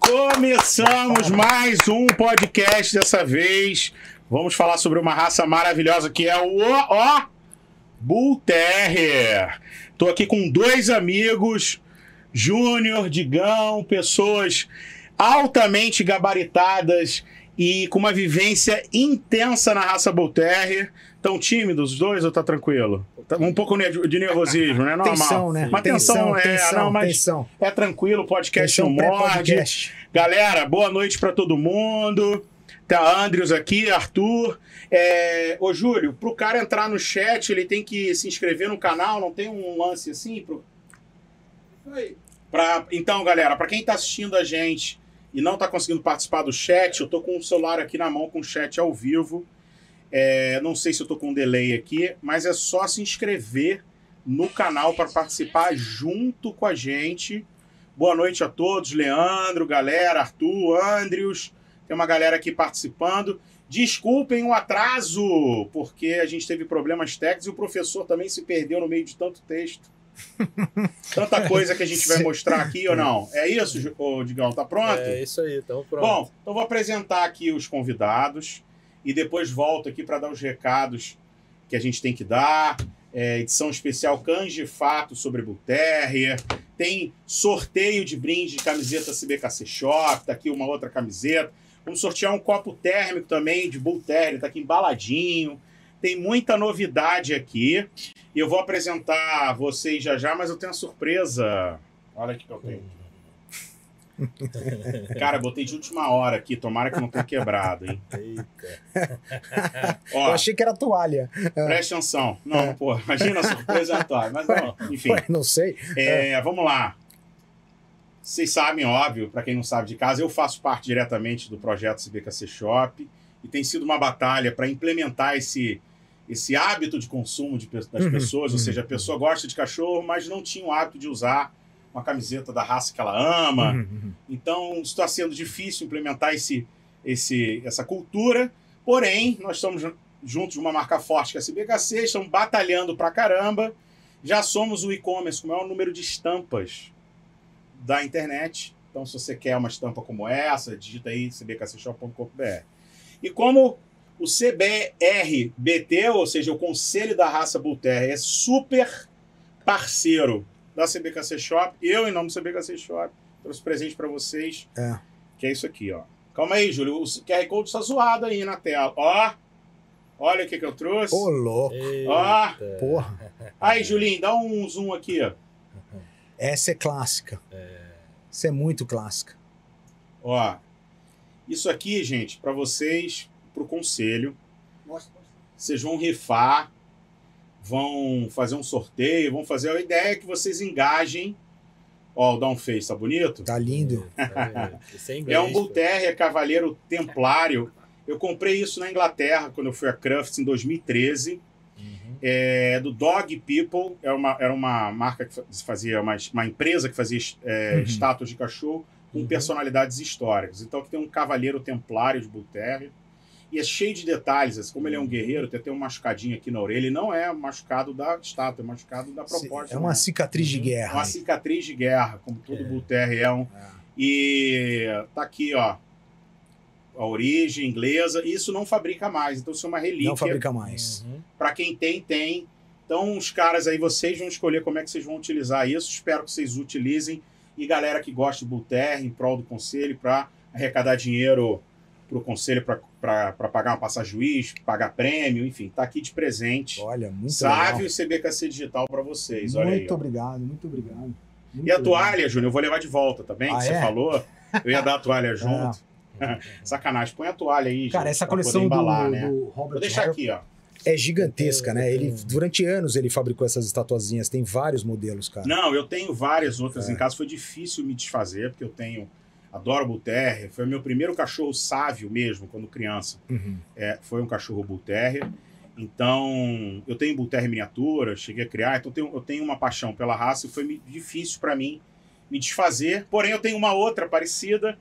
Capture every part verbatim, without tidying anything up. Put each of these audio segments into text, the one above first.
Começamos mais um podcast dessa vez. Vamos falar sobre uma raça maravilhosa que é o ó, Bull Terrier. Tô aqui com dois amigos, Júnior, Digão, pessoas altamente gabaritadas e com uma vivência intensa na raça Bull Terrier. Tão tímidos os dois ou tá tranquilo? Um pouco de nervosismo, né? Normal. Tensão, né? Uma tensão, tensão, é, tensão, não, mas tensão. é tranquilo, o podcast Tensão não morde. pré-podcast. Galera, boa noite pra todo mundo. Tá Andrews aqui, Arthur. É... Ô, Júlio, pro cara entrar no chat, ele tem que se inscrever no canal, não tem um lance assim? Pro... Pra... Então, galera, pra quem tá assistindo a gente e não tá conseguindo participar do chat, eu tô com o celular aqui na mão com o chat ao vivo. É, não sei se eu tô com um delay aqui, mas é só se inscrever no canal para participar junto com a gente. Boa noite a todos, Leandro, galera, Arthur, Andrews, tem uma galera aqui participando. Desculpem o atraso, porque a gente teve problemas técnicos e o professor também se perdeu no meio de tanto texto. Tanta coisa que a gente vai mostrar aqui ou não? É isso, Digão? Tá pronto? É isso aí, estamos prontos. Bom, então vou apresentar aqui os convidados e depois volto aqui para dar os recados que a gente tem que dar. É, edição especial Cães de Fato sobre Bull Terrier. Tem sorteio de brinde de camiseta C B K C Shop. Tá aqui uma outra camiseta. Vamos sortear um copo térmico também de Bull Terrier. Tá aqui embaladinho. Tem muita novidade aqui. E eu vou apresentar vocês já já, mas eu tenho uma surpresa. Olha aqui que eu tenho. Cara, botei de última hora aqui, tomara que não tenha quebrado, hein? Eita. Ó, Eu achei que era toalha. preste atenção. Não, é. pô, imagina a surpresa na toalha. Mas não, enfim. Ué, não sei. É, é. Vamos lá. Vocês sabem, óbvio, para quem não sabe de casa, eu faço parte diretamente do projeto C B K C Shop e tem sido uma batalha para implementar esse, esse hábito de consumo de, das uhum, pessoas, ou uhum, seja, a pessoa gosta de cachorro, mas não tinha o hábito de usar uma camiseta da raça que ela ama. Uhum. Então, está sendo difícil implementar esse, esse, essa cultura. Porém, nós estamos juntos de uma marca forte que é a C B K C, estamos batalhando pra caramba. Já somos o e-commerce com o maior número de estampas da internet. Então, se você quer uma estampa como essa, digita aí c b k c shop ponto com ponto b r. E como o C B R B T, ou seja, o Conselho da Raça Bull Terrier, é super parceiro da C B K C Shop, eu, em nome do C B K C Shop, trouxe presente para vocês, é. que é isso aqui, ó. Calma aí, Júlio, o Q R Code está zoado aí na tela. Ó, olha o que que eu trouxe. Ô, louco. Ó. Porra. Aí, Julinho, dá um zoom aqui, ó. Essa é clássica. É. Essa é muito clássica. Ó, isso aqui, gente, para vocês, pro conselho, nossa, nossa. Vocês vão rifar, vão fazer um sorteio, vão fazer a ideia que vocês engajem. Ó, o Downface, tá bonito? Tá lindo. É, é, inglês, é um Bull Terrier Cavaleiro Templário. Eu comprei isso na Inglaterra, quando eu fui a Crufts em dois mil e treze. Uhum. É, do Dog People, era uma, era uma marca que fazia, uma, uma empresa que fazia é, uhum. estátuas de cachorro com uhum. personalidades históricas. Então aqui tem um Cavaleiro Templário de Bull Terrier. E é cheio de detalhes, assim, como ele é um guerreiro, tem até um machucadinho aqui na orelha. Ele não é machucado da estátua, é machucado da proposta. É uma cicatriz de guerra. É uma cicatriz de guerra, como todo é. Bull Terrier é um. É. E tá aqui, ó, a origem inglesa. Isso não fabrica mais, então isso é uma relíquia. Não fabrica mais. Uhum. Para quem tem, tem. Então os caras aí, vocês vão escolher como é que vocês vão utilizar isso. Espero que vocês utilizem. E galera que gosta de Bull Terrier, em prol do conselho, para arrecadar dinheiro para o conselho, para pagar uma passagem juiz, pagar prêmio, enfim, tá aqui de presente. Olha, muito Sávio e C B K C Digital para vocês. Olha muito aí, obrigado, muito obrigado. Muito e a toalha, Júnior, eu vou levar de volta, tá bem? Ah, que você é? falou. Eu ia dar a toalha junto. É. Sacanagem, põe a toalha aí, cara, gente, essa coleção embalar, do, né? do Robert Vou deixar Harris aqui, ó. É gigantesca, né? Ele, durante anos ele fabricou essas estatuazinhas, tem vários modelos, cara. Não, eu tenho várias outras é. em casa, foi difícil me desfazer, porque eu tenho... Adoro Bull Terrier, foi o meu primeiro cachorro sávio mesmo, quando criança. Uhum. É, foi um cachorro Bull Terrier. Então, eu tenho Bull Terrier miniatura, cheguei a criar, então eu tenho, eu tenho uma paixão pela raça e foi difícil para mim me desfazer. Porém, eu tenho uma outra parecida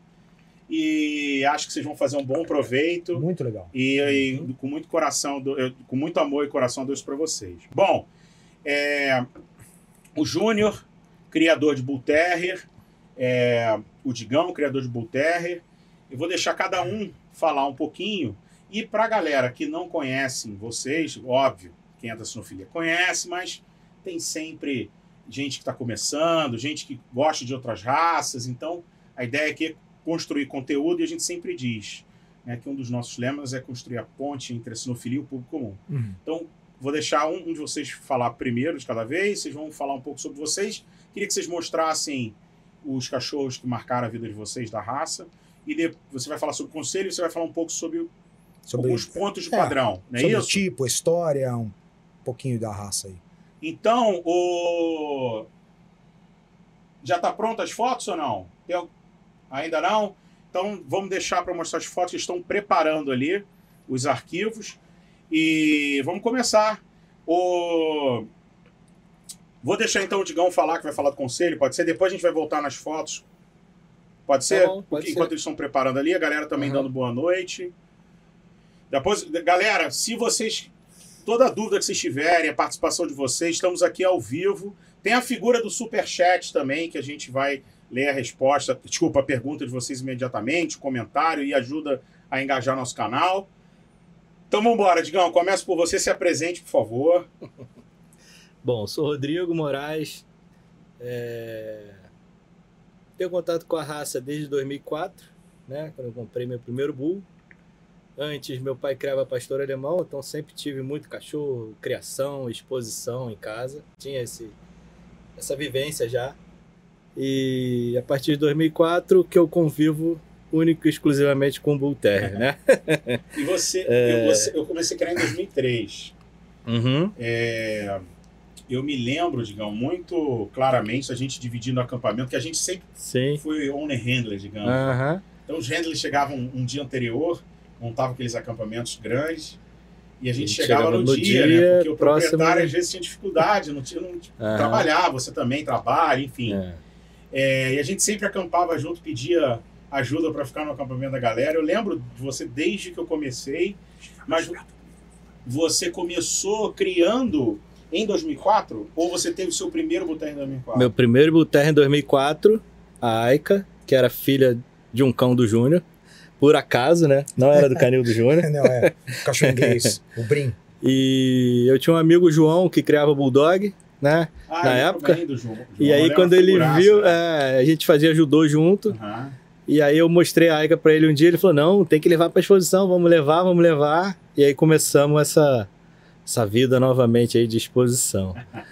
e acho que vocês vão fazer um bom proveito. Muito legal. E, e com muito coração, eu, com muito amor e coração, eu dou isso para vocês. Bom, é, o Júnior, criador de Bull Terrier, é, o Digão, criador de Bull Terrier. Eu vou deixar cada um falar um pouquinho. E para a galera que não conhece vocês, óbvio, quem é da sinofilia conhece, mas tem sempre gente que está começando, gente que gosta de outras raças. Então, a ideia aqui é construir conteúdo e a gente sempre diz, né, que um dos nossos lemas é construir a ponte entre a sinofilia e o público comum. Uhum. Então, vou deixar um, um de vocês falar primeiro de cada vez, vocês vão falar um pouco sobre vocês. Queria que vocês mostrassem os cachorros que marcaram a vida de vocês da raça. E de, você vai falar sobre o conselho e você vai falar um pouco sobre, sobre os pontos de é, padrão, não é sobre isso? o tipo, a história, um pouquinho da raça aí. Então, o... já está pronto as fotos ou não? Tem... Ainda não? Então, vamos deixar para mostrar as fotos que estão preparando ali, os arquivos. E vamos começar. O... Vou deixar então o Digão falar, que vai falar do conselho, pode ser? Depois a gente vai voltar nas fotos. Pode ser? Tá bom, pode Enquanto ser. eles estão preparando ali, a galera também Uhum. dando boa noite. Depois, galera, se vocês... Toda dúvida que vocês tiverem, a participação de vocês, estamos aqui ao vivo. Tem a figura do Superchat também, que a gente vai ler a resposta, desculpa, a pergunta de vocês imediatamente, o comentário, e ajuda a engajar nosso canal. Então vamos embora, Digão, começa por você, se apresente, por favor. Bom, sou Rodrigo Moraes. É... Tenho contato com a raça desde dois mil e quatro, né, quando eu comprei meu primeiro bull. Antes, meu pai criava pastor alemão, então sempre tive muito cachorro, criação, exposição em casa. Tinha esse, essa vivência já. E a partir de dois mil e quatro que eu convivo único e exclusivamente com o Bull Terrier, né? E você, É... eu, você, eu comecei a criar em dois mil e três. Uhum. É, eu me lembro, digamos, muito claramente a gente dividindo o acampamento, que a gente sempre Sim. foi owner handler, digamos. Uhum. Então os handlers chegavam um, um dia anterior, montavam aqueles acampamentos grandes, e a gente E chegava, chegava no, no dia, dia, né? Porque o próximo- proprietário às vezes tinha dificuldade, não tinha, não Uhum. trabalhar, você também trabalha, enfim. É. É, e a gente sempre acampava junto, pedia ajuda para ficar no acampamento da galera. Eu lembro de você desde que eu comecei, mas você começou criando em dois mil e quatro? Ou você teve o seu primeiro Bull Terrier em dois mil e quatro? Meu primeiro Bull Terrier em dois mil e quatro, a Aika, que era filha de um cão do Júnior, por acaso, né? Não era do canil do Júnior. Não, é. O cachorro inglês, o Brim. E eu tinha um amigo, João, que criava Bulldog, né? Ah, na eu lembro época. bem do João. E João, aí, ele é quando uma ele figuraça, viu, né? é, a gente fazia judô junto. Aham. E aí eu mostrei a Aika pra ele um dia, ele falou, não, tem que levar pra exposição, vamos levar, vamos levar. E aí começamos essa, essa vida novamente aí de exposição.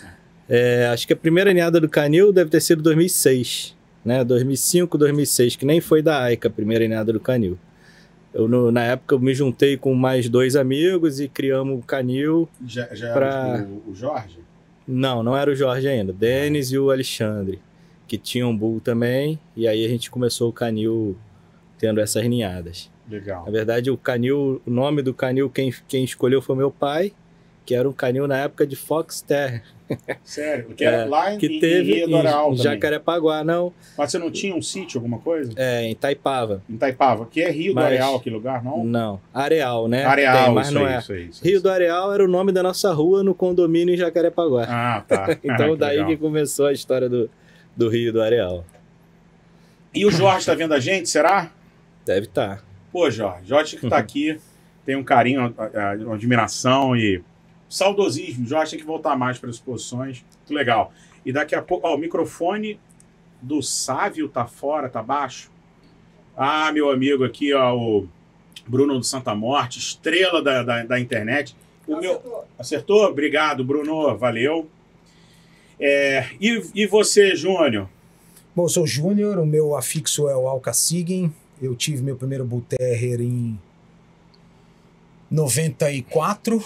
É, acho que a primeira ninhada do canil deve ter sido dois mil e seis, né? dois mil e cinco, dois mil e seis, que nem foi da Aika a primeira ninhada do canil. Eu, no, na época eu me juntei com mais dois amigos e criamos o canil. Já, já Pra- era tipo, o Jorge? Não, não era o Jorge ainda, o Denis e o Alexandre, que tinham um bull também, e aí a gente começou o canil tendo essas ninhadas. Legal. Na verdade, o canil, o nome do canil, quem, quem escolheu foi meu pai, que era um canil na época de Fox Terrier, Sério? Que era É, lá em, que em, teve em Rio do Areal em também. Jacarepaguá, não, Mas você não tinha um sítio, alguma coisa? é, em Taipava, Em Taipava, que é Rio do Mas- Areal, aquele lugar, não? não, Areal, né? Areal, Tem, mas isso não aí, é. isso aí. Isso, Rio isso. do Areal era o nome da nossa rua no condomínio em Jacarepaguá. Ah, tá. Então Que daí legal. que começou a história do, do Rio do Areal. E o Jorge tá vendo a gente, será? Deve estar. Pô, Jorge, Jorge que tá aqui, tem um carinho, uma admiração e saudosismo. Jorge tem que voltar mais para as exposições. Muito legal. E daqui a pouco, ó, o microfone do Sávio tá fora, tá baixo. Ah, meu amigo aqui, ó, o Bruno do Santa Morte, estrela da, da, da internet. O meu... Acertou? Obrigado, Bruno. Valeu. É, e, e você, Júnior? Bom, eu sou o Júnior, o meu afixo é o Alka Sigyn. Eu tive meu primeiro Bull Terrier em noventa e quatro,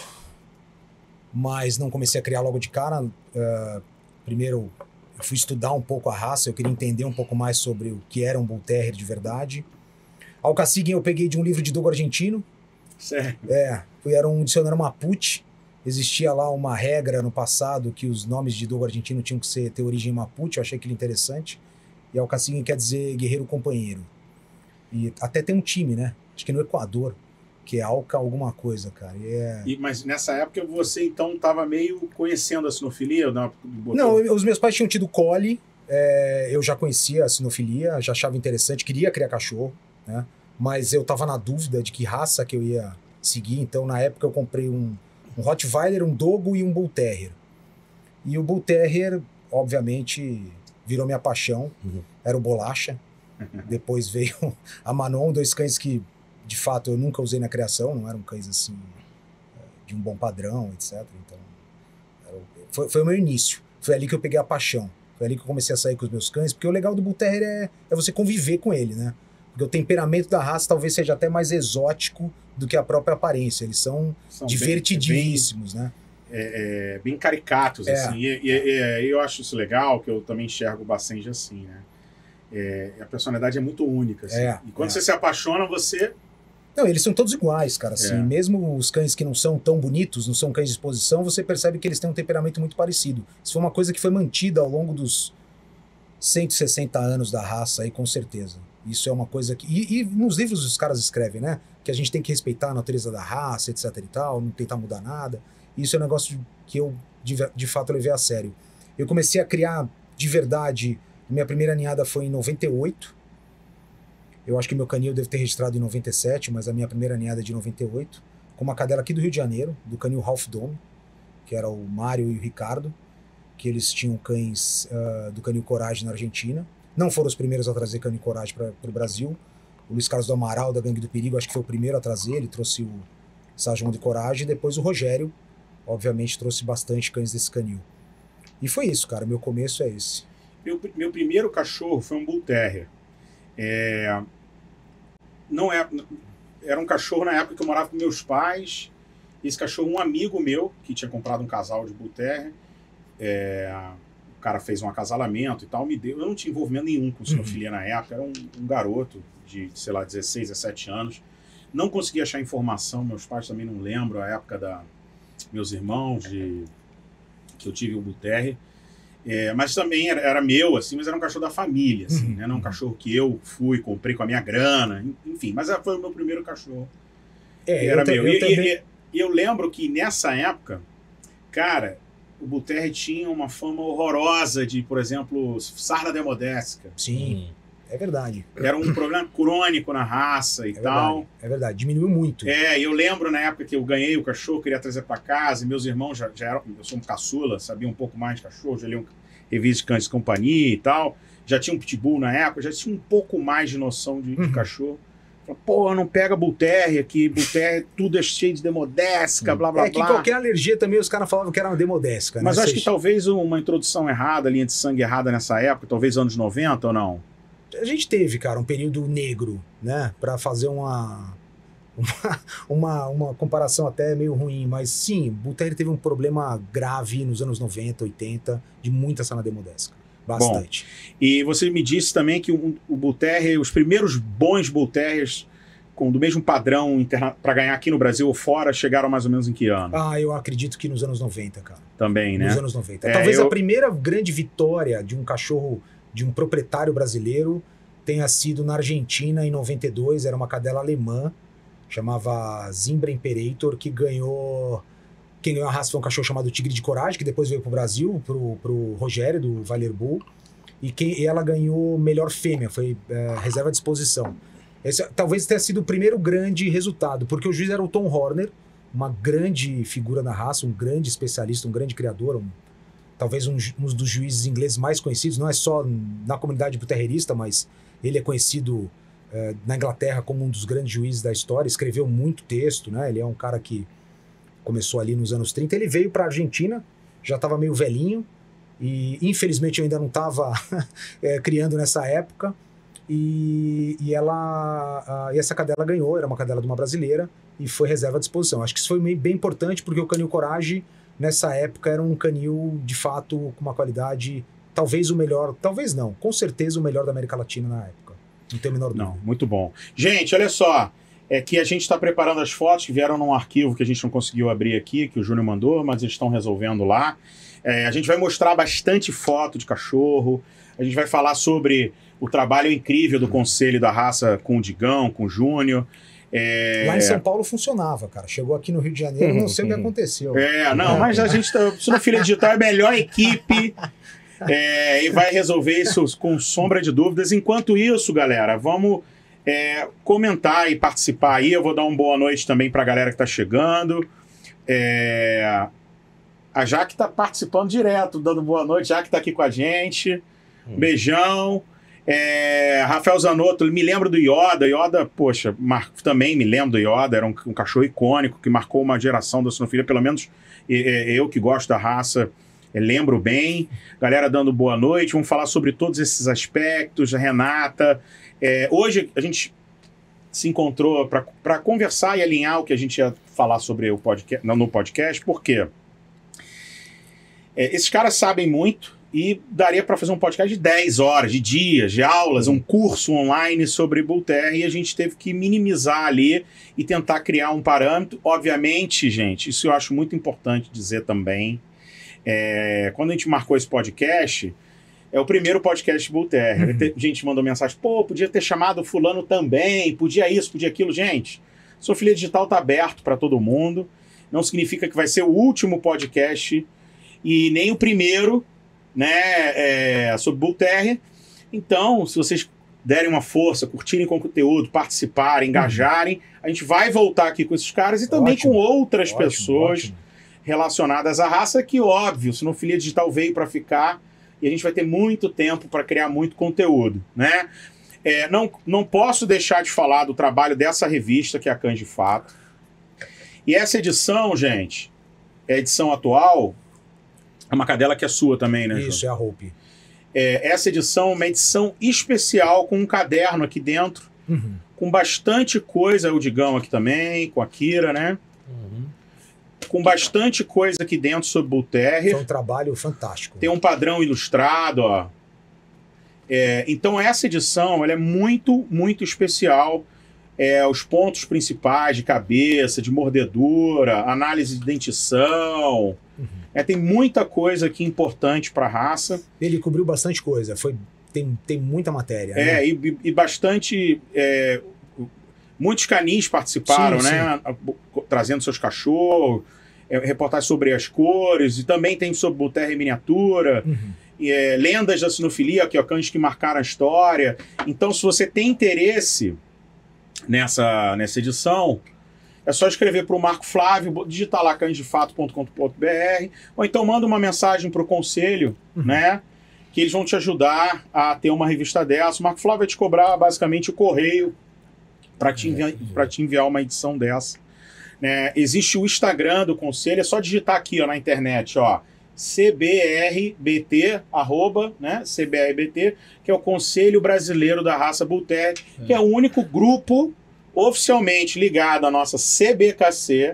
mas não comecei a criar logo de cara. Uh, primeiro, eu fui estudar um pouco a raça, eu queria entender um pouco mais sobre o que era um Bull Terrier de verdade. Alka Sigyn eu peguei de um livro de dogo argentino. Sério? É, era um dicionário Mapuche. Existia lá uma regra no passado que os nomes de dogo argentino tinham que ser, ter origem Mapuche. Eu achei aquilo interessante. E Alka Sigyn quer dizer guerreiro companheiro. E até tem um time, né? Acho que no Equador, que é Alka alguma coisa, cara. E é... E, mas nessa época você então estava meio conhecendo a sinofilia? Não, Não, os meus pais tinham tido Collie é, eu já conhecia a sinofilia, já achava interessante, queria criar cachorro, né? Mas eu tava na dúvida de que raça que eu ia seguir, então na época eu comprei um, um Rottweiler, um Dogo e um Bull Terrier. E o Bull Terrier, obviamente, virou minha paixão, uhum. Era o Bolacha. Depois veio a Manon, dois cães que, de fato, eu nunca usei na criação, não eram cães assim, de um bom padrão, etcétera. Então, era o... foi, foi o meu início. Foi ali que eu peguei a paixão. Foi ali que eu comecei a sair com os meus cães, porque o legal do Bull Terrier é, é você conviver com ele, né? Porque o temperamento da raça talvez seja até mais exótico do que a própria aparência. Eles são, são divertidíssimos, bem, né? É, é, bem caricatos, é. assim. E, e, e eu acho isso legal, que eu também enxergo o Basenji assim, né? É, a personalidade é muito única, assim. É, e quando é. você se apaixona, você... Não, eles são todos iguais, cara, assim. É. Mesmo os cães que não são tão bonitos, não são cães de exposição, você percebe que eles têm um temperamento muito parecido. Isso foi uma coisa que foi mantida ao longo dos cento e sessenta anos da raça aí, com certeza. Isso é uma coisa que... E, e nos livros os caras escrevem, né? Que a gente tem que respeitar a natureza da raça, etc e tal, não tentar mudar nada. Isso é um negócio que eu, de, de fato, levei a sério. Eu comecei a criar, de verdade... Minha primeira ninhada foi em noventa e oito. Eu acho que meu canil deve ter registrado em noventa e sete, mas a minha primeira ninhada é de noventa e oito. Com uma cadela aqui do Rio de Janeiro, do canil Ralph Dome, que era o Mário e o Ricardo, que eles tinham cães uh, do canil Coragem na Argentina. Não foram os primeiros a trazer canil Coragem para o Brasil. O Luiz Carlos do Amaral, da Gangue do Perigo, acho que foi o primeiro a trazer. Ele trouxe o Sajão de Coragem. E depois o Rogério, obviamente, trouxe bastante cães desse canil. E foi isso, cara. Meu começo é esse. Meu, meu primeiro cachorro foi um Bull Terrier. É, não é, era um cachorro na época que eu morava com meus pais. Esse cachorro, um amigo meu, que tinha comprado um casal de Bull Terrier, é, o cara fez um acasalamento e tal, me deu. Eu não tinha envolvimento nenhum com sinofilia uhum. na época, era um, um garoto de, sei lá, dezesseis, dezessete anos. Não consegui achar informação, meus pais também não lembram a época da meus irmãos, de, que eu tive o Bull Terrier. É, mas também era, era meu, assim, mas era um cachorro da família, assim, uhum. né? Não um cachorro que eu fui, comprei com a minha grana, enfim, mas foi o meu primeiro cachorro. É, era meu. Eu e, também... e, e eu lembro que nessa época, cara, o Bull Terrier tinha uma fama horrorosa de, por exemplo, sarna demodésica. Sim, hum. é verdade. Era um problema crônico na raça e é tal. Verdade, é verdade, diminuiu muito. É, eu lembro na época que eu ganhei o cachorro, queria trazer para casa, e meus irmãos já, já eram, eu sou um caçula, sabia um pouco mais de cachorro, já liam revista de cães de companhia e tal, já tinha um pitbull na época, já tinha um pouco mais de noção de, de uhum. cachorro. Falei, pô, não pega Bull Terrier aqui, Bull Terrier tudo é cheio de demodésica, blá, blá, blá. É que qualquer alergia também os caras falavam que era uma demodésica, né? Mas eu acho que talvez uma introdução errada, linha de sangue errada nessa época, talvez anos noventa ou não? A gente teve, cara, um período negro, né, pra fazer uma, uma, uma, uma comparação até meio ruim, mas sim, Bull Terrier teve um problema grave nos anos noventa, oitenta, de muita sarna demodésica. Bastante. Bom, e você me disse também que o, o Bull Terrier, os primeiros bons Bull Terriers com do mesmo padrão para ganhar aqui no Brasil ou fora, chegaram mais ou menos em que ano? Ah, eu acredito que nos anos noventa, cara. Também, né? Nos anos noventa. É, Talvez eu... a primeira grande vitória de um cachorro, de um proprietário brasileiro, tenha sido na Argentina em noventa e dois, era uma cadela alemã, chamava Zimbra Imperator, que ganhou... Quem ganhou a raça foi um cachorro chamado Tigre de Coragem, que depois veio pro Brasil, pro, pro Rogério, do Weiler Bull, e, quem, e ela ganhou melhor fêmea, foi é, reserva de exposição. Esse talvez tenha sido o primeiro grande resultado, porque o juiz era o Tom Horner, uma grande figura na raça, um grande especialista, um grande criador, um, talvez um, um dos juízes ingleses mais conhecidos, não é só na comunidade bull-terrierista, mas ele é conhecido é, na Inglaterra como um dos grandes juízes da história, escreveu muito texto, né? Ele é um cara que começou ali nos anos trinta, ele veio para a Argentina, já estava meio velhinho, e infelizmente eu ainda não estava é, criando nessa época, e, e, ela, a, e essa cadela ganhou, era uma cadela de uma brasileira, e foi reserva de exposição. Acho que isso foi bem importante, porque o canil Coragem, nessa época, era um canil, de fato, com uma qualidade, talvez o melhor, talvez não, com certeza o melhor da América Latina na época. Não tenho a menor dúvida. Não, muito bom. Gente, olha só, é que a gente está preparando as fotos que vieram num arquivo que a gente não conseguiu abrir aqui, que o Júnior mandou, mas eles estão resolvendo lá. É, a gente vai mostrar bastante foto de cachorro, a gente vai falar sobre o trabalho incrível do Conselho da Raça com o Digão, com o Júnior. É... Lá em São Paulo funcionava, cara. Chegou aqui no Rio de Janeiro, não sei o que aconteceu. É, não, mas a gente tá... Sinofilia Digital é a melhor equipe É, e vai resolver isso com sombra de dúvidas. Enquanto isso, galera, vamos é, comentar e participar aí. Eu vou dar uma boa noite também para a galera que está chegando. É, a Jaque está participando direto, dando boa noite. Jaque está aqui com a gente. Hum. Beijão. É, Rafael Zanotto, me lembro do Yoda. Yoda, poxa, mar... também me lembro do Yoda. Era um, um cachorro icônico que marcou uma geração da sinofilia. Pelo menos é, eu que gosto da raça, é, lembro bem. Galera dando boa noite. Vamos falar sobre todos esses aspectos. A Renata. É, hoje a gente se encontrou para conversar e alinhar o que a gente ia falar sobre o podcast, no podcast. Por quê? É, esses caras sabem muito. E daria para fazer um podcast de dez horas, de dias, de aulas, um curso online sobre Bull Terra, e a gente teve que minimizar ali e tentar criar um parâmetro. Obviamente, gente, isso eu acho muito importante dizer também. É, quando a gente marcou esse podcast, é o primeiro podcast de Bull Terra. Uhum. A gente mandou mensagem, pô, podia ter chamado fulano também, podia isso, podia aquilo. Gente, Sinofilia Digital está aberto para todo mundo. Não significa que vai ser o último podcast e nem o primeiro, né, é, sobre Bull Terra. Então, se vocês derem uma força, curtirem com o conteúdo, participarem, engajarem, a gente vai voltar aqui com esses caras e também ótimo, com outras ótimo, pessoas ótimo. relacionadas à raça, que óbvio, Sinofilia Digital veio para ficar e a gente vai ter muito tempo para criar muito conteúdo, né? É, não, não posso deixar de falar do trabalho dessa revista, que é a Cães de Fato. E essa edição, gente, é a edição atual. É uma cadela que é sua também, né, Isso, João? é a Hope. É, essa edição é uma edição especial com um caderno aqui dentro, uhum. com bastante coisa, o Digão aqui também, com a Kira, né? Uhum. Com bastante coisa aqui dentro sobre Bull Terra. Foi um trabalho fantástico. Tem um padrão ilustrado, ó. É, então essa edição, ela é muito, muito especial. É, os pontos principais de cabeça, de mordedura, análise de dentição... Uhum. É, tem muita coisa aqui importante para a raça. Ele cobriu bastante coisa, foi, tem, tem muita matéria. É, né? e, e bastante... É, muitos canis participaram, sim, né? Sim. Trazendo seus cachorros, é, reportagens sobre as cores, e também tem sobre Bull Terra em miniatura, uhum. e, é, lendas da sinofilia, que é cães que marcaram a história. Então, se você tem interesse nessa, nessa edição... É só escrever para o Marco Flávio, digitar lá cães de fato ponto com ponto b r, ou então manda uma mensagem para o conselho, uhum. né? Que eles vão te ajudar a ter uma revista dessa. O Marco Flávio vai te cobrar basicamente o correio para te, envi uhum. te enviar uma edição dessa. Né? Existe o Instagram do conselho, é só digitar aqui ó, na internet, ó, C B R B T, arroba, né? C B R B T, que é o Conselho Brasileiro da Raça Bull Terra, uhum. que é o único grupo oficialmente ligado à nossa C B K C,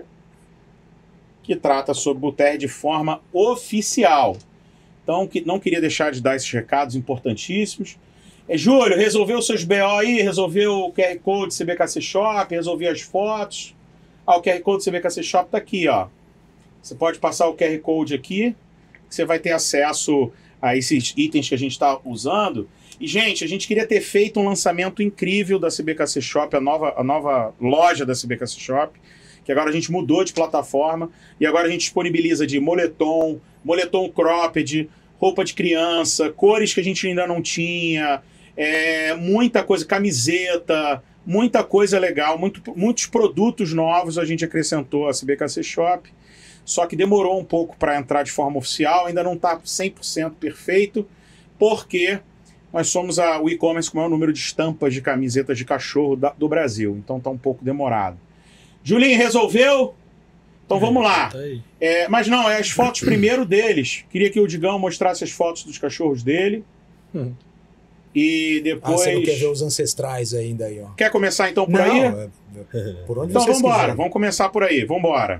que trata sobre Bull Terra de forma oficial. Então, que, não queria deixar de dar esses recados importantíssimos. É, Júlio, resolveu seus B O aí, resolveu o Q R Code C B K C Shop, resolveu as fotos. Ah, o Q R Code C B K C Shop tá aqui, ó. Você pode passar o Q R Code aqui, que você vai ter acesso a esses itens que a gente está usando. E, gente, a gente queria ter feito um lançamento incrível da C B K C Shop, a nova, a nova loja da C B K C Shop, que agora a gente mudou de plataforma, e agora a gente disponibiliza de moletom, moletom cropped, roupa de criança, cores que a gente ainda não tinha, é, muita coisa, camiseta, muita coisa legal, muito, muitos produtos novos a gente acrescentou à C B K C Shop, só que demorou um pouco para entrar de forma oficial, ainda não está cem por cento perfeito, porque... nós somos a, o e-commerce com o maior número de estampas de camisetas de cachorro da, do Brasil. Então tá um pouco demorado. Julinho, resolveu? Então vamos lá. É, mas não, é as fotos primeiro deles. Queria que o Digão mostrasse as fotos dos cachorros dele. Hum. E depois... Ah, você não quer ver os ancestrais ainda aí, ó. Quer começar então por não, aí? É... Por onde então vamos embora, vamos começar por aí. Vamos embora.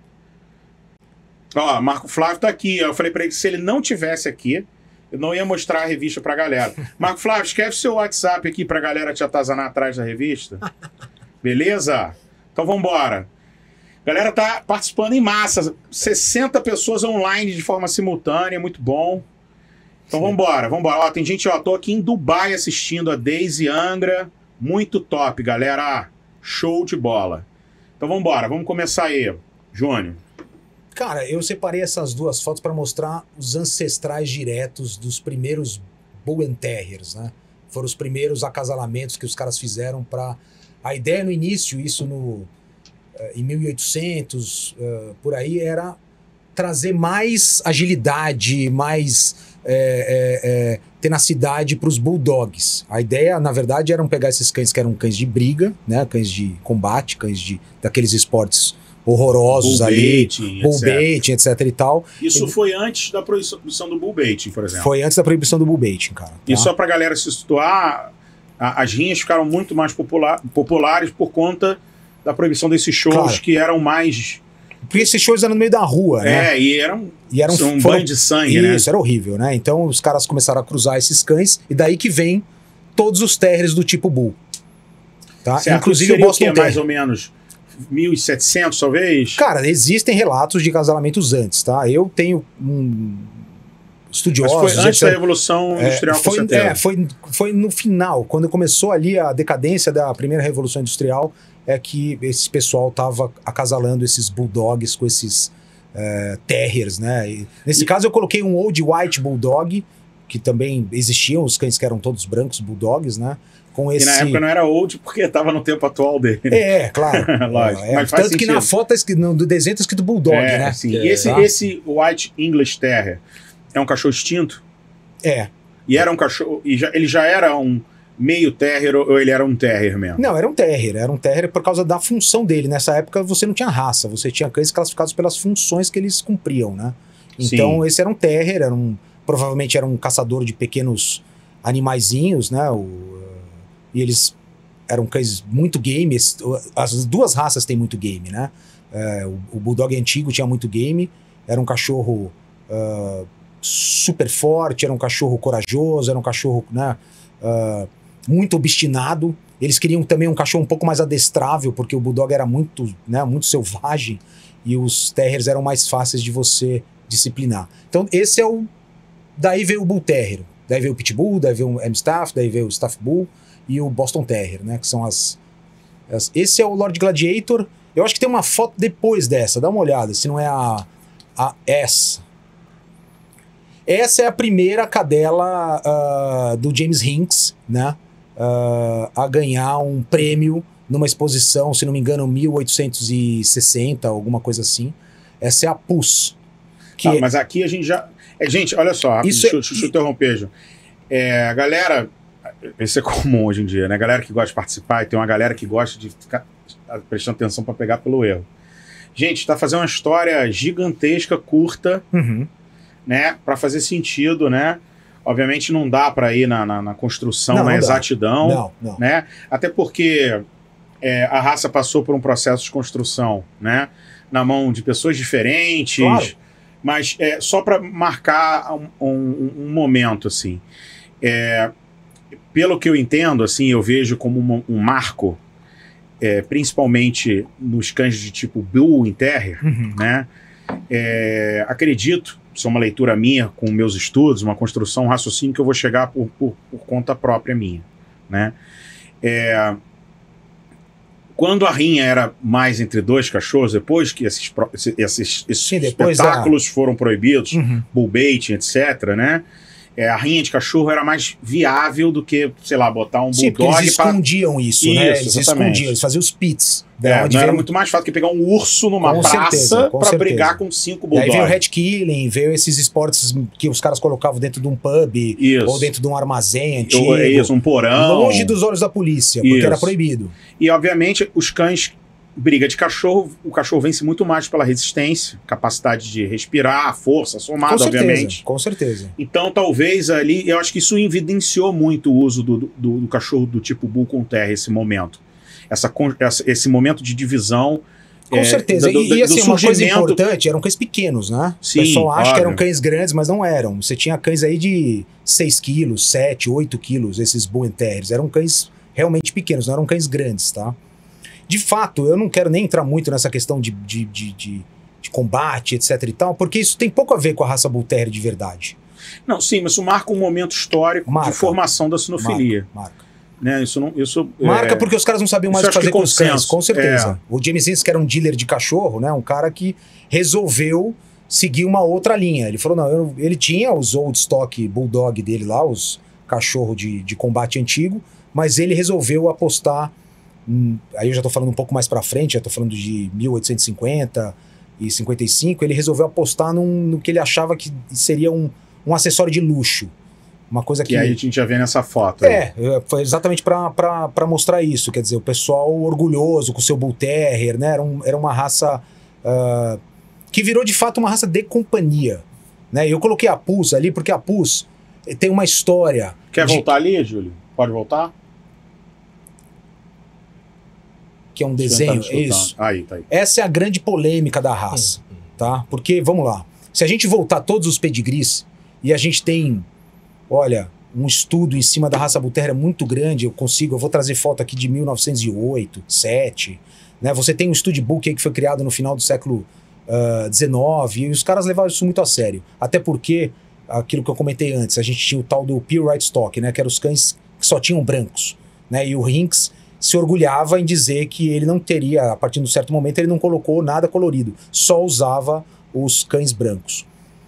Ó, Marco Flávio tá aqui. Ó. Eu falei para ele que se ele não tivesse aqui, eu não ia mostrar a revista pra galera. Marco Flávio, escreve seu WhatsApp aqui pra galera te atazanar atrás da revista. Beleza? Então vamos embora. Galera tá participando em massa. sessenta pessoas online de forma simultânea, muito bom. Então vamos embora, vamos embora. Ó, tem gente, ó, tô aqui em Dubai assistindo a Daisy Angra. Muito top, galera. Show de bola. Então vamos embora, vamos começar aí, Júnior. Cara, eu separei essas duas fotos para mostrar os ancestrais diretos dos primeiros Bull Terriers, né? Foram os primeiros acasalamentos que os caras fizeram para... A ideia no início, isso no, em mil e oitocentos, uh, por aí, era trazer mais agilidade, mais é, é, é, tenacidade para os bulldogs. A ideia, na verdade, era pegar esses cães que eram cães de briga, né? Cães de combate, cães de, daqueles esportes horrorosos bull ali, baiting, bull baiting, etc e tal. Isso Ele... foi antes da proibição do bull baiting, por exemplo. Foi antes da proibição do bull baiting, cara. Tá? E só pra galera se situar, a, as rinhas ficaram muito mais popular, populares por conta da proibição desses shows, claro, que eram mais... Porque esses shows eram no meio da rua, né? É, e eram, e eram um foram... banho de sangue, Isso, né? Isso, era horrível, né? Então os caras começaram a cruzar esses cães, e daí que vem todos os terriers do tipo bull. Tá? Certo. Inclusive o Boston Terrier. Mais ou menos... mil e setecentos, talvez? Cara, existem relatos de casalamentos antes, tá? Eu tenho um... estudiosos... Mas foi antes etcétera. da Revolução Industrial, é, foi, com certeza. É, foi, foi no final, quando começou ali a decadência da primeira Revolução Industrial, é que esse pessoal tava acasalando esses bulldogs com esses é, terriers, né? E, nesse e... caso eu coloquei um Old White Bulldog, que também existiam, os cães que eram todos brancos, bulldogs, né? Com esse... E na época não era old porque estava no tempo atual dele. É, claro. Lógico, é, mas tanto sentido. que na foto, no, do desenho, tá escrito Bulldog, é, né? Sim. É, e esse, tá? esse White English Terrier é um cachorro extinto? É. E era um cachorro... E já, ele já era um meio terrier ou ele era um terrier mesmo? Não, era um terrier. Era um terrier por causa da função dele. Nessa época você não tinha raça, você tinha cães classificados pelas funções que eles cumpriam, né? Então sim, esse era um terrier, era um, provavelmente era um caçador de pequenos animaizinhos, né? O, e eles... eram cães muito game, as duas raças têm muito game, né? É, o, o Bulldog antigo tinha muito game, era um cachorro uh, super forte, era um cachorro corajoso, era um cachorro, né, uh, muito obstinado. Eles queriam também um cachorro um pouco mais adestrável, porque o Bulldog era muito, né, muito selvagem e os Terriers eram mais fáceis de você disciplinar. Então esse é o... Daí veio o Bull Terrier, daí veio o Pitbull, daí veio o Amstaff, daí veio o Staff Bull e o Boston Terrier, né? Que são as, as... Esse é o Lord Gladiator. Eu acho que tem uma foto depois dessa. Dá uma olhada, se não é a... a essa. Essa é a primeira cadela uh, do James Hinks, né? Uh, a ganhar um prêmio numa exposição, se não me engano, mil oitocentos e sessenta, alguma coisa assim. Essa é a Puss. Que ah, é... Mas aqui a gente já... É, gente, olha só, rápido, Isso deixa, é... deixa eu interromper, João. É, a galera... Isso é comum hoje em dia, né? A galera que gosta de participar, e tem uma galera que gosta de ficar prestando atenção para pegar pelo erro. Gente, está fazendo uma história gigantesca, curta, uhum, né? Para fazer sentido, né? Obviamente não dá para ir na, na, na construção, não, na não exatidão, não, não. né? Até porque é, a raça passou por um processo de construção, né? Na mão de pessoas diferentes, claro, mas é, só para marcar um, um, um momento, assim. É, pelo que eu entendo, assim, eu vejo como um, um marco, é, principalmente nos cães de tipo Bull Terrier, uhum, né? É, acredito, isso é uma leitura minha com meus estudos, uma construção, um raciocínio que eu vou chegar por, por, por conta própria minha, né? É, quando a rinha era mais entre dois cachorros, depois que esses, esses, esses Sim, espetáculos da... foram proibidos, uhum, bull baiting, etcétera, né? É, a rinha de cachorro era mais viável do que, sei lá, botar um Sim, bulldog. Eles escondiam isso, isso, né? Eles exatamente. escondiam, eles faziam os pits. É, não veio... era muito mais fácil que pegar um urso numa com praça para brigar com cinco bulldogs. Aí veio o Hat Killing, veio esses esportes que os caras colocavam dentro de um pub, isso, ou dentro de um armazém antigo. Ou, isso, um porão. Longe dos olhos da polícia, porque isso. era proibido. E, obviamente, os cães... Briga de cachorro, o cachorro vence muito mais pela resistência, capacidade de respirar, força somada, com certeza, obviamente. Com certeza. Então, talvez ali, eu acho que isso evidenciou muito o uso do, do, do cachorro do tipo Bull com Terrier, esse momento. Essa, essa, esse momento de divisão. Com é, certeza. Do, do, e, e assim, uma coisa surgimento... importante, eram cães pequenos, né? Sim, o pessoal acha óbvio. que eram cães grandes, mas não eram. Você tinha cães aí de seis quilos, sete, oito quilos, esses Bull Terriers. Eram cães realmente pequenos, não eram cães grandes, tá? De fato, eu não quero nem entrar muito nessa questão de, de, de, de, de combate, etc e tal, porque isso tem pouco a ver com a raça Bull Terrier de verdade. Não, sim, mas isso marca um momento histórico marca, de formação da sinofilia. Marca, marca. Né? Isso não, isso, Marca é... porque os caras não sabiam mais o que fazer com os cães, com certeza. É. O James Hinks, que era um dealer de cachorro, né? Um cara que resolveu seguir uma outra linha. Ele falou, não, eu, ele tinha os old stock bulldog dele lá, os cachorro de, de combate antigo, mas ele resolveu apostar, hum, aí eu já tô falando um pouco mais pra frente, já tô falando de mil oitocentos e cinquenta e cinquenta e cinco, ele resolveu apostar num, no que ele achava que seria um, um acessório de luxo. Uma coisa que, que aí a gente já vê nessa foto. É, aí. Foi exatamente para mostrar isso. Quer dizer, o pessoal orgulhoso com o seu Bull Terrier, né? Era, um, era uma raça uh, que virou de fato uma raça de companhia. Né? Eu coloquei a Puss ali porque a Puss tem uma história. Quer de... voltar ali, Júlio? Pode voltar? Que é um desenho. É isso. Aí, tá aí. Essa é a grande polêmica da raça. Hum, hum. Tá? Porque, vamos lá, se a gente voltar todos os pedigrees e a gente tem. Olha, um estudo em cima da raça Bull Terrier muito grande, eu consigo, eu vou trazer foto aqui de mil novecentos e oito, sete, né? Você tem um studbook aí que foi criado no final do século dezenove, uh, e os caras levaram isso muito a sério. Até porque, aquilo que eu comentei antes, a gente tinha o tal do Pure White Stock, né? Que eram os cães que só tinham brancos, né? E o Hinks se orgulhava em dizer que ele não teria, a partir de um certo momento, ele não colocou nada colorido, só usava os cães brancos.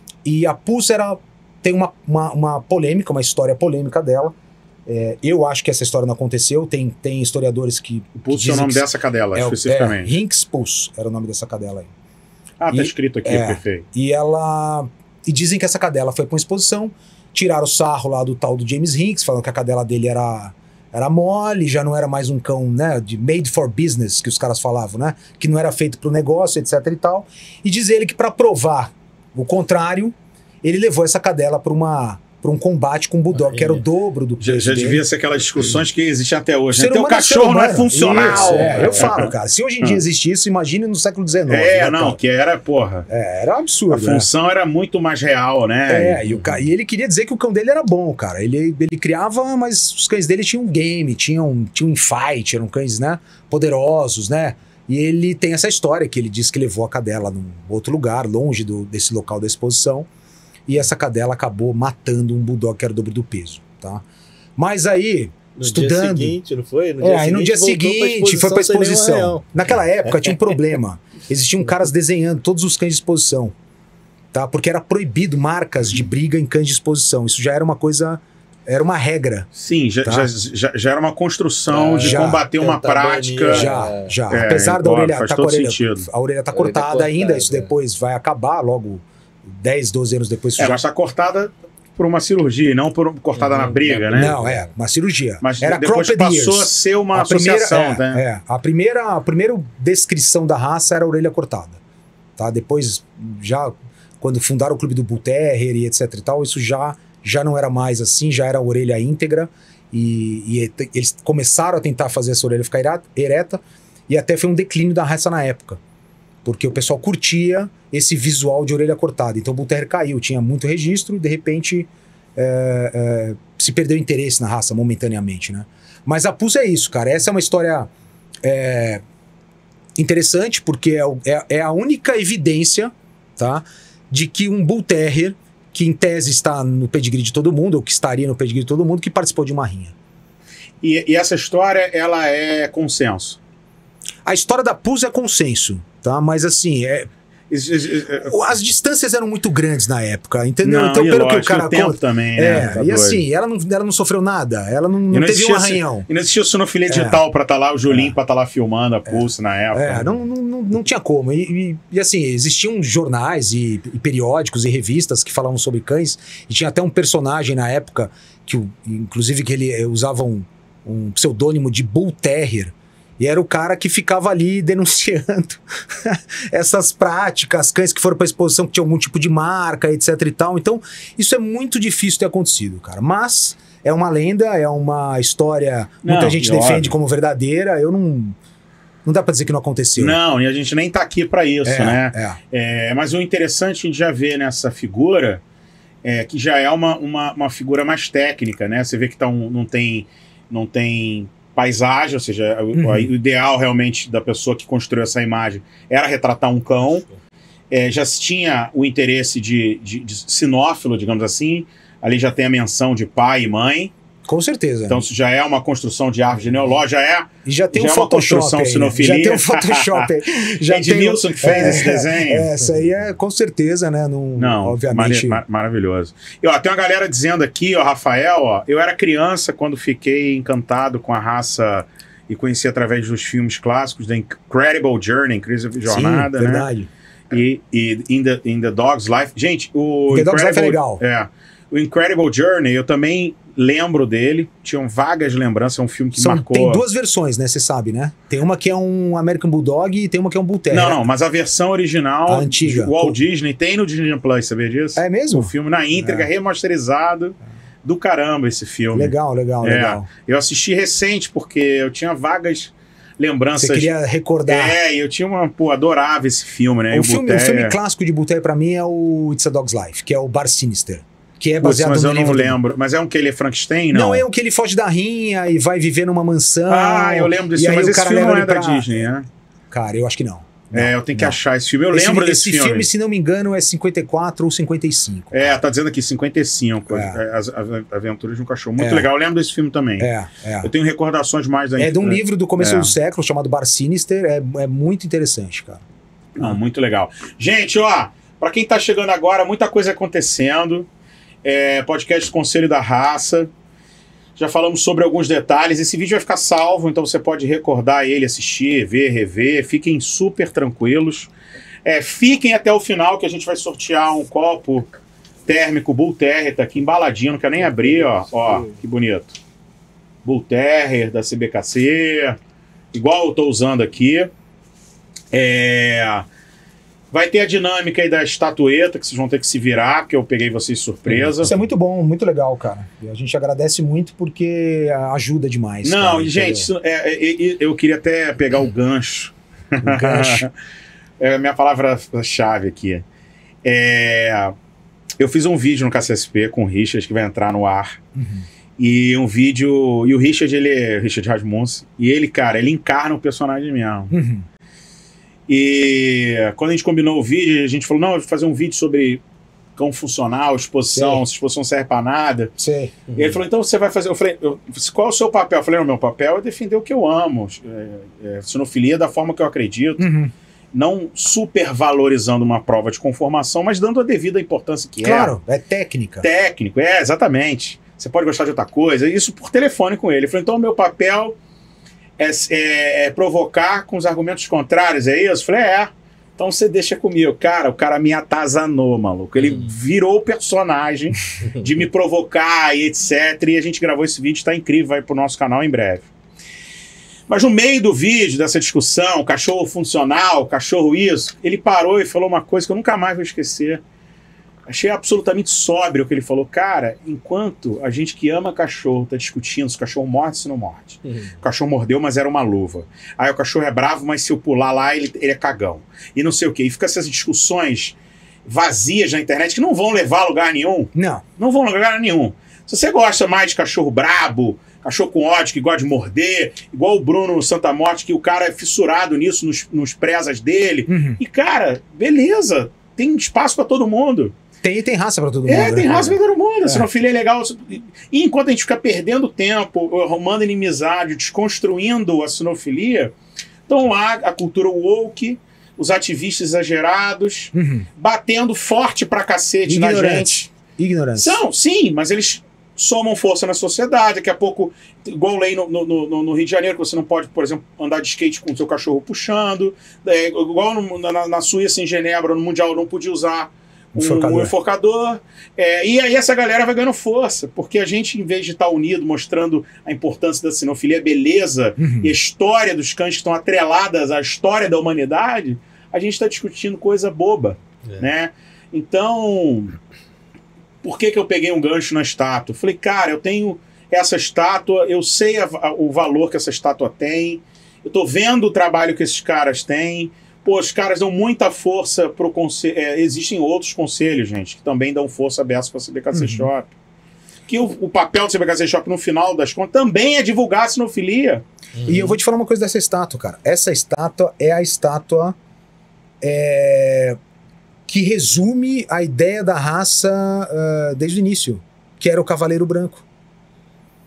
E a Puss era... Tem uma, uma, uma polêmica, uma história polêmica dela. É, eu acho que essa história não aconteceu. Tem, tem historiadores que. O Puss é o nome que dessa cadela, é, especificamente. É, Hinks Puss era o nome dessa cadela aí. Ah, tá e, escrito aqui, é, perfeito. E ela. E dizem que essa cadela foi para uma exposição, tiraram o sarro lá do tal do James Hinks, falando que a cadela dele era, era mole, já não era mais um cão, né? De made for business, que os caras falavam, né? Que não era feito pro negócio, etc e tal. E diz ele que para provar o contrário, ele levou essa cadela para uma para um combate com o Bulldog, ah, que era o dobro do peso Já, já dele. devia ser aquelas discussões que existem até hoje. Ser Né? O cachorro não é funcional. Isso, é, eu falo, cara. Se hoje em dia existe isso, imagine no século dezenove. É, né, não, cara? que era, porra. É, era um absurdo. A função né? era muito mais real, né? É, e, o, e ele queria dizer que o cão dele era bom, cara. Ele, ele criava, mas os cães dele tinham um game, tinham, tinham um fight, eram cães, né, poderosos, né? E ele tem essa história que ele disse que levou a cadela num outro lugar, longe do, desse local da exposição. E essa cadela acabou matando um bulldog que era o dobro do peso, tá? Mas aí, no estudando... dia seguinte, não foi? No é, dia aí no dia seguinte foi pra exposição. Naquela época tinha um problema. Existiam caras desenhando todos os cães de exposição, tá? Porque era proibido marcas de briga em cães de exposição. Isso já era uma coisa... Era uma regra. Sim, já, tá? já, já, já era uma construção é, de já, combater uma prática. Já, já. É, Apesar da orelha estar tá a orelha, a orelha tá a cortada orelha ainda, cortada, isso depois é. vai acabar logo dez, doze anos depois. É, já... mas tá cortada por uma cirurgia, não por cortada uhum, na briga, né? Não, é, uma cirurgia. Mas era depois passou a ser uma a associação, primeira, é, né? É, a primeira, a primeira descrição da raça era a orelha cortada. Tá? Depois, já quando fundaram o clube do Bull Terrier e etc e tal, isso já, já não era mais assim, já era a orelha íntegra. E, e eles começaram a tentar fazer essa orelha ficar ereta, e até foi um declínio da raça na época. Porque o pessoal curtia esse visual de orelha cortada. Então o Bull Terrier caiu, tinha muito registro, e de repente é, é, se perdeu interesse na raça momentaneamente, né? Mas a Puss é isso, cara. Essa é uma história é, interessante, porque é, é, é a única evidência, tá, de que um Bull Terrier, que em tese está no pedigree de todo mundo, ou que estaria no pedigree de todo mundo, que participou de uma rinha. E, e essa história, ela é consenso? A história da Puss é consenso, tá? Mas assim, é... as distâncias eram muito grandes na época, entendeu? Não, então, pelo lógico, que o cara o tempo conta, também, né? É, tá e assim, ela não, ela não sofreu nada, ela não, não, não teve um arranhão. E não existia o sonofilê digital é. pra estar tá lá, o Julinho é. pra estar tá lá filmando a Puss é. na época. É, não, não, não, não tinha como. E, e, e assim, existiam jornais e, e periódicos e revistas que falavam sobre cães, e tinha até um personagem na época, que inclusive que ele usava um, um pseudônimo de Bull Terrier. E era o cara que ficava ali denunciando essas práticas, cães que foram para exposição que tinham algum tipo de marca, etc e tal. Então, isso é muito difícil ter acontecido, cara. Mas é uma lenda, é uma história, muita não, gente defende óbvio. como verdadeira. Eu não... Não dá para dizer que não aconteceu. Não, e a gente nem tá aqui para isso, é, né? É. É, mas o interessante a gente já vê nessa figura é que já é uma, uma, uma figura mais técnica, né? Você vê que tá um, não tem... Não tem paisagem, ou seja, uhum. o ideal realmente da pessoa que construiu essa imagem era retratar um cão. É, já se tinha o interesse de, de, de sinófilo, digamos assim. Ali já tem a menção de pai e mãe. Com certeza. Então, isso já é uma construção de árvore genealógica, já é, e já tem já um é uma Photoshop construção aí, né? sinofilia. Já tem um Photoshop aí. Já Andy tem Wilson que fez é, esse desenho. É, essa aí é com certeza, né? Num, Não, obviamente. mar maravilhoso. E ó, tem uma galera dizendo aqui, ó, Rafael, ó, eu era criança quando fiquei encantado com a raça e conheci através dos filmes clássicos da Incredible Journey, Incrível Jornada, Sim, né? verdade. E, e in, the, in the Dog's Life. Gente, o The Dog's Life é legal. É, o Incredible Journey, eu também lembro dele, tinham vagas lembranças, é um filme que São, marcou... Tem duas versões, né? Você sabe, né? Tem uma que é um American Bulldog e tem uma que é um Bull Terrier. Não, não, mas a versão original, A antiga. o Walt Disney, tem no Disney Plus, sabia disso? É mesmo? O filme na íntegra, É. remasterizado. Do caramba esse filme. Legal, legal, É. legal. Eu assisti recente, porque eu tinha vagas lembranças. Você queria recordar. É, e eu tinha uma... Pô, adorava esse filme, né? O, E filme, o Bull filme Terrier- clássico de Bull Terrier pra mim é o It's a Dog's Life, que é o Bar Sinister. Que é Putz, baseado mas no eu não livro do- lembro. Mas é um que ele é Frankenstein, Não, não? é o que ele foge da rinha e vai viver numa mansão. Ah, eu lembro desse e filme, aí mas o esse cara filme leva não é ele da pra- Disney, né? Cara, eu acho que não. Não, É, eu tenho que não. achar esse filme. Eu Esse, lembro esse desse filme. se não me engano, é cinquenta e quatro ou cinquenta e cinco. É, tá dizendo aqui cinquenta e cinco. É. As, as Aventuras de um Cachorro. Muito É. legal. Eu lembro desse filme também. É, é. Eu tenho recordações mais da É de um livro do começo É. do século chamado Bar Sinister. É, é muito interessante, cara. Não, muito legal. Gente, ó, pra quem tá chegando agora, muita coisa acontecendo. É, podcast Conselho da Raça. Já falamos sobre alguns detalhes. Esse vídeo vai ficar salvo, então você pode recordar ele, assistir, ver, rever. Fiquem super tranquilos. É, fiquem até o final que a gente vai sortear um copo térmico Bull Terrier. Tá aqui embaladinho, não quer nem abrir, ó. Ó, que bonito. Bull Terrier da C B K C. Igual eu tô usando aqui. É... Vai ter a dinâmica aí da estatueta, que vocês vão ter que se virar, porque eu peguei vocês de surpresa. Isso é muito bom, muito legal, cara. E a gente agradece muito porque ajuda demais. Não, cara, e gente, isso é, é, é, eu queria até pegar o gancho. O gancho. É a minha palavra-chave aqui. É, eu fiz um vídeo no K C S P com o Richard, que vai entrar no ar. Uhum. E um vídeo... E o Richard, ele é... Richard Rasmussen. E ele, cara, ele encarna o personagem mesmo. Uhum. E quando a gente combinou o vídeo, a gente falou, não, eu vou fazer um vídeo sobre cão funcional, exposição, Sei. se exposição não serve pra nada. Sei. E ele falou, então você vai fazer... Eu falei, eu, qual é o seu papel? Eu falei, não, meu papel é defender o que eu amo. É, é, sinofilia da forma que eu acredito. Uhum. Não supervalorizando uma prova de conformação, mas dando a devida importância que Claro, é técnica. é. Técnico, é, exatamente. Você pode gostar de outra coisa. Isso por telefone com ele. Ele falou, então o meu papel é, é, é provocar com os argumentos contrários, é isso? Eu falei, é. Então você deixa comigo. Cara, o cara me atazanou, maluco. Ele Hum. virou o personagem de me provocar e etcétera. E a gente gravou esse vídeo, tá incrível, vai pro nosso canal em breve. Mas no meio do vídeo, dessa discussão, cachorro funcional, cachorro isso, ele parou e falou uma coisa que eu nunca mais vou esquecer. Achei absolutamente sóbrio o que ele falou. Cara, enquanto a gente que ama cachorro tá discutindo se o cachorro morde ou se não morde. Uhum. O cachorro mordeu, mas era uma luva. Aí o cachorro é bravo, mas se eu pular lá, ele, ele é cagão. E não sei o quê. E fica essas discussões vazias na internet que não vão levar a lugar nenhum. Não. Não vão a lugar nenhum. Se você gosta mais de cachorro brabo, cachorro com ódio, que gosta de morder, igual o Bruno Santa Morte, que o cara é fissurado nisso, nos, nos presas dele. Uhum. E, cara, beleza. Tem espaço pra todo mundo. Tem, tem raça pra todo mundo. É, tem né, raça cara? pra todo mundo. É. Sinofilia é legal. E enquanto a gente fica perdendo tempo, arrumando inimizade, desconstruindo a sinofilia, estão lá a cultura woke, os ativistas exagerados, Uhum. batendo forte pra cacete na gente. Ignorantes. Ignorantes. São, sim, mas eles somam força na sociedade. Daqui a pouco, igual lei no, no, no, no Rio de Janeiro, que você não pode, por exemplo, andar de skate com o seu cachorro puxando. É, igual no, na, na Suíça, em Genebra, no Mundial, não podia usar um Enforcador. um enforcador. É, e aí essa galera vai ganhando força, porque a gente, em vez de estar unido, mostrando a importância da sinofilia, a beleza Uhum. e a história dos cães que estão atreladas à história da humanidade, a gente está discutindo coisa boba. É. Né? Então, por que, que eu peguei um gancho na estátua? Eu falei, cara, eu tenho essa estátua, eu sei a, a, o valor que essa estátua tem, eu tô vendo o trabalho que esses caras têm. Pô, os caras dão muita força pro conselho. É, existem outros conselhos, gente, que também dão força aberta para a C B K C Uhum. Shop. Que o, o papel do C B K C Shop, no final das contas, também é divulgar a sinofilia. E eu vou te falar uma coisa dessa estátua, cara. Essa estátua é a estátua é, que resume a ideia da raça uh, desde o início, que era o Cavaleiro Branco.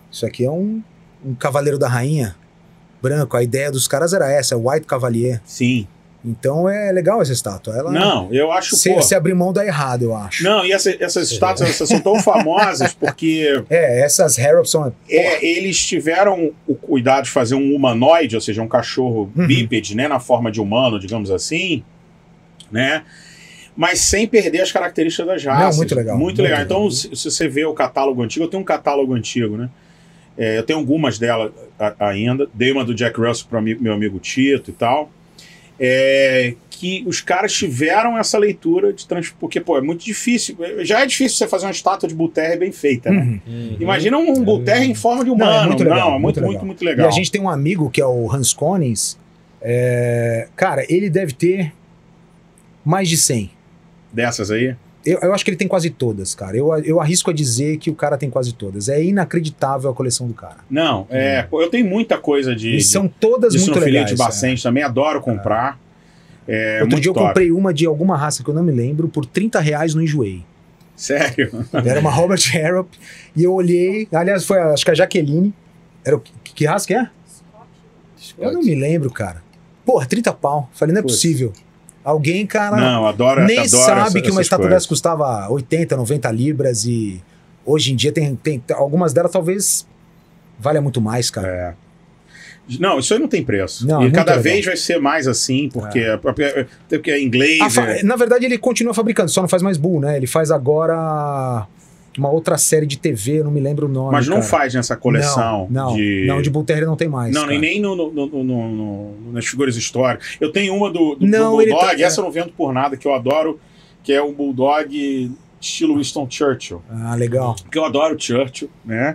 Isso aqui é um, um cavaleiro da rainha branco. A ideia dos caras era essa, é o White Cavalier. Sim. Então é legal essa estátua. Ela, não, eu acho... Se, pô, se abrir mão dá errado, eu acho. Não, e essa, essas estátuas essas são tão famosas porque... É, essas Harrods são... É, eles tiveram o cuidado de fazer um humanoide, ou seja, um cachorro Uhum. bípede, né, na forma de humano, digamos assim, né? Mas sem perder as características das raças. Não, muito legal. Muito, muito legal. legal. Então, se, se você vê o catálogo antigo, eu tenho um catálogo antigo, né? É, eu tenho algumas delas a- ainda. Dei uma do Jack Russell para meu amigo Tito e tal. É, que os caras tiveram essa leitura de trans... Porque, pô, é muito difícil. Já é difícil você fazer uma estátua de Bull Terrier bem feita, né? Uhum. Uhum. Imagina um Bull Terrier em forma de humano. Não, é muito legal, Não, é muito, muito muito, legal. muito legal. E a gente tem um amigo que é o Hans Konings. É, cara, ele deve ter mais de cem. Dessas aí? Eu, eu acho que ele tem quase todas, cara. Eu, eu arrisco a dizer que o cara tem quase todas. É inacreditável a coleção do cara. Não, é, pô, eu tenho muita coisa de, E de, são todas de muito sinofilia legais. de Bacente também, adoro comprar. É, Outro muito dia eu top. comprei uma de alguma raça que eu não me lembro por trinta reais no Enjoei. Sério? Era uma Robert Harrop e eu olhei. Aliás, foi a- acho que a Jaqueline. Era o, que, que raça que é? Eu não me lembro, cara. Porra, trinta pau. Falei, não é Putz. possível. Alguém, cara, Não, adoro, nem adoro sabe essa, que uma essas estátua coisas. dessa custava oitenta, noventa libras e hoje em dia tem, tem algumas delas talvez valha muito mais, cara. É. Não, isso aí não tem preço. Não, é e muito cada legal. vez vai ser mais assim, porque é, porque- porque é inglês. A fa- é- Na verdade, ele continua fabricando, só não faz mais Bull, né? Ele faz agora uma outra série de T V, eu não me lembro o nome. mas não cara. faz nessa coleção Não, não, de. não, de Bull Terrier não tem mais. Não, cara. nem, nem no, no- no- no- no- no- nas figuras históricas. Eu tenho uma do, do, Não, do ele Bulldog, tá- essa eu não vendo por nada, que eu adoro, que é um Bulldog estilo Winston Churchill. Ah, legal. Porque eu adoro Churchill, né?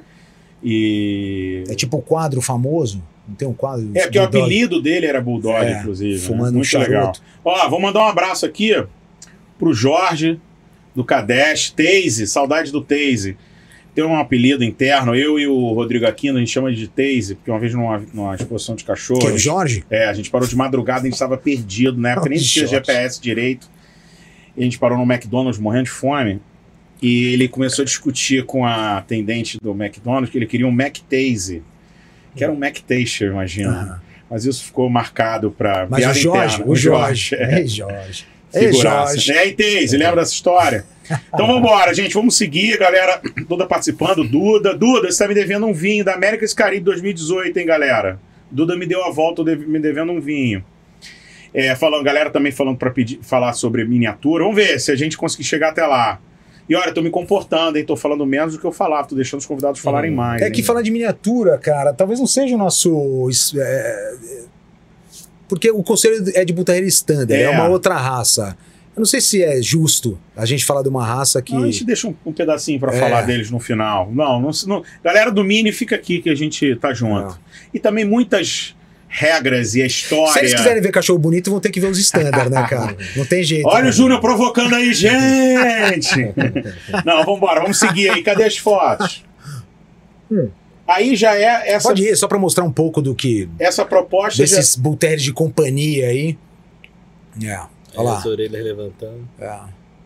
E. É tipo o quadro famoso. Não tem um quadro? É, porque o Bulldog? apelido dele era Bulldog, É, inclusive. né? fumando um Muito charuto. legal. Ó, vou mandar um abraço aqui pro Jorge, do Kadesh, Teise, saudade do Teise. Tem um apelido interno, eu e o Rodrigo Aquino, a gente chama de Teise, porque uma vez numa, numa exposição de cachorro. Que é a o gente- Jorge? É, a gente parou de madrugada, a gente estava perdido, na época nem tinha Jorge. G P S direito. E a gente parou no McDonald's morrendo de fome. E ele começou a discutir com a atendente do McDonald's que ele queria um McTase, que era um McTaster, imagina. Aham. Mas isso ficou marcado para Mas o Jorge, o Jorge. é. Ei, Jorge. Ei, Figuraça. Jorge. É, e Teise, lembra dessa história? Então vamos embora, gente. Vamos seguir, galera. Toda participando. Duda, Duda, você tá me devendo um vinho da Américas Caribe dois mil e dezoito, hein, galera? Duda me deu a volta, eu dev- me devendo um vinho. É, falando, galera também falando para pedir, falar sobre miniatura. Vamos ver se a gente conseguir chegar até lá. E olha, tô me comportando, hein? Tô falando menos do que eu falava, tô deixando os convidados falarem Hum. mais. É que hein? falar de miniatura, cara, talvez não seja o nosso. é, porque o conselho é de Bull Terrier Standard, é. É. uma outra raça. Eu não sei se é justo a gente falar de uma raça que. Não, a gente deixa um, um pedacinho para É. falar deles no final. Não, não, não. Galera do Mini, fica aqui que a gente tá junto. E também muitas regras e a história. Se eles quiserem ver cachorro bonito, vão ter que ver os standard, né, cara? Não tem jeito. Olha né? o Júnior provocando aí, gente! Não, vambora, vamos seguir aí. Cadê as fotos? Hum. Aí já é essa, Pode ir, só pra mostrar um pouco do que. essa proposta. já- Desses Bull Terriers de companhia aí. É, olha lá. As orelhas levantando. É,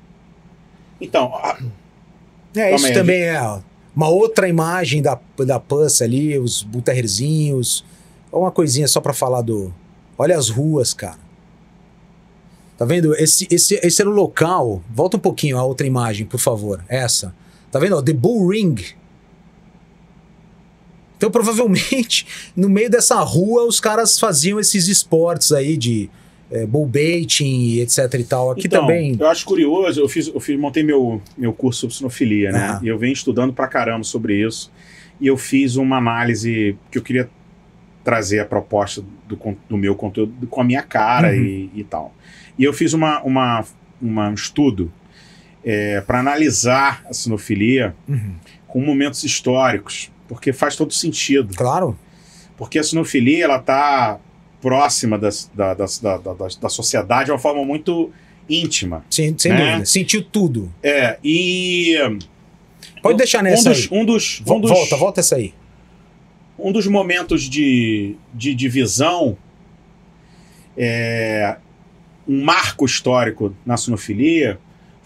Então, a- é Calma isso aí, também é uma outra imagem da, da Puss ali, os Bull Terrierzinhos. Uma coisinha só pra falar do. Olha as ruas, cara. Tá vendo? Esse, esse, esse era o local. Volta um pouquinho a outra imagem, por favor. Essa. Tá vendo? Ó, The Bull Ring. Então, provavelmente, no meio dessa rua, os caras faziam esses esportes aí de é, bull baiting, etc e tal. Aqui então, também. eu acho curioso, eu, fiz, eu fiz, montei meu, meu curso sobre sinofilia, né? Ah. E eu venho estudando pra caramba sobre isso. E eu fiz uma análise que eu queria trazer a proposta do, con- do meu conteúdo com a minha cara Uhum. e, e tal. E eu fiz uma, uma, uma- um estudo é, para analisar a sinofilia Uhum. com momentos históricos, porque faz todo sentido. Claro. Porque a sinofilia ela está próxima das- da, das- da, da, da, da sociedade de uma forma muito íntima. Sem, sem Né? dúvida. Sentiu tudo. É, e Pode um- deixar um nessa dos, aí. um dos, Vo- um dos, Volta, volta essa aí. um dos momentos de, de divisão, é, um marco histórico na sinofilia,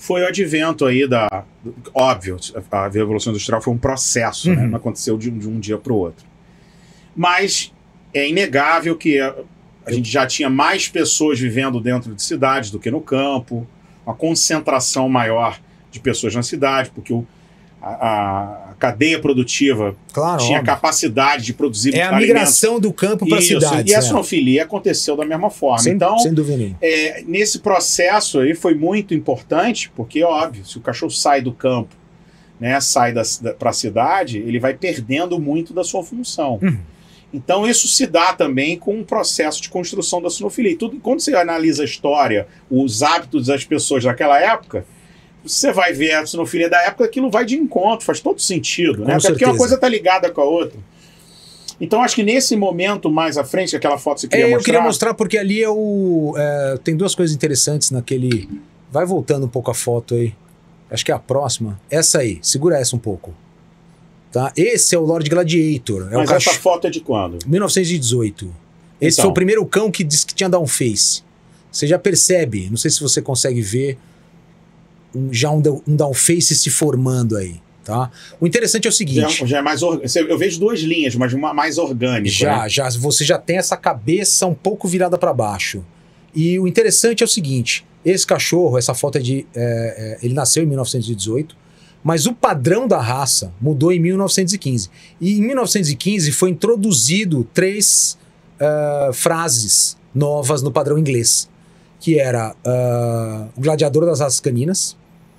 foi o advento aí da... Óbvio, a Revolução Industrial foi um processo, Uhum. né? Não aconteceu de, de um dia para o outro. Mas é inegável que a, a gente já tinha mais pessoas vivendo dentro de cidades do que no campo, uma concentração maior de pessoas na cidade, porque o, a, a cadeia produtiva Claro, tinha óbvio. capacidade de produzir É a alimentos. migração do campo para a Isso, cidade. e a sinofilia aconteceu da mesma forma. Sem, então, sem dúvida nenhuma. é, nesse processo aí foi muito importante, porque, óbvio, se o cachorro sai do campo, né, sai para a cidade, ele vai perdendo muito da sua função. Uhum. Então isso se dá também com um processo de construção da sinofilia. E tudo, quando você analisa a história, os hábitos das pessoas daquela época, você vai ver a sinofilia da época, aquilo vai de encontro, faz todo sentido, né? Com Até porque uma certeza. coisa está ligada com a outra. Então acho que nesse momento mais à frente, aquela foto que você queria É, eu mostrar... queria mostrar porque ali é o. é, tem duas coisas interessantes naquele. Vai voltando um pouco a foto aí. Acho que é a próxima. Essa aí, segura essa um pouco. Tá? Esse é o Lord Gladiator. É Mas o essa cachorro. foto é de quando? mil novecentos e dezoito. Esse Então. foi o primeiro cão que disse que tinha downface. Você já percebe, não sei se você consegue ver, um- já um, down- um downface se formando aí. Tá? O interessante é o Já, seguinte. já é mais or... Eu vejo duas linhas, mas uma mais orgânica. Já, né? já, você já tem essa cabeça um pouco virada para baixo. E o interessante é o seguinte: esse cachorro, essa foto é de. É, é, ele nasceu em mil novecentos e dezoito, mas o padrão da raça mudou em mil novecentos e quinze. E em mil novecentos e quinze foi introduzido três uh, frases novas no padrão inglês, que era uh, o gladiador das raças caninas,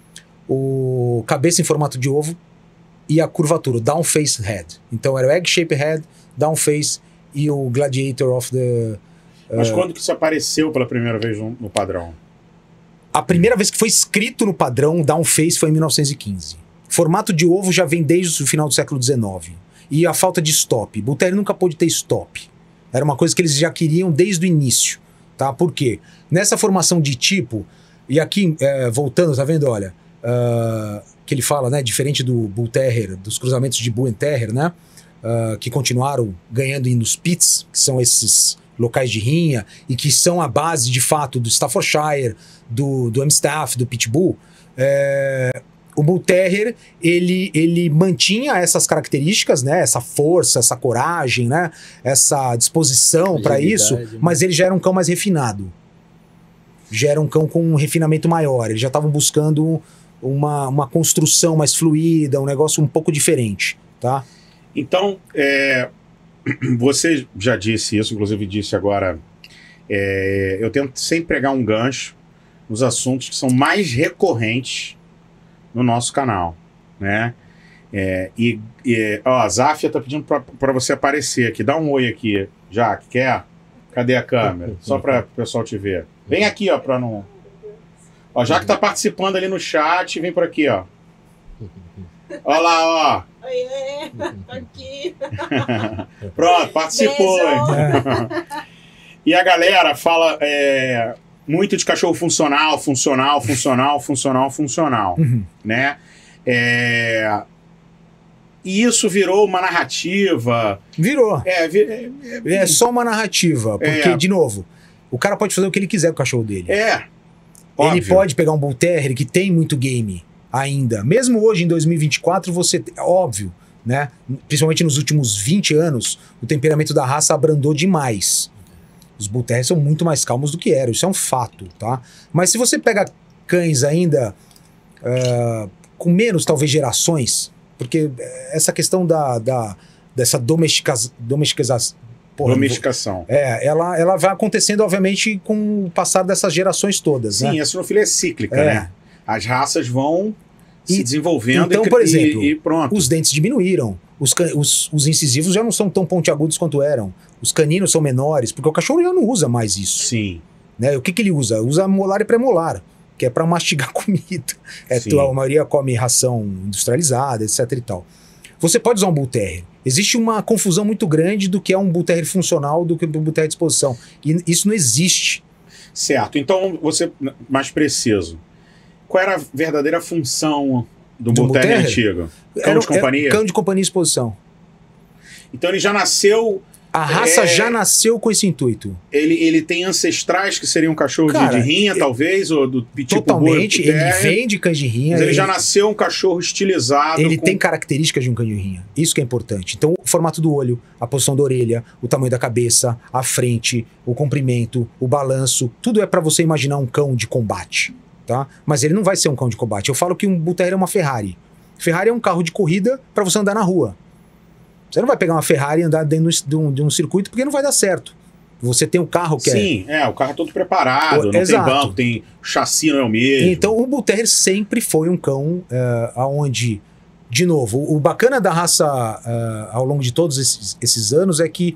o cabeça em formato de ovo e a curvatura, o down face head. Então era o egg shape head, down face e o gladiator of the... Mas uh, quando que isso apareceu pela primeira vez no, no padrão? A primeira vez que foi escrito no padrão down face foi em mil novecentos e quinze. Formato de ovo já vem desde o final do século dezenove. E a falta de stop. Bull Terrier nunca pôde ter stop. Era uma coisa que eles já queriam desde o início. Tá? Por quê? Nessa formação de tipo, e aqui, é, voltando, tá vendo? Olha, uh, que ele fala, né? Diferente do Bull Terrier, dos cruzamentos de Bull and Terrier, né? Uh, que continuaram ganhando nos pits, que são esses locais de rinha, e que são a base, de fato, do Staffordshire, do, do Amstaff, do Pitbull. É, o Bull Terrier, ele, ele mantinha essas características, né? Essa força, essa coragem, né? Essa disposição para isso, Agilidade, né? mas ele já era um cão mais refinado. Já era um cão com um refinamento maior. Eles já estavam buscando uma, uma construção mais fluida, um negócio um pouco diferente, tá? Então, é, você já disse isso, inclusive disse agora, é, eu tento sempre pegar um gancho nos assuntos que são mais recorrentes no nosso canal, né? É, e, e ó, a Zafia tá pedindo para você aparecer aqui, dá um oi aqui, Jaque, quer? Cadê a câmera? Só para o pessoal te ver. Vem aqui, ó, para não... Ó, Jaque tá participando ali no chat, vem por aqui, ó. Ó lá, ó. Oi, tô aqui. Pronto, participou. Beijo. E a galera fala é, muito de cachorro funcional, funcional, funcional, funcional, funcional, Uhum. né? É, e isso virou uma narrativa. Virou. É, vi- é, É só uma narrativa, porque, É. de novo, o cara pode fazer o que ele quiser com o cachorro dele. é Ele óbvio. pode pegar um Bull Terrier que tem muito game ainda. Mesmo hoje, em dois mil e vinte e quatro, você... Óbvio, né? Principalmente nos últimos vinte anos, o temperamento da raça abrandou demais. Os Bull Terriers são muito mais calmos do que eram, isso é um fato, tá? Mas se você pega cães ainda ah, com menos, talvez, gerações, porque essa questão da, da, dessa domestica, domesticação... porra, Domesticação. É, ela, ela vai acontecendo, obviamente, com o passar dessas gerações todas, Sim, né? a sinofilia é cíclica, É. né? As raças vão se E- desenvolvendo então, e, por exemplo, e, e pronto. Os dentes diminuíram, os, can- os, os incisivos já não são tão pontiagudos quanto eram, os caninos são menores, porque o cachorro já não usa mais isso. Sim, Né? O que, que ele usa? Usa molar e pré-molar, que é para mastigar comida. É, Sim. tu- a maioria come ração industrializada, etc e tal. Você pode usar um Bull Terrier. Existe uma confusão muito grande do que é um Bull Terrier funcional do que um Bull Terrier de exposição. E isso não existe. certo. Então, você, mais preciso, qual era a verdadeira função do Do Bull Bull Terrier Terrier? antigo? Cão Era- de companhia? É, cão de companhia e exposição. Então ele já nasceu A raça É. já nasceu com esse intuito. Ele, ele tem ancestrais que seriam cachorro de- Cara, de rinha, ele- talvez, ou do tipo Totalmente. Bull Ele Terrier, vem de cães de rinha. mas ele já nasceu um cachorro estilizado. Ele com- tem características de um cão de rinha. Isso que é importante. Então, o formato do olho, a posição da orelha, o tamanho da cabeça, a frente, o comprimento, o balanço, tudo é pra você imaginar um cão de combate, tá? Mas ele não vai ser um cão de combate. Eu falo que um Bull Terrier é uma Ferrari. Ferrari é um carro de corrida pra você andar na rua. Você não vai pegar uma Ferrari e andar dentro de um, de um circuito porque não vai dar certo. Você tem um carro que é... Sim, é, o carro é todo preparado, O- não exato. tem banco, tem chassi, não é o mesmo. Então, o Bull Terrier sempre foi um cão eh, aonde, de novo, o bacana da raça eh, ao longo de todos esses, esses anos é que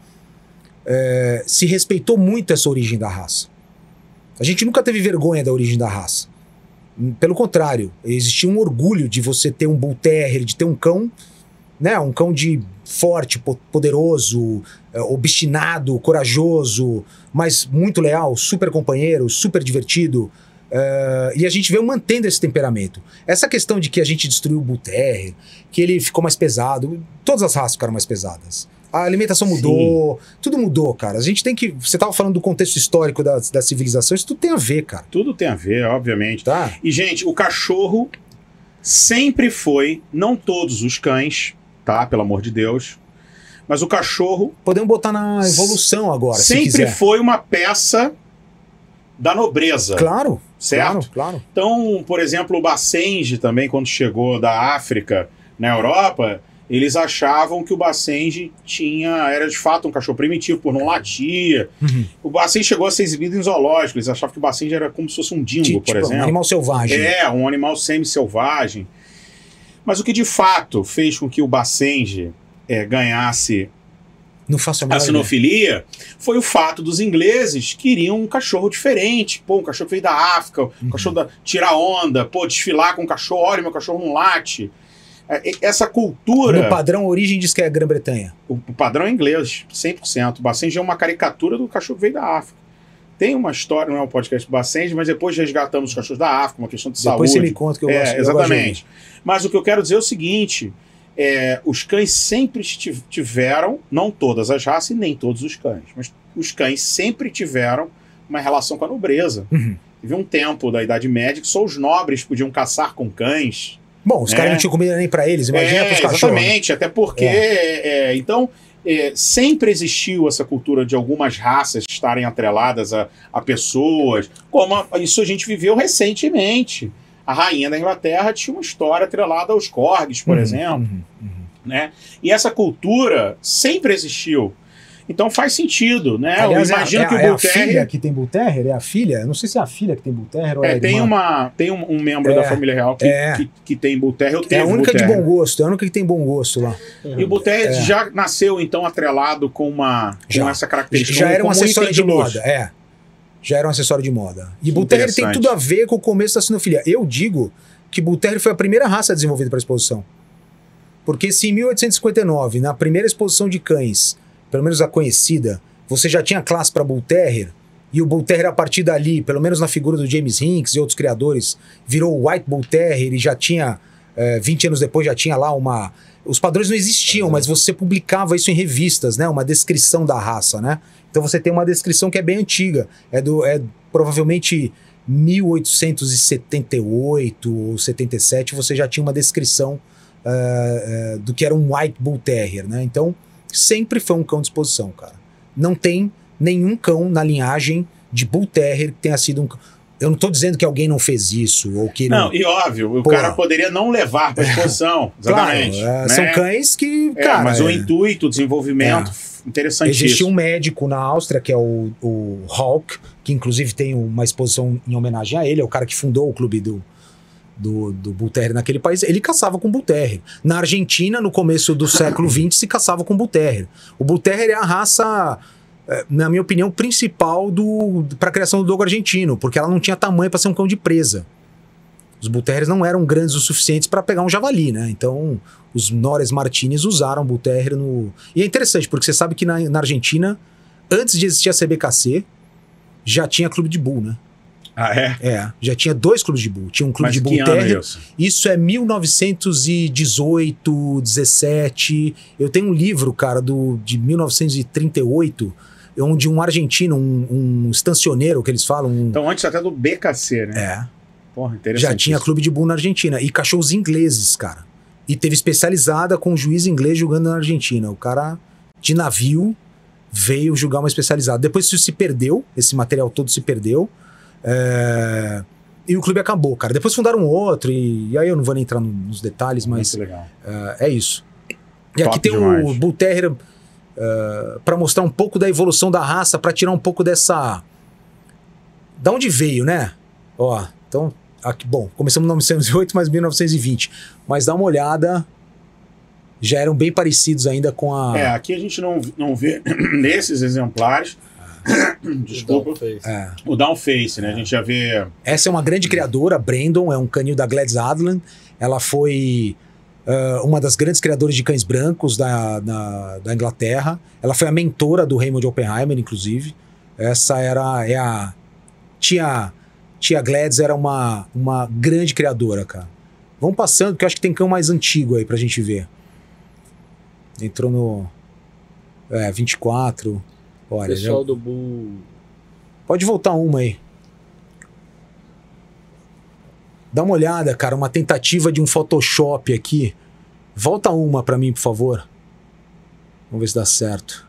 eh, se respeitou muito essa origem da raça. A gente nunca teve vergonha da origem da raça. Hum, Pelo contrário, existia um orgulho de você ter um Bull Terrier, de ter um cão, né, um cão de forte, po- poderoso, eh, obstinado, corajoso, mas muito leal, super companheiro, super divertido. eh, e a gente veio mantendo esse temperamento. Essa questão de que a gente destruiu o Bull Terrier, que ele ficou mais pesado, todas as raças ficaram mais pesadas. A alimentação mudou, tudo mudou, cara. A gente tem que... Você tava falando do contexto histórico da, da civilização, isso tudo tem a ver, cara. Tudo tem a ver, obviamente. Tá? E, gente, o cachorro sempre foi, não todos os cães, tá? Pelo amor de Deus. Mas o cachorro Podemos botar na evolução agora, se sempre quiser. foi uma peça da nobreza. Claro, Certo? claro, claro. Então, por exemplo, o Basenji também, quando chegou da África na Europa, eles achavam que o Basenji tinha, era de fato um cachorro primitivo, por não latia. Uhum. O Basenji chegou a ser exibido em zoológico, eles achavam que o Basenji era como se fosse um dingo, Tipo, por um exemplo. animal selvagem. É, um animal semi-selvagem. Mas o que de fato fez com que o Basenji é, ganhasse Não faço a a menor ideia. sinofilia foi o fato dos ingleses que queriam um cachorro diferente. Pô, um cachorro que veio da África, um Uhum. cachorro da tirar onda, pô, desfilar com o cachorro, olha, meu cachorro não late. É, e- Essa cultura, No padrão origem diz que é a Grã-Bretanha. o, o padrão é inglês, cem por cento. O Basenji é uma caricatura do cachorro que veio da África. Tem uma história, não é um podcast do Basenji, mas depois resgatamos os cachorros da África, uma questão de Depois saúde. você me conta que eu É, gosto. eu gosto de exatamente. Mas o que eu quero dizer é o seguinte: é, os cães sempre tiv- tiveram, não todas as raças e nem todos os cães, mas os cães sempre tiveram uma relação com a nobreza. ouvir. Uhum. Teve um tempo da Idade Média que só os nobres podiam caçar com cães. Bom, os É. caras não tinham comida nem pra eles, imagina é, pros cachorros. né? exatamente, até porque. é, então, é, sempre existiu essa cultura de algumas raças estarem atreladas a, a pessoas, como a- isso a gente viveu recentemente. A rainha da Inglaterra tinha uma história atrelada aos corgis, por Uhum, exemplo. uhum, uhum. Né? E essa cultura sempre existiu. Então faz sentido, né? Aliás, Eu imagino é, a- que é o a Bull filha Terrier... que tem Bull Terrier? É a filha? Eu não sei se é a filha que tem Bull Terrier ou é, É, a tem irmã. uma, tem um, um membro É, da família real que, é. que, que tem Bull Terrier. Eu É teve a Bull única de Terrier. bom gosto, é a única que tem bom gosto lá. E o Bull Terrier É. já nasceu, então, atrelado com, uma, com Já. essa característica. Já era um como acessório item de luxo. moda, é. Já era um acessório de moda. E Que Bull Terrier tem interessante. tudo a ver com o começo da sinofilia. Eu digo que Bull Terrier foi a primeira raça desenvolvida para exposição. Porque se em mil oitocentos e cinquenta e nove, na primeira exposição de cães, pelo menos a conhecida, você já tinha classe para Bull Terrier, e o Bull Terrier a partir dali, pelo menos na figura do James Hinks e outros criadores, virou o White Bull Terrier e já tinha, eh, vinte anos depois, já tinha lá uma... Os padrões não existiam, mas você publicava isso em revistas, né? Uma descrição da raça, né? Então você tem uma descrição que é bem antiga. É, do, é provavelmente mil oitocentos e setenta e oito ou setenta e sete, você já tinha uma descrição uh, uh, do que era um White Bull Terrier, né? Então sempre foi um cão de exposição, cara. Não tem nenhum cão na linhagem de Bull Terrier que tenha sido um cão. Eu não tô dizendo que alguém não fez isso, ou que Não, e óbvio, o Porra. cara poderia não levar para exposição. Claro, Exatamente. é, né? são cães que, É, cara... mas o é- intuito, o desenvolvimento, interessantíssimo. Existe um médico na Áustria, que é o, o Hawk, que inclusive tem uma exposição em homenagem a ele, é o cara que fundou o clube do, do, do Bull Terrier naquele país. Ele caçava com Bull Terrier. Na Argentina, no começo do século vinte, se caçava com Bull Terrier. O Bull Terrier é a raça, eh, na minha opinião, principal para a criação do dogo argentino, porque ela não tinha tamanho para ser um cão de presa. Os Bull Terriers não eram grandes o suficientes para pegar um javali, né? Então, os Norris Martínez usaram Bull Terrier no... E é interessante, porque você sabe que na, na Argentina, antes de existir a C B K C, já tinha clube de Bull, né? Ah, é? É, já tinha dois clubes de Bull. Tinha um clube Mas de Bull que ano Terrier. isso? Isso é mil novecentos e dezoito, dezessete. Eu tenho um livro, cara, do, de mil novecentos e trinta e oito, onde um argentino, um, um estacioneiro, que eles falam... Um, Então antes até do B K C, né? é, Porra, interessante. já tinha clube de Bull na Argentina. E cachorros ingleses, cara. E teve especializada com um juiz inglês julgando na Argentina. O cara de navio veio julgar uma especializada. Depois isso se perdeu, esse material todo se perdeu. É... E o clube acabou, cara. Depois fundaram outro, e, e aí eu não vou nem entrar nos detalhes, mas Muito legal. é, é isso. E Top aqui tem demais. o Bull Terrier uh, para mostrar um pouco da evolução da raça, para tirar um pouco dessa... Da onde veio, né? Ó, então... Aqui, bom, começamos em mil novecentos e oito, mas mil novecentos e vinte. Mas dá uma olhada, já eram bem parecidos ainda com a... É, aqui a gente não, não vê nesses exemplares. Desculpa. É. O Downface, né? A gente já vê. Essa é uma grande criadora, Brandon, é um canil da Gladys Adlan. Ela foi uh, uma das grandes criadoras de cães brancos da, da, da Inglaterra. Ela foi a mentora do Raymond Oppenheimer, inclusive. Essa era é a tia, tia Gladys era uma, uma grande criadora, cara. Vamos passando, porque eu acho que tem cão mais antigo aí pra gente ver. Entrou no... É, vinte e quatro... Olha, Pessoal já... do Bull. Pode voltar uma aí. Dá uma olhada, cara. Uma tentativa de um Photoshop aqui. Volta uma pra mim, por favor. Vamos ver se dá certo.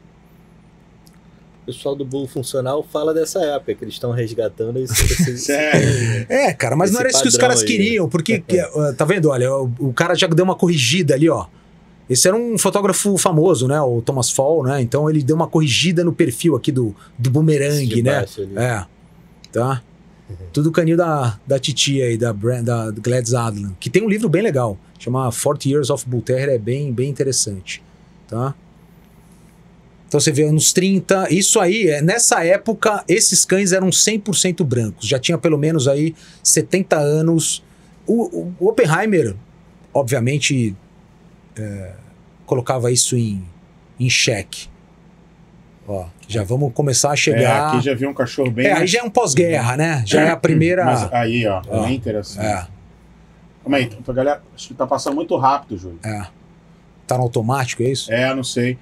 O pessoal do Bull Funcional fala dessa época, que eles estão resgatando isso. Sério? É, cara, mas Esse não era isso que os padrão caras aí, queriam. Porque, que, uh, tá vendo? Olha, o, o cara já deu uma corrigida ali, ó. Esse era um fotógrafo famoso, né? O Thomas Fall, né? Então ele deu uma corrigida no perfil aqui do, do bumerangue, né? Ali. É. Tá? Tudo canil da, da titia aí, da, Brand, da Gladys Adlan. Que tem um livro bem legal. Chama forty Years of Bull Terrier. É bem, bem interessante. Tá? Então você vê anos trinta. Isso aí, é, nessa época, esses cães eram cem por cento brancos. Já tinha pelo menos aí setenta anos. O, o, o Oppenheimer, obviamente... É, colocava isso em, em xeque. Ó, já vamos começar a É, chegar... aqui já vi um cachorro bem. É, aí já é um pós-guerra, né? Já é a primeira... Mas aí, ó, Ó, é bem interessante. É, Calma aí, então, galera, acho que tá passando muito rápido, Júlio. é. Tá no automático, é isso? É, não sei.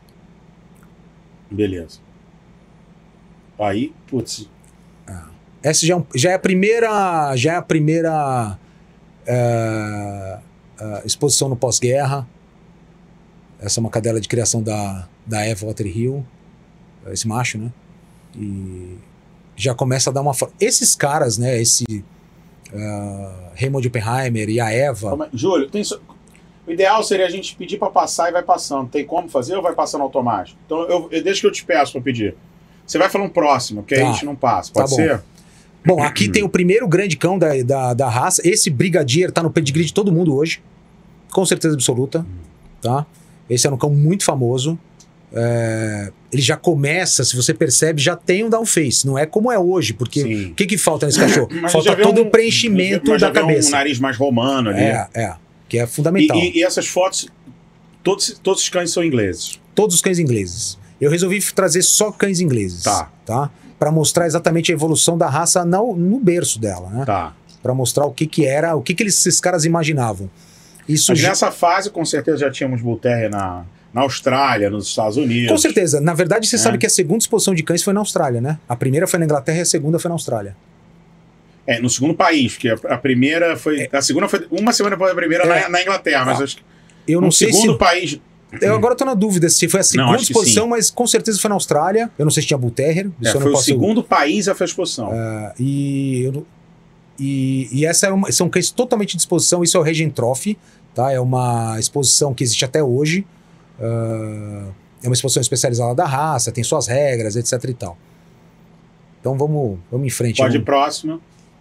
Beleza. Aí, putz. Essa já é, um- já é a primeira... Já é a primeira... é, é, exposição no pós-guerra. Essa é uma cadela de criação da, da Eva Waterhill. Esse macho, né? E já começa a dar uma... fo- Esses caras, né? Esse uh, Raymond Oppenheimer e a Eva... Calma aí. Júlio, tem so- o ideal seria a gente pedir pra passar e vai passando. Tem como fazer ou vai passando automático? Então, eu, eu, deixa que eu te peço pra pedir. Você vai falando próximo, que aí Tá. a gente não passa. Pode Tá bom. ser? Bom, aqui tem o primeiro grande cão da, da, da raça. Esse Brigadier tá no pedigree de todo mundo hoje. Com certeza absoluta. Tá? Esse era um cão muito famoso. É, ele já começa, se você percebe, já tem um downface. Não é como é hoje, porque Sim. o que, que falta nesse cachorro? Mas Falta já vê todo um- o preenchimento mas já da vê cabeça. um nariz mais romano ali. É, é. Que é E, fundamental. e- e essas fotos, todos, todos os cães são ingleses. Todos os cães ingleses. Eu resolvi trazer só cães ingleses. Tá. Tá? Para mostrar exatamente a evolução da raça no, no berço dela, né? Tá. Para mostrar o que que era, o que que eles, esses caras imaginavam. Isso Mas já- nessa fase, com certeza, já tínhamos Bull Terrier na, na Austrália, nos Estados Unidos. Com certeza. Na verdade, você É. sabe que a segunda exposição de cães foi na Austrália, né? A primeira foi na Inglaterra e a segunda foi na Austrália. É, no segundo país, porque a, a primeira foi. A segunda foi uma semana depois da primeira É. na, na Inglaterra, mas Ah, acho que Eu não no sei segundo se... país. Eu agora tô na dúvida se foi a segunda acho que exposição, sim. mas com certeza foi na Austrália. Eu não sei se tinha Bull Terrier. É, Isso eu foi não o posso... segundo país a fazer a exposição. Ah, e, eu não- e, e essa é uma, são cães totalmente de exposição. Isso é o Regent Trophy, tá? É uma exposição que existe até hoje. Ah, é uma exposição especializada da raça, tem suas regras, etc e tal. Então vamos, vamos em frente. Pode ir Vamos- próximo.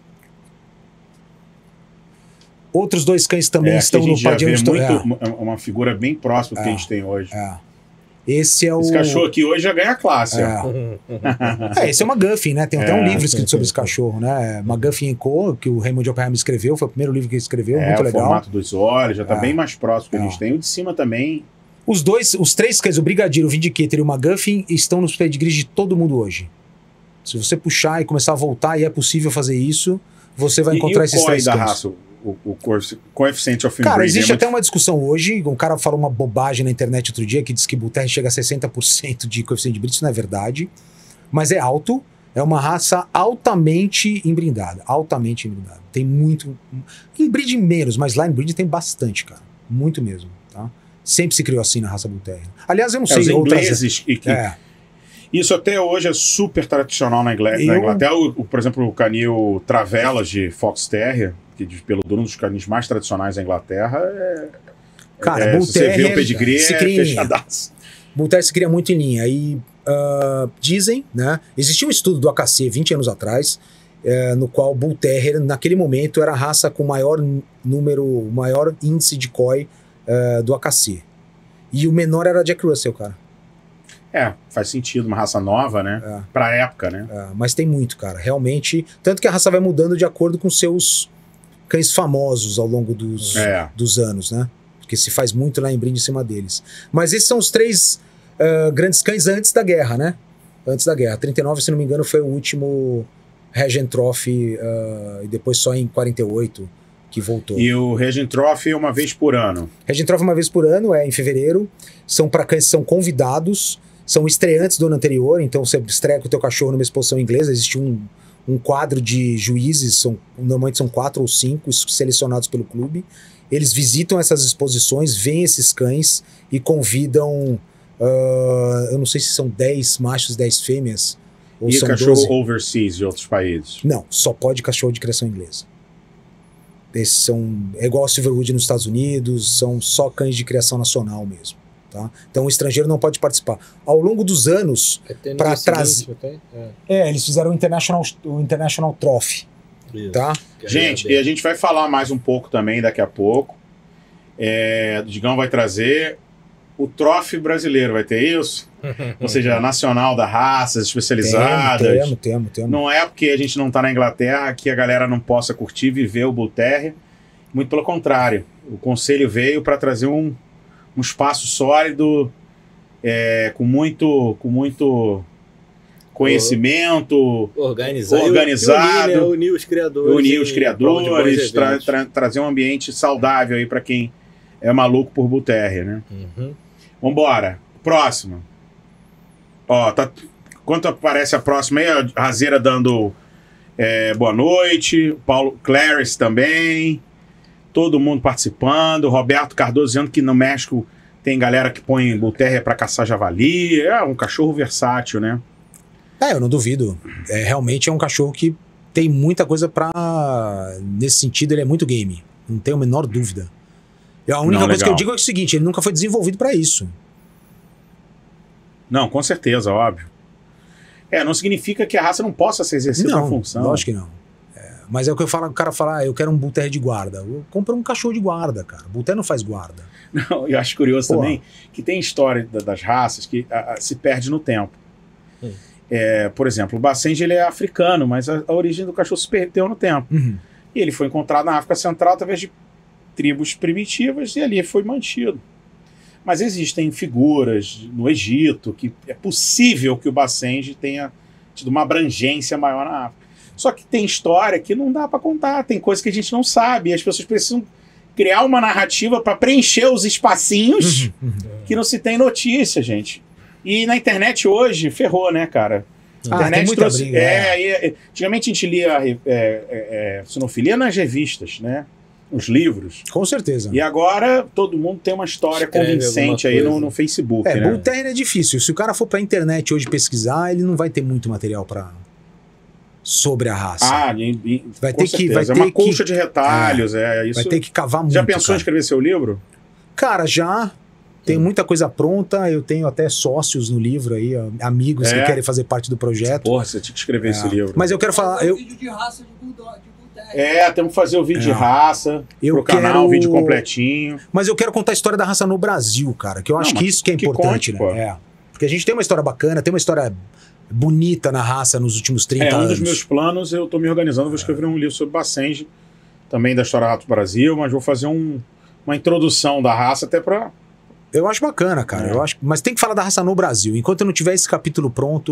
Outros dois cães também É, aqui estão a no gente já vê Padiano. Sto- muito, uma figura bem próxima do que É. a gente tem hoje. É, é. Esse é o. Esse cachorro aqui hoje já ganha classe. É. ó. É, esse é uma Guffin, né? Tem até um É. livro escrito sobre esse cachorro, né? Uma Guffin Co, que o Raymond Oppenheimer escreveu, foi o primeiro livro que ele escreveu, É, muito o legal. formato dos olhos já está É. bem mais próximo que a É. gente tem. O de cima também. Os dois, os três cães, o Brigadier, o Vindicator e o McGuffin, estão nos pedigrees de todo mundo hoje. Se você puxar e começar a voltar, e é possível fazer isso, você vai E- encontrar e o esses C O I três da cães. raça, o, o coefici- coeficiente of Cara, inbreeding existe é muito- até uma discussão hoje. Um cara falou uma bobagem na internet outro dia que diz que Bull Terrier chega a sessenta por cento de coeficiente de breed. Isso não é verdade. Mas é alto. É uma raça altamente embrindada. Altamente embrindada. Tem muito. Em breed menos, mas lá em breed tem bastante, cara. Muito mesmo. Tá? Sempre se criou assim na raça Bull Terrier. Aliás, eu não É, sei os outras. ingleses, e que, É, isso até hoje é super tradicional na, Ingle- na Eu- Inglaterra. O, o- por exemplo, o canil Travelas de Fox Terrier, que diz pelo dono dos canis mais tradicionais da Inglaterra, é, cara, é, Bull se você vê o Terrier pedigree, se é cria em linha. fechadaço. Bull Terrier se cria muito em linha. E ah, dizem, né? Existia um estudo do A K C vinte anos atrás, eh, no qual Bull Terrier, naquele momento, era a raça com maior n- número, maior índice de C O I eh, do A K C. E o menor era Jack Russell, cara. É, faz sentido, uma raça nova, né? É. Pra época, né? É, mas tem muito, cara. Realmente. Tanto que a raça vai mudando de acordo com seus cães famosos ao longo dos, É. dos anos, né? Porque se faz muito lá em brinde em cima deles. Mas esses são os três ah, grandes cães antes da guerra, né? Antes da guerra. trinta e nove, se não me engano, foi o último Regent Trophy ah, e depois só em quarenta e oito que voltou. E o Regent Trophy uma vez por ano. Regent Trophy uma vez por ano, é em fevereiro. São para cães que são convidados, são estreantes do ano anterior, então você estreia com o teu cachorro numa exposição inglesa, existe um, um quadro de juízes, são, normalmente são quatro ou cinco selecionados pelo clube. Eles visitam essas exposições, veem esses cães e convidam, ah, eu não sei se são dez machos, dez fêmeas, ou E são cachorro doze. overseas de outros países. Não, só pode cachorro de criação inglesa. Esses são, é igual ao Silverwood nos Estados Unidos, são só cães de criação nacional mesmo. Tá? Então o estrangeiro não pode participar. Ao longo dos anos, Vai ter no Pra dia trás- seguinte, ok? É, é, eles fizeram o International, o International Trophy, isso. tá? Que aí Gente, é e a gente vai falar mais um pouco também daqui a pouco. É, o Digão vai trazer o Trophy brasileiro, vai ter isso? Ou seja, nacional da raças especializadas. Temos, temos, temos, temos. Não é porque a gente não tá na Inglaterra que a galera não possa curtir, viver o Bull Terrier. Muito pelo contrário. O conselho veio para trazer um, um espaço sólido, é, com muito, com muito conhecimento, Organizado. Organizado. E unir, né? Unir os criadores. unir os em prol de bons criadores, tra- eventos. tra- trazer um ambiente saudável aí para quem é maluco por Bull Terrier, né? Uhum. Vambora. Próxima. Ó, tá. Enquanto aparece a próxima aí, a Razeira dando é, boa noite. O Paulo Clarice também. Todo mundo participando. Roberto Cardoso dizendo que no México tem galera que põe Bull Terrier pra caçar javali. É um cachorro versátil, né? É, eu não duvido. É, realmente é um cachorro que tem muita coisa pra. Nesse sentido, ele é muito game. Não tenho a menor dúvida. E a única Não, coisa legal. que eu digo é o seguinte: ele nunca foi desenvolvido pra isso. Não, com certeza, óbvio. É, não significa que a raça não possa se exercer Não, a função. lógico que não. É, mas é o que eu falo, o cara fala, ah, eu quero um Bull Terrier de guarda. Eu compro um cachorro de guarda, cara. Bull Terrier não faz guarda. Não, eu acho curioso Pô. também que tem história da- das raças que a- a- se perde no tempo. Hum. É, por exemplo, o Basenji ele é africano, mas a, a origem do cachorro se perdeu no tempo. Uhum. E ele foi encontrado na África Central através de tribos primitivas e ali foi mantido. Mas existem figuras no Egito que é possível que o Basenji tenha tido uma abrangência maior na África. Só que tem história que não dá para contar, tem coisa que a gente não sabe, e as pessoas precisam criar uma narrativa para preencher os espacinhos Uhum. Uhum. que não se tem notícia, gente. E na internet hoje ferrou, né, cara? A Ah, internet tem muita trouxe. briga, é, e- e- antigamente a gente lia é, é, é, sinofilia nas revistas, né? Os livros. Com certeza. E agora todo mundo tem uma história Escreve convincente aí alguma no, coisa. no Facebook, É, né? Bull Terrier é difícil. Se o cara for pra internet hoje pesquisar, ele não vai ter muito material para sobre a raça. Ah, e, e, Vai com ter que- certeza. vai é uma ter que- colcha de retalhos, é, isso. vai ter que cavar muito. Já pensou cara. em escrever seu livro? Cara, já tem Sim. muita coisa pronta. Eu tenho até sócios no livro aí, ó, amigos É? que querem fazer parte do projeto. Porra, você tinha que escrever É. esse livro. Mas eu quero falar, Fazer um eu, vídeo de raça de bulldog, de Bull Terrier. É, temos que fazer o vídeo É. de raça eu pro quero, canal, o vídeo completinho. mas eu quero contar a história da raça no Brasil, cara, que eu Não, acho mas que isso que é que importante, conte, pô. né? É. Porque a gente tem uma história bacana, tem uma história bonita na raça nos últimos trinta É, um anos. dos meus planos, eu tô me organizando, vou escrever um livro sobre Basenji, também da história Rato Brasil, mas vou fazer um, uma introdução da raça até pra... Eu acho bacana, cara. É. Eu acho, mas tem que falar da raça no Brasil. Enquanto eu não tiver esse capítulo pronto,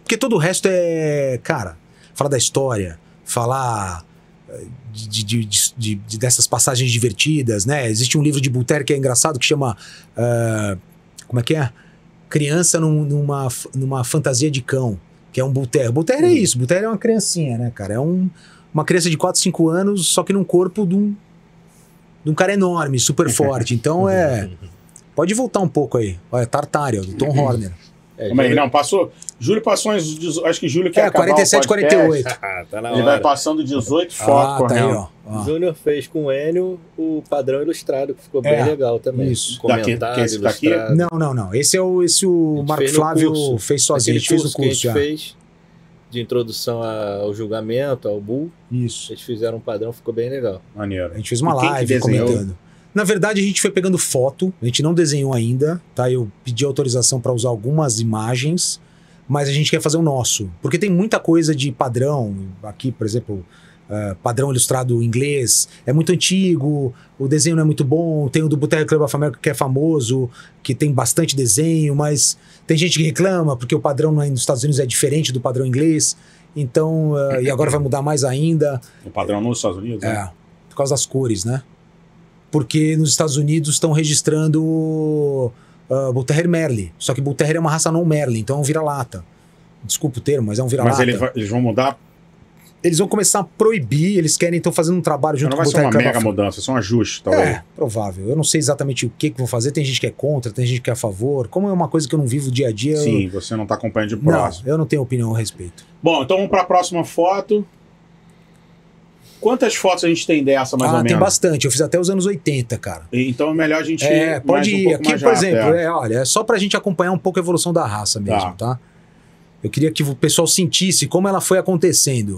Porque todo o resto é, cara, falar da história, falar de, de, de, de, de dessas passagens divertidas, né? Existe um livro de Voltaire que é engraçado que chama, uh, como é que é? Criança num, numa, numa fantasia de cão, que é um Voltaire. Voltaire é isso, Voltaire é uma criancinha, né, cara? É um, uma criança de quatro, cinco anos, só que num corpo de um, de um cara enorme, super forte. Então é... Pode voltar um pouco aí. Olha, Tartária, do Tom Horner. É, Como é? Júlio- Não, passou. Júlio passou uns. Acho que Júlio quer É, acabar quarenta e sete, o podcast. quarenta e oito. Ah, tá na Ele vai hora. passando dezoito Ah, fotos tá aí, correndo. ó. ó. Júnior fez com o Enio o padrão ilustrado, que ficou bem É, legal também. isso. Um Daqui- comentário que esse daqui? ilustrado. Não, não, não. Esse é o, esse o A gente Marco fez no Flávio curso. fez sozinho. A Aquele gente fez no que a curso gente já. fez de introdução ao julgamento, ao Bull. Isso. Eles fizeram um padrão, ficou bem legal. Maneiro. A gente fez uma E quem que live desenhou? comentando. Na verdade, a gente foi pegando foto, a gente não desenhou ainda, tá? Eu pedi autorização para usar algumas imagens, mas a gente quer fazer o nosso. Porque tem muita coisa de padrão, aqui, por exemplo, uh, padrão ilustrado em inglês, é muito antigo, o desenho não é muito bom, tem o do Boteco Club of America que é famoso, que tem bastante desenho, mas tem gente que reclama porque o padrão nos Estados Unidos é diferente do padrão inglês, então, uh, e agora vai mudar mais ainda. O padrão nos Estados Unidos? né? É, por causa das cores, né? Porque nos Estados Unidos estão registrando uh, Bull Terrier Merle. Só que Bull Terrier é uma raça não Merle, então é um vira-lata. Desculpa o termo, mas é um Mas vira-lata. ele vai- eles vão mudar. Eles vão começar a proibir, eles querem, estão fazendo um trabalho junto Não com vai o ser Bull uma Terrier mega Club of- mudança, vai ser um ajuste, talvez. É, provável. Eu não sei exatamente o que, que vão fazer. Tem gente que é contra, tem gente que é a favor. Como é uma coisa que eu não vivo dia a dia, eu- Sim, você não está acompanhando de não, próximo. eu não tenho opinião a respeito. Bom, então vamos para a próxima foto. Quantas fotos a gente tem dessa, mais ah, ou tem menos? bastante. Eu fiz até os anos oitenta, cara. Então é melhor a gente É, ir pode mais um ir. pouco Aqui, mais por rápido, exemplo, é. é, olha, é só pra gente acompanhar um pouco a evolução da raça mesmo, tá? Eu queria que o pessoal sentisse como ela foi acontecendo,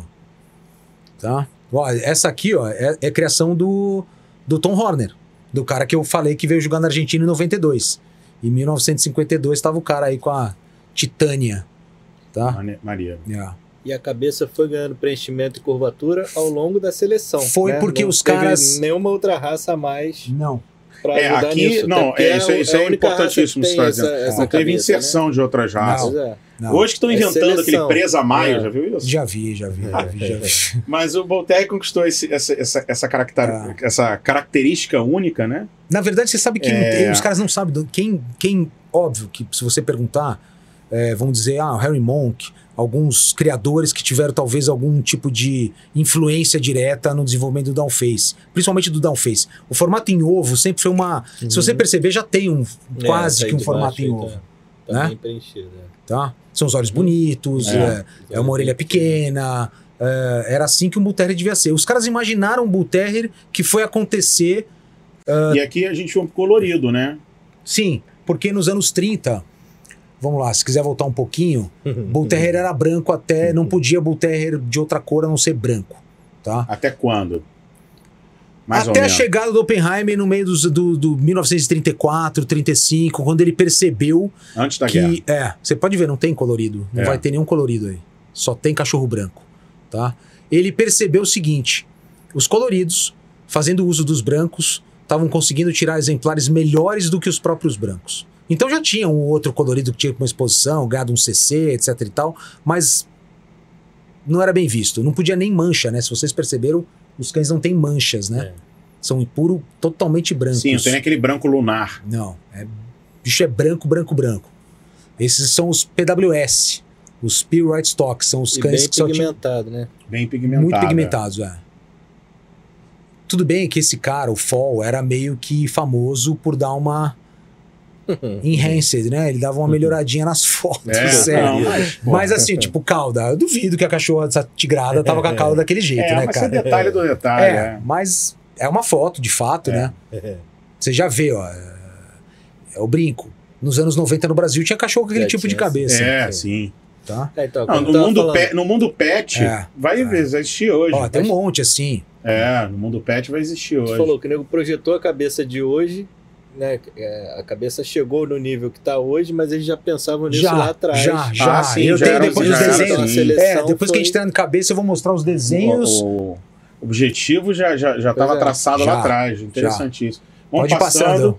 tá? Ó, essa aqui, ó, é, é criação do, do Tom Horner, do cara que eu falei que veio jogar na Argentina em noventa e dois. Em mil novecentos e cinquenta e dois tava o cara aí com a Titânia, tá? Mane- Maria. É. E a cabeça foi ganhando preenchimento e curvatura ao longo da seleção. Foi né? porque Não os teve caras- nenhuma outra raça a mais Não. pra É, ajudar aqui, nisso. não, até porque é, isso, é- isso a é única raça importantíssimo que você tem está dizendo. essa- essa Não teve cabeça, inserção de outras Não. raças. Né? Pois é. Não. Hoje que estão É inventando aquele seleção. presa maia, É. já viu isso? Já vi, já vi, já vi, já vi. Mas o Voltaire conquistou esse- essa, essa, essa, caracter- Ah. essa característica única, né? Na verdade, você sabe que É. os caras não sabem. do- Quem, quem, óbvio que se você perguntar, é, vão dizer, ah, o Harry Monk, alguns criadores que tiveram talvez algum tipo de influência direta no desenvolvimento do Downface, principalmente do Downface. O formato em ovo sempre foi uma. Uhum. Se você perceber, já tem um É, quase essa aí que um de formato baixo em aí ovo, Tá, tá né? bem preenchido. é. tá? São os olhos bonitos, É. é, é uma orelha pequena. é, era assim que o Bull Terrier devia ser. Os caras imaginaram um Bull Terrier que foi acontecer. E aqui a gente foi um colorido, né? Sim, porque nos anos trinta, vamos lá, se quiser voltar um pouquinho, Bull Terrier era branco até, não podia Bull Terrier de outra cor a não ser branco, tá? Até quando? Mais ou até a menos. chegada do Oppenheimer no meio dos, do, do mil novecentos e trinta e quatro, trinta e cinco, quando ele percebeu Antes da guerra. que... É, você pode ver, não tem colorido, não É. vai ter nenhum colorido aí, só tem cachorro branco, tá? Ele percebeu o seguinte, os coloridos, fazendo uso dos brancos, estavam conseguindo tirar exemplares melhores do que os próprios brancos. Então já tinha um outro colorido que tinha uma exposição, ganhado um C C, etc e tal, mas não era bem visto. Não podia nem mancha, né? Se vocês perceberam, os cães não têm manchas, né? É. São em puro, totalmente brancos. Sim, não tem nem aquele branco lunar. Não, é, bicho é branco, branco, branco. Esses são os P W S, os Pure White Stock, são os E cães bem que só tinham pigmentado, né? Bem pigmentado. muito pigmentados, é. Tudo bem que esse cara, o Fall, era meio que famoso por dar uma enhanced, né? Ele dava uma melhoradinha nas fotos, É, sério. não, mas, pô, Mas assim, tipo, cauda, eu duvido que a cachorra dessa tigrada tava com a cauda daquele jeito, é, né, mas cara? é detalhe do detalhe. É, É. mas é uma foto, de fato, É. né? Você já vê, ó, é, é o brinco. Nos anos noventa no Brasil tinha cachorro com aquele Já tipo de tinha, cabeça, É, sim. tá? É, então, Não, como no, tava mundo falando, pet, no mundo pet É, vai é. existir hoje. Ó, tem um monte, assim. É, no mundo pet vai existir Você hoje. falou que o nego projetou a cabeça de hoje, né? É, a cabeça chegou no nível que tá hoje, mas eles já pensavam nisso Já, lá atrás. já, já. Ah, sim, eu já tenho era- depois já os era desenhos. assim. É, depois que a gente foi... tá na cabeça, eu vou mostrar os desenhos. O, o objetivo já já já estava é, traçado já, lá atrás. Interessantíssimo. Vamos Pode ir passando. passando.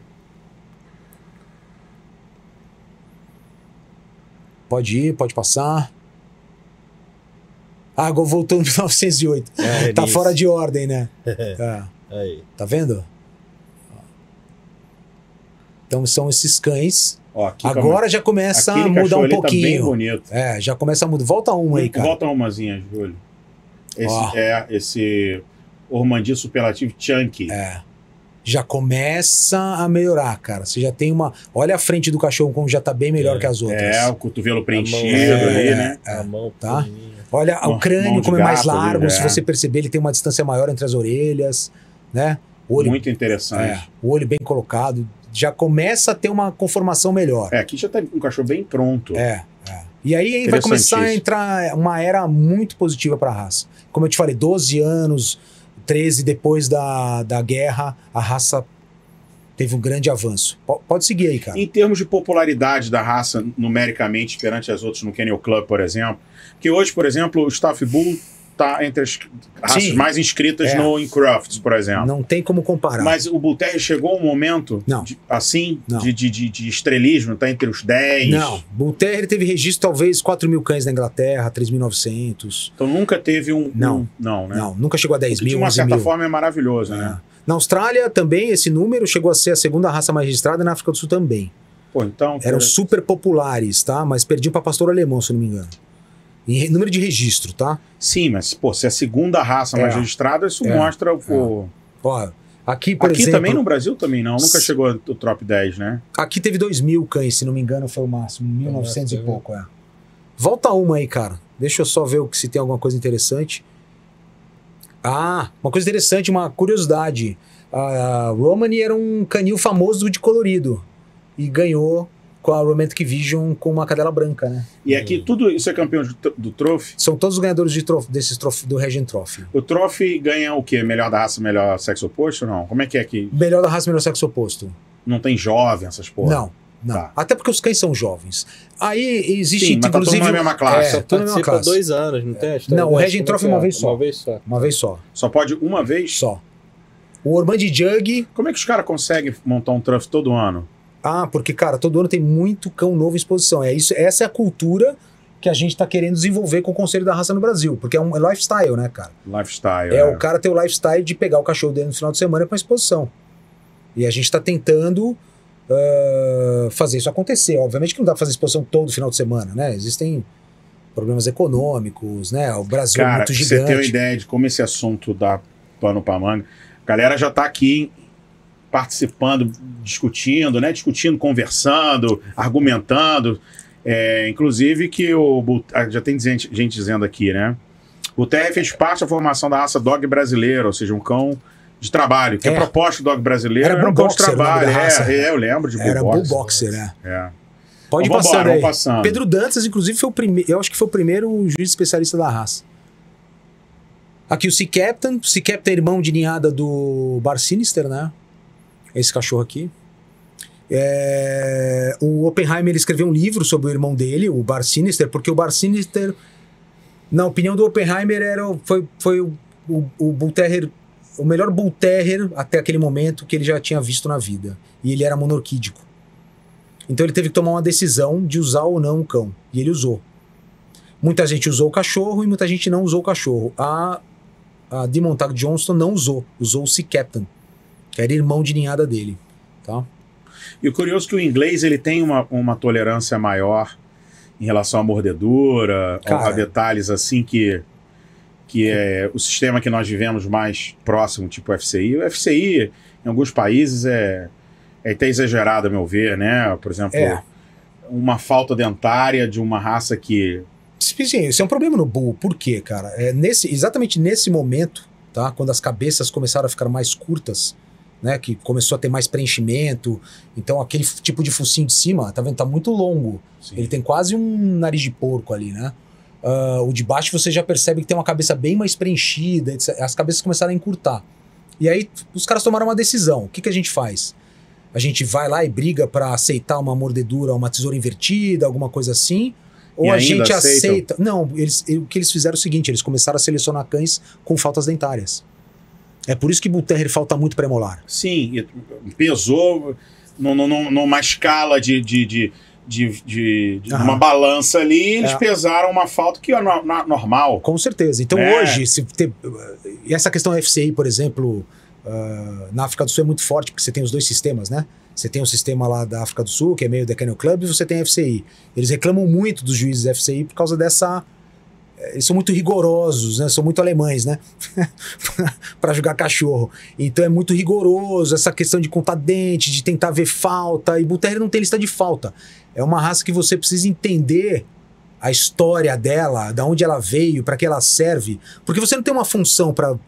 Pode ir, pode passar. Ah, agora voltou em mil novecentos e oito. É, Tá nisso. fora de ordem, né? É. Aí. Tá vendo? Então são esses cães. Ó, aqui Agora já começa a aquele mudar cachorro um ali tá bem pouquinho. bonito. É, já começa a mudar. Volta uma aí, cara. Volta umazinha, Júlio. Esse Ó. é esse Ormandi Superlativo Chunky. É. Já começa a melhorar, cara. Você já tem uma... Olha a frente do cachorro como já tá bem melhor É. que as outras. É, o cotovelo preenchido mão, ali, é, né? É. A mão Tá. pequenininha. Olha Mão- o crânio mão de como é mais gato ali, largo. é. Se você perceber, ele tem uma distância maior entre as orelhas, né? O olho, Muito interessante. é, o olho bem colocado. Já começa a ter uma conformação melhor. É, aqui já tá um cachorro bem pronto. É, é. E aí vai começar a entrar uma era muito positiva para a raça. Como eu te falei, doze anos, treze depois da, da guerra, a raça teve um grande avanço. P- pode seguir aí, cara. Em termos de popularidade da raça, numericamente, perante as outras no Kennel Club, por exemplo, que hoje, por exemplo, o Staff Bull está entre as raças Sim. mais inscritas É. no Crofts, por exemplo. Não tem como comparar. Mas o Bull Terrier chegou um momento Não. de- assim, Não. de, de, de, de estrelismo, está entre os dez. Não, Bull Terrier teve registro talvez quatro mil cães na Inglaterra, três mil e novecentos. Então nunca teve um. Não. um- não, né? Não, nunca chegou a dez O que, de mil, uma onze certa mil. forma é maravilhoso, né? É. Na Austrália também esse número chegou a ser a segunda raça mais registrada, e na África do Sul também. Pô, então. Eram cara, super populares, tá? Mas perdiam para pastor alemão, se eu não me engano. Em re- número de registro, tá? Sim, mas, pô, se é a segunda raça mais É. registrada, isso É. mostra, pô. Ó, aqui, por Aqui exemplo, também no Brasil também não, nunca S- chegou o top dez, né? aqui teve dois mil cães, se não me engano, foi o máximo, mil e novecentos e Nossa, pouco, é. Volta uma aí, cara. Deixa eu só ver o que se tem alguma coisa interessante. Ah, uma coisa interessante, uma curiosidade. A Romani era um canil famoso de colorido e ganhou com a Romantic Vision com uma cadela branca, né? E aqui tudo isso é campeão de tro- do Trophy. São todos os ganhadores de trof- desses trof- do Regent Trophy. O Trophy ganha o quê? Melhor da raça, melhor sexo oposto ou não? Como é que é que Melhor da raça, melhor sexo oposto. não tem jovem essas porra? Não, não. Tá. Até porque os cães são jovens. Aí existe, Sim, mas tá todo inclusive... mundo na mesma classe. É, Só tudo na mesma participa classe. dois anos, não tem? a história Não, o dessa? Regent Como é Trophy que uma é? vez só. Uma vez só. Uma vez só. Só pode uma vez? Só. O Ormandi Jug... Como é que os caras conseguem montar um Trophy todo ano? Ah, porque, cara, todo ano tem muito cão novo em exposição. É isso, essa é a cultura que a gente tá querendo desenvolver com o Conselho da Raça no Brasil. Porque é um é lifestyle, né, cara? Lifestyle. É, o cara ter o lifestyle de pegar o cachorro dele no final de semana pra exposição. E a gente tá tentando ah, fazer isso acontecer. Obviamente que não dá pra fazer exposição todo final de semana, né? Existem problemas econômicos, né? O Brasil é Cara, muito pra você ter uma gigante. ideia de como esse assunto dá pano pra manga, a galera já tá aqui participando, discutindo, né? Discutindo, conversando, argumentando. É, inclusive que o Bull- ah, já tem gente, gente dizendo aqui, né? O T R fez parte da formação da raça dog brasileira, ou seja, um cão de trabalho. Que É. a proposta do dog brasileiro Era era, um Bull cão de Boxer o nome trabalho. da raça. É, é, eu lembro de Bull Era Bull Boxer. Boxer, né? É. Pode ir Então, passando vambora, aí. vamos passando. Pedro Dantas, inclusive, foi o primeiro. Eu acho que foi o primeiro juiz especialista da raça. Aqui o Sea Captain. Sea Captain é irmão de ninhada do Bar Sinister, né? Esse cachorro aqui. É, o Oppenheimer ele escreveu um livro sobre o irmão dele, o Bar Sinister, porque o Bar Sinister, na opinião do Oppenheimer, era, o- foi, foi o, o, o Bull Terrier, o melhor Bull Terrier até aquele momento que ele já tinha visto na vida. E ele era monorquídico. Então ele teve que tomar uma decisão de usar ou não o cão. E ele usou. Muita gente usou o cachorro e muita gente não usou o cachorro. A, a D. Montague Johnston não usou. Usou o Sea Captain, que era irmão de ninhada dele. Tá? E o curioso é que o inglês ele tem uma, uma tolerância maior em relação à mordedura, a- Cara. a detalhes assim que, que é o sistema que nós vivemos mais próximo, tipo o F C I. O F C I, em alguns países, é, é até exagerado, a meu ver, né? Por exemplo, É. uma falta dentária de uma raça que... Sim, isso é um problema no Bull. Por quê, cara? É nesse, exatamente nesse momento, tá? Quando as cabeças começaram a ficar mais curtas, né? Que começou a ter mais preenchimento. Então aquele f- tipo de focinho de cima, tá vendo? Tá muito longo. Ele tem quase um nariz de porco ali, né? Ah, o de baixo você já percebe que tem uma cabeça bem mais preenchida. etcétera. As cabeças começaram a encurtar. E aí os caras tomaram uma decisão. O que, que a gente faz? A gente vai lá e briga pra aceitar uma mordedura, uma tesoura invertida, alguma coisa assim? Ou E a ainda gente aceitam? aceita... Não, eles, o que eles fizeram é o seguinte, eles começaram a selecionar cães com faltas dentárias. É por isso que Bull Terrier falta muito premolar. Sim, e pesou num- num- numa escala de, de, de, de, de, de Aham. uma balança ali, eles É. pesaram uma falta que é no- na- normal. Com certeza. Então É. hoje, se ter, e essa questão F C I, por exemplo, ah, na África do Sul é muito forte, porque você tem os dois sistemas, né? Você tem o sistema lá da África do Sul, que é meio da Kennel Club, e você tem a F C I. Eles reclamam muito dos juízes F C I por causa dessa... Eles são muito rigorosos, né? São muito alemães, né? Para jogar cachorro. Então é muito rigoroso essa questão de contar dente, de tentar ver falta. E Bull Terrier não tem lista de falta. É uma raça que você precisa entender a história dela, da onde ela veio, para que ela serve. Porque você não tem uma função para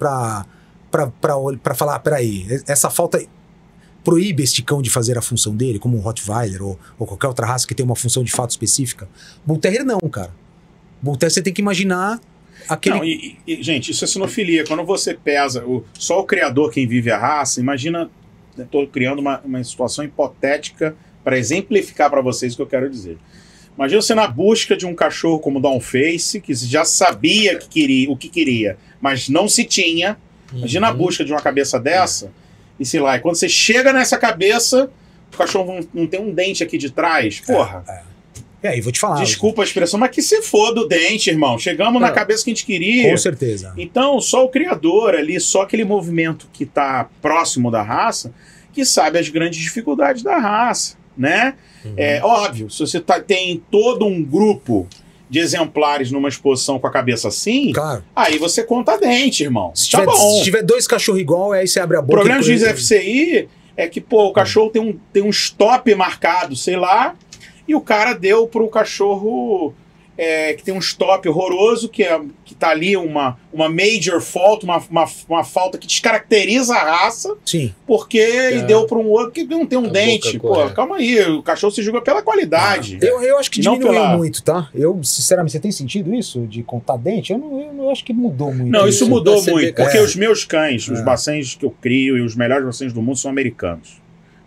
para falar, ah, peraí, essa falta proíbe este cão de fazer a função dele, como um Rottweiler ou, ou qualquer outra raça que tem uma função de fato específica. Bull Terrier não, cara. Bull Terrier você tem que imaginar aquele... Não, e, e, gente, isso é sinofilia. Quando você pesa, o, só o criador quem vive a raça, imagina, estou criando uma, uma situação hipotética para exemplificar para vocês o que eu quero dizer. Imagina você na busca de um cachorro como Downface, que já sabia que queria, o que queria, mas não se tinha. Imagina a busca de uma cabeça dessa, e sei lá, e quando você chega nessa cabeça, o cachorro não, não tem um dente aqui de trás. Porra. É, é. E aí, vou te falar. Desculpa a expressão, mas que se foda o dente, irmão. Chegamos na Não. cabeça que a gente queria. Com certeza. Então, só o criador ali, só aquele movimento que está próximo da raça, que sabe as grandes dificuldades da raça, né? Uhum. É óbvio, se você tá, tem todo um grupo de exemplares numa exposição com a cabeça assim, Claro. aí você conta dente, irmão. Se Tá tiver, bom. se tiver dois cachorros igual, aí você abre a O boca. problema e do juiz coisa- F C I é que, pô, o cachorro tem um, tem um stop marcado, sei lá, e o cara deu pro cachorro é, que tem um stop horroroso, que, é, que tá ali uma, uma major fault, uma, uma, uma falta que descaracteriza a raça, Sim. porque ele É. deu para um outro que não tem um A dente. boca Pô, correta. calma aí, o cachorro se julga pela qualidade. Eu, eu acho que E não diminuiu pela- muito, tá? Eu, sinceramente, você tem sentido isso de contar dente? Eu, não, eu, não- eu acho que mudou muito. Não, isso Isso mudou da C B muito, K. porque É. os meus cães, os É. bacens que eu crio e os melhores bacens do mundo são americanos.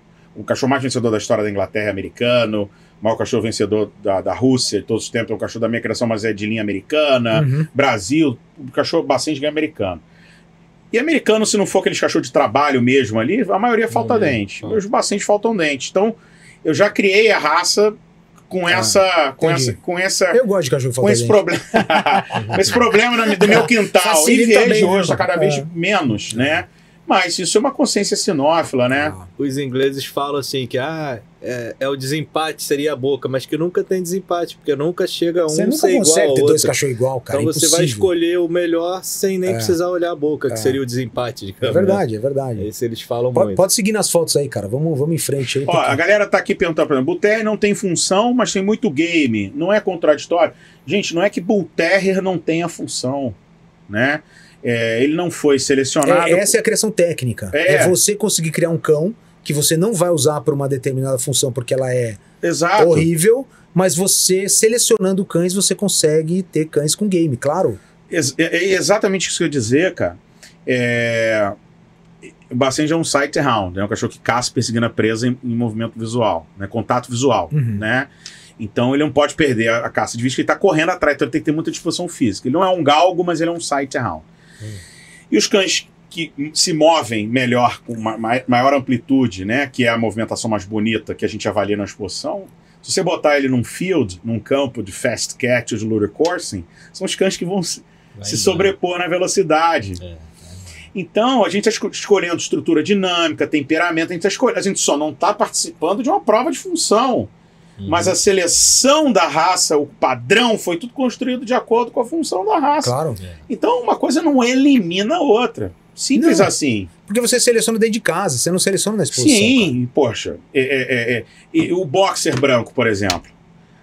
O cachorro mais vencedor da história da Inglaterra é americano, o maior cachorro vencedor da, da Rússia de todos os tempos é um cachorro da minha criação, mas é de linha americana. Uhum. Brasil, o cachorro bacens ganha americano. E americano, se não for aqueles cachorros de trabalho mesmo ali, a maioria falta Não, dente. não. Meus bacens faltam dente. Então, eu já criei a raça com Ah, essa... Com entendi. essa, com essa Eu gosto de cachorro com falta esse dente. problema, com esse problema na- do meu quintal. Facilita E vejo bem, hoje, né? está cada vez É. menos, né? Mas isso é uma consciência sinófila, né? Ah, Os ingleses falam assim que ah, é, é o desempate, seria a boca, mas que nunca tem desempate, porque nunca chega um Você nunca ser igual consegue ao ter dois outro. cachorros igual, cara. Então é você vai impossível. escolher o melhor sem nem É. precisar olhar a boca, que É. seria o desempate. É Digamos, verdade, é né? verdade. Esse eles falam Pode, muito. pode seguir nas fotos aí, cara. Vamos, vamos em frente aí. Ó, porque- a galera tá aqui perguntando, por exemplo, Bull Terrier não tem função, mas tem muito game. Não é contraditório? Gente, não é que Bull Terrier não tenha função, né? É, ele não foi selecionado... É, essa é a criação técnica. É. É. você conseguir criar um cão que você não vai usar para uma determinada função porque ela é Exato. horrível, mas você, selecionando cães, você consegue ter cães com game, claro. Ex- É, é exatamente isso que eu ia dizer, cara. É... O Baceng é um sight hound, é um cachorro que caça perseguindo a presa em, em movimento visual, né? Contato visual, Uhum. né? Então ele não pode perder a, a caça de vista, que ele está correndo atrás, então ele tem que ter muita disposição física. Ele não é um galgo, mas ele é um sight hound. E os cães que se movem melhor, com ma- ma- maior amplitude, né? Que é a movimentação mais bonita que a gente avalia na exposição. Se você botar ele num field, num campo de fast catch ou de lure coursing, são os cães que vão se, Vai se embora. sobrepor na velocidade. É. Então, a gente está escolhendo estrutura dinâmica, temperamento, a gente, tá escolhendo, a gente só não está participando de uma prova de função. Uhum. Mas a seleção da raça, o padrão, foi tudo construído de acordo com a função da raça. Claro. Então, uma coisa não elimina a outra. Simples Não. assim. Porque você seleciona dentro de casa, você não seleciona na exposição. Sim, poxa. É, é, é, é. E o boxer branco, por exemplo.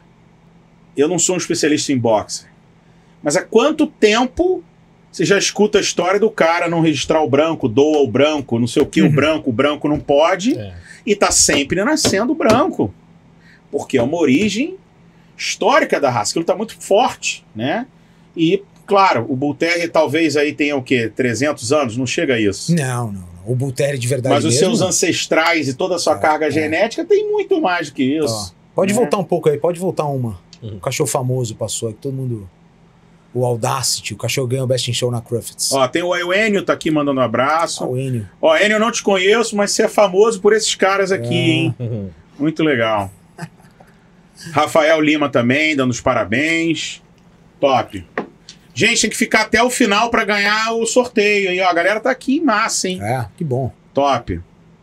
Eu não sou um especialista em boxer. Mas há quanto tempo você já escuta a história do cara não registrar o branco, doa o branco, não sei o que, Uhum. o branco, o branco não pode, É. e tá sempre nascendo branco. Porque é uma origem histórica da raça, aquilo tá muito forte, né? E, claro, o Bull Terrier talvez aí tenha o quê? trezentos anos? Não chega a isso. Não, não, não. O Bull Terrier de verdade Mas os mesmo, seus ancestrais e toda a sua É, carga é. genética tem muito mais do que ó, isso. pode né? voltar um pouco aí, pode voltar uma. Uhum. O cachorro famoso passou aqui, todo mundo... O Audacity, o cachorro ganhou o Best in Show na Crufts. Ó, tem o Enio tá aqui mandando um abraço. Ah, o Enio. Ó, Enio, eu não te conheço, mas você é famoso por esses caras aqui, É. hein? Uhum. Muito legal. Rafael Lima também, dando os parabéns. Top. Gente, tem que ficar até o final pra ganhar o sorteio. E, ó, a galera tá aqui em massa, hein? É, que bom. Top.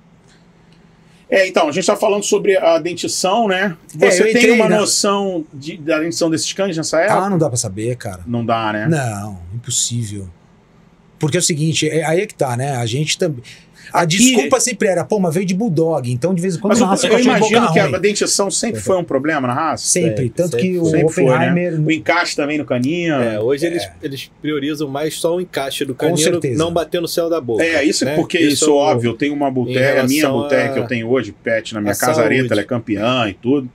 É, então, a gente tá falando sobre a dentição, né? É, Você eu tem entrei uma na- noção de- da dentição desses cães nessa época? Ah, não dá pra saber, cara. Não dá, né? Não, impossível. Porque é o seguinte, é- aí é que tá, né? A gente também... A Aqui- desculpa sempre era, pô, mas veio de bulldog, então de vez em quando Mas uma eu, raça eu com boca imagino que a ruim. dentição sempre foi um problema na raça. Sempre, Sempre, tanto que sempre o Sempre foi, né? Oppenheimer... O encaixe também no caninho. É, hoje Eles, eles priorizam mais só o encaixe do canino, certeza. não bater no céu da boca. É, isso é né? porque isso, é o- óbvio, eu tenho uma em buterra, a minha relação buterra a- que eu tenho hoje, pet, na minha a casa saúde. areta, ela é campeã e tudo.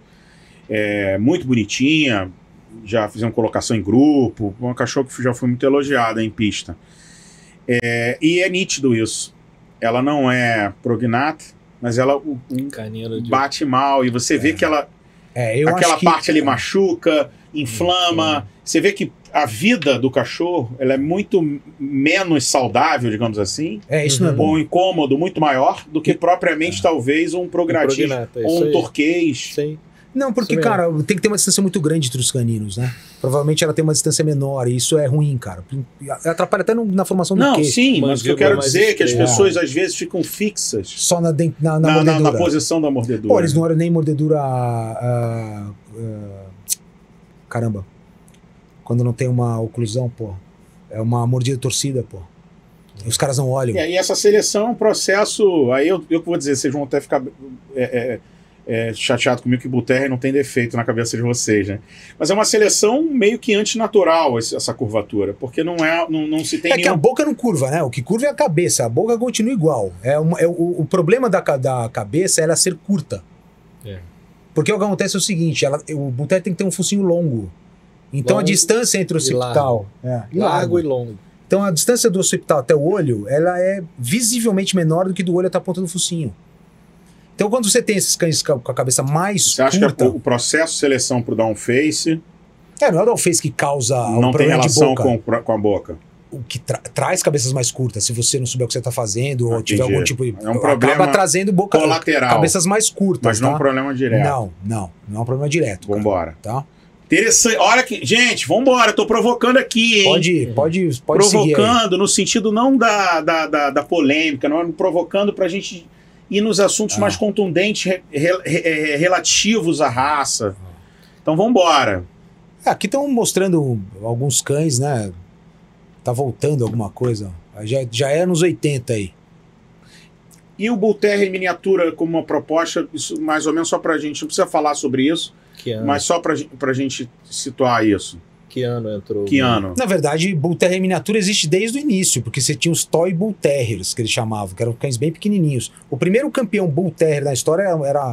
É muito bonitinha, já fizemos colocação em grupo, uma cachorra que já foi muito elogiada em pista. É, e é nítido isso. Ela não é prognata, mas ela o- um Canino de... bate mal e você vê que ela, É, eu aquela acho que, parte ali machuca, inflama. Você vê que a vida do cachorro ela é muito menos saudável, digamos assim, É, isso não é Uhum. bom. ou um incômodo muito maior do que propriamente talvez um progradismo prognata, é ou isso um aí. torquês. Sim. Não, porque, Isso mesmo. cara, tem que ter uma distância muito grande entre os caninos, né? Provavelmente ela tem uma distância menor e isso é ruim, cara. Atrapalha até no- na formação do Não, queixo. sim, mas o que eu Mandíbula quero mais dizer é que as estreita. pessoas às vezes ficam fixas Só na, den- na, na na, na- na mordedura. posição da mordedura. Pô, eles não olham nem mordedura... ah, ah, caramba. Quando não tem uma oclusão, pô. É uma mordida torcida, pô. Os caras não olham. E aí essa seleção é um processo. Aí eu, eu vou dizer, vocês vão até ficar é, é, é, chateado comigo que Buterre não tem defeito na cabeça de vocês, né? Mas é uma seleção meio que antinatural esse- essa curvatura, porque não é, não, não se tem É que a nenhum. boca não curva, né? O que curva é a cabeça. A boca continua igual. É, uma- é o, o problema da, ca- da cabeça é ela ser curta. É. Porque o que acontece é o seguinte: ela, o buté tem que ter um focinho longo. Então a Longo distância entre o e occipital. É, e Largo e longo. Então a distância do occipital até o olho ela é visivelmente menor do que do olho até a ponta do focinho. Então quando você tem esses cães com a com a cabeça mais Você acha curta. que o processo de seleção pro down face É, não é o downface que causa o não tem problema de relação boca. com, com a boca? O que tra- traz cabeças mais curtas, se você não souber o que você está fazendo, ou tiver Entendi. algum tipo de. É um acaba problema trazendo boca, colateral. cabeças mais curtas. Mas não tá? é um problema direto. Não, não. Não é um problema direto. cara, Vambora. Tá? Interessante. Olha que. Gente, vambora. Tô provocando aqui, hein? Pode, pode, pode seguir aí. Provocando no sentido não da, da, da, da polêmica, não, provocando pra gente ir nos assuntos Ah. mais contundentes re- re- re- relativos à raça. Então vambora. É, aqui estão mostrando alguns cães, né? Tá voltando alguma coisa. Já, já é nos oitenta aí. E o Bull Terrier em miniatura como uma proposta, isso mais ou menos só pra gente, não precisa falar sobre isso, Que ano, mas só pra, gen- pra gente situar isso. que ano entrou? Que ano? Na verdade, Bull Terrier em miniatura existe desde o início, porque você tinha os Toy Bull Terriers, que eles chamavam, que eram cães bem pequenininhos. O primeiro campeão Bull Terrier da história era... era,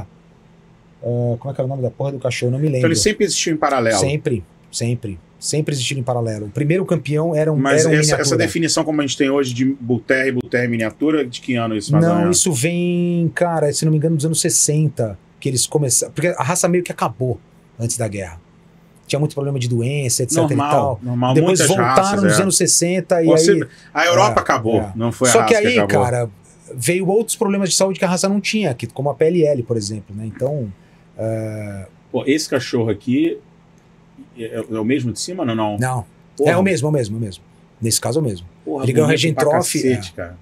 ah, como é que era o nome da porra do cachorro? Não me lembro. Então ele sempre existiu em paralelo. Sempre, sempre. Sempre existiram em paralelo. O primeiro campeão era um, Mas era um essa, miniatura. essa definição como a gente tem hoje de Bull Terrier e Bull Terrier miniatura, de que ano isso mais ou Não, menos? isso vem, cara, se não me engano, dos anos sessenta, que eles começaram... Porque a raça meio que acabou antes da guerra. Tinha muito problema de doença, etc e Normal, tal. normal. Depois Muitas voltaram raças, nos é. anos sessenta e Você- aí... A Europa É, acabou, é. não foi a Só raça que aí, acabou. cara, veio outros problemas de saúde que a raça não tinha, que, como a P L L, por exemplo, né? Então... é, Pô, esse cachorro aqui é, é o mesmo de cima ou não? Não, Porra, é o mesmo, é o mesmo, é o mesmo. Nesse caso é o mesmo. porra, Ele ganhou bonito Regent pra Trophy, cacete, cara.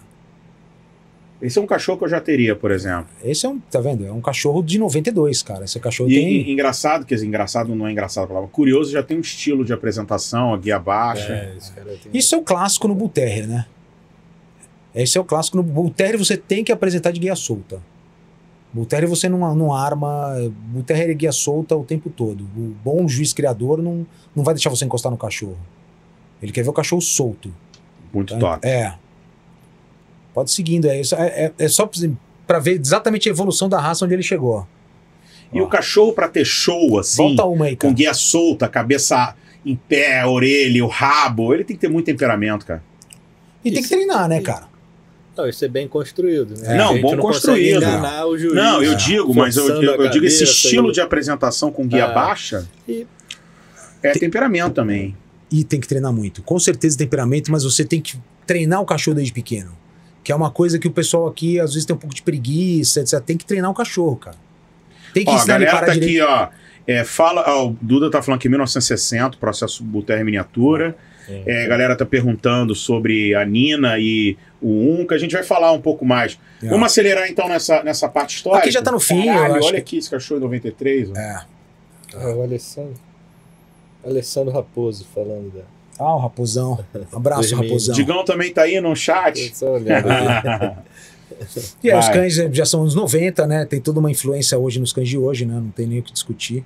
Esse é um cachorro que eu já teria, por exemplo. Esse é um, tá vendo? É um cachorro de noventa e dois, cara. Esse cachorro E, tem... e- engraçado, quer dizer, engraçado não é engraçado a palavra. Curioso já tem um estilo de apresentação, a guia baixa. É, esse cara tem... Isso é o clássico no Bull Terrier, né? Esse é o clássico no Bull Terrier, você tem que apresentar de guia solta. Bull Terrier você não, não arma, Bull Terrier é guia solta o tempo todo. O bom juiz criador não, não vai deixar você encostar no cachorro. Ele quer ver o cachorro solto. Muito Tá? top. É. Pode ir seguindo aí. É, é, é só pra ver exatamente a evolução da raça onde ele chegou. E Ó. o cachorro pra ter show, assim, Volta uma aí, com cara. guia solta, cabeça em pé, a orelha, o rabo, ele tem que ter muito temperamento, cara. E tem que treinar, né, cara? Não, isso é bem construído, né? Não, A gente bom não construído. consegue enganar o juiz. Não, eu é, digo, mas eu, forçando eu, eu a digo esse cabeça estilo e- de apresentação com guia Ah. baixa E- é temperamento também. E tem que treinar muito. Com certeza temperamento, mas você tem que treinar o cachorro desde pequeno. Que é uma coisa que o pessoal aqui às vezes tem um pouco de preguiça, etcétera. Tem que treinar o cachorro, cara. Tem que Ó, a ensinar ele a galera parar tá direito. aqui, ó. É, fala, ah, o Duda tá falando que mil novecentos e sessenta, processo Bull Terrier miniatura. É, a galera tá perguntando sobre a Nina e o Unca. A gente vai falar um pouco mais. É. Vamos acelerar então nessa, nessa parte histórica? Aqui já tá no fim, Caralho, eu acho olha que- aqui esse cachorro de noventa e três. ó. É. Ah, o Alessandro. Alessandro Raposo falando da. Ah, o Raposão. Abraço, Dois mil. Raposão. Digão também tá aí no chat. Só olhando ali. E aí, os Vai. cães já são anos noventa, né? Tem toda uma influência hoje nos cães de hoje, né? Não tem nem o que discutir.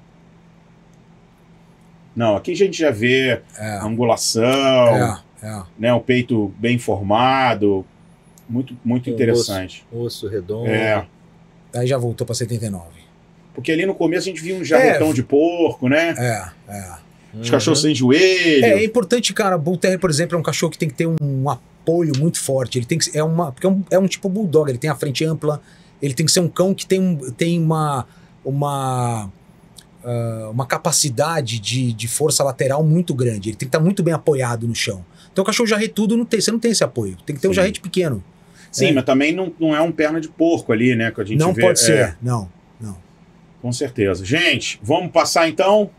Não, aqui a gente já vê É, angulação, é, é. né, o peito bem formado. Muito, muito Um interessante. Um osso redondo. É. Aí já voltou pra setenta e nove. Porque ali no começo a gente via um jarretão É. de porco, né? É, é. Uhum. Os cachorros sem joelho. É, é importante, cara. Bull Terrier, por exemplo, é um cachorro que tem que ter um, um apoio muito forte. Ele tem que é uma porque é um, é um tipo bulldog. Ele tem a frente ampla. Ele tem que ser um cão que tem, um, tem uma uma ah, uma capacidade de, de força lateral muito grande. Ele tem que estar muito bem apoiado no chão. Então o cachorro jarretudo não tem. Você não tem esse apoio. Tem que ter um Sim. jarrete pequeno. Sim, É. mas também não, não é um perna de porco ali, né? Que a gente Não vê. pode É, ser. Não, não. com certeza. Gente, vamos passar então.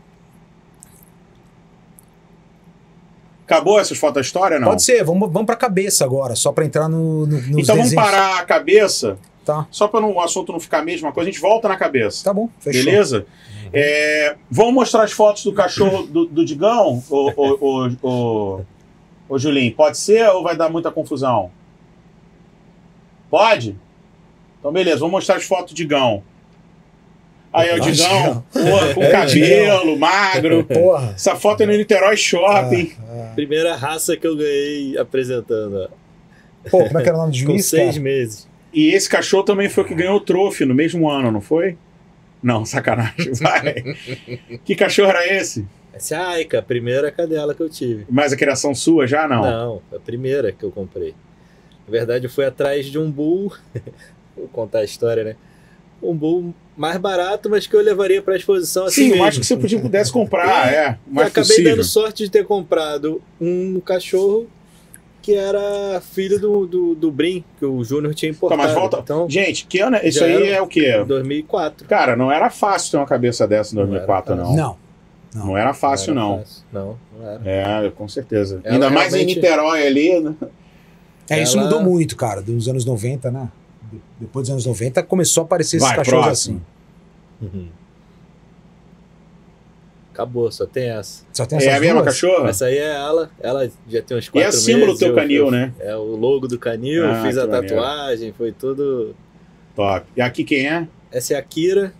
Acabou essas fotos da história, não? Pode ser. Vamos, vamos pra cabeça agora, só pra entrar no, no, nos Então vamos desenhos. parar a cabeça, Tá, só para o assunto não ficar a mesma coisa, a gente volta na cabeça. tá bom. Fechou. Beleza? É, vamos mostrar as fotos do cachorro do, do Digão, ô, ô, ô, ô, ô Julinho? Pode ser ou vai dar muita confusão? Pode? Então beleza, vamos mostrar as fotos do Digão. Aí é o Ah, Digão, Digão. porra, com É, cabelo, magro. Porra. Essa foto é no Niterói Shopping. Ah, Primeira raça que eu ganhei apresentando, ó. ah. Pô, como é que era o nome do Com juiz, seis cara? meses. E esse cachorro também foi o que ganhou o troféu no mesmo ano, não foi? Não, sacanagem. Vai. Que cachorro era esse? Essa é a Aika, a primeira cadela que eu tive. Mais a criação sua já, não? Não, a primeira que eu comprei. Na verdade, eu fui atrás de um bull. Vou contar a história, né? Um bull mais barato, mas que eu levaria para a exposição assim Sim, mesmo. eu acho que você podia, pudesse comprar, é. E Mais acabei possível. dando sorte de ter comprado um cachorro que era filho do, do, do Brim, que o Júnior tinha Tá, importado. mas volta. Então, Gente, que ano é? Isso já aí era é o quê? dois mil e quatro. Cara, não era fácil ter uma cabeça dessa em dois mil e quatro, não. Não Não, Não, não. era fácil, era não. fácil. Não, não era. É, com certeza. Ela Ainda mais em realmente- Niterói ali, né? É, isso Ela- mudou muito, cara, dos anos noventa, né? De- Depois dos anos noventa começou a aparecer esses Vai, cachorros próximo. assim. Uhum. Acabou, só tem essa. Só tem É essas a mesma duas? cachorra? Essa aí é ela, ela já tem uns E quatro é meses. símbolo do teu eu- canil, eu- né? É o logo do canil, Ah, fiz que a maneiro. tatuagem, foi tudo... Top. E aqui quem é? Essa é a Kira.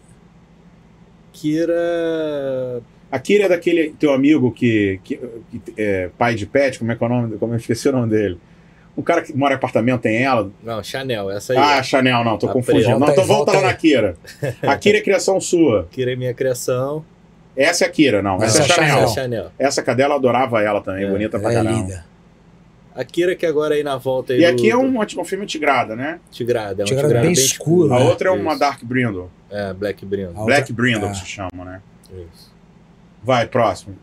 Kira... A Kira é daquele teu amigo que, que, que é pai de pet, como é que é o nome? Como eu esqueci o nome dele? Um cara que mora em apartamento tem ela. Não, Chanel, essa aí. Ah, Chanel, não, tô A confundindo. preta. Não, então Volta volta aí, lá volta na Kira. A Kira é criação sua. Kira é minha criação. Essa é a Kira, não. Essa, Essa é a é a Chanel. Essa é a Chanel. Essa cadela adorava ela também, É, bonita pra É caramba. linda. A Kira que agora aí na volta aí E do- aqui é do um, um filme tigrada, né? Tigrada. É um Tigrada tigrada bem bem escuro, A né? outra é uma Isso. Dark Brindle. É, Black Brindle. A Black outra- Brindle é. que se chama, né? Isso. Vai, próximo.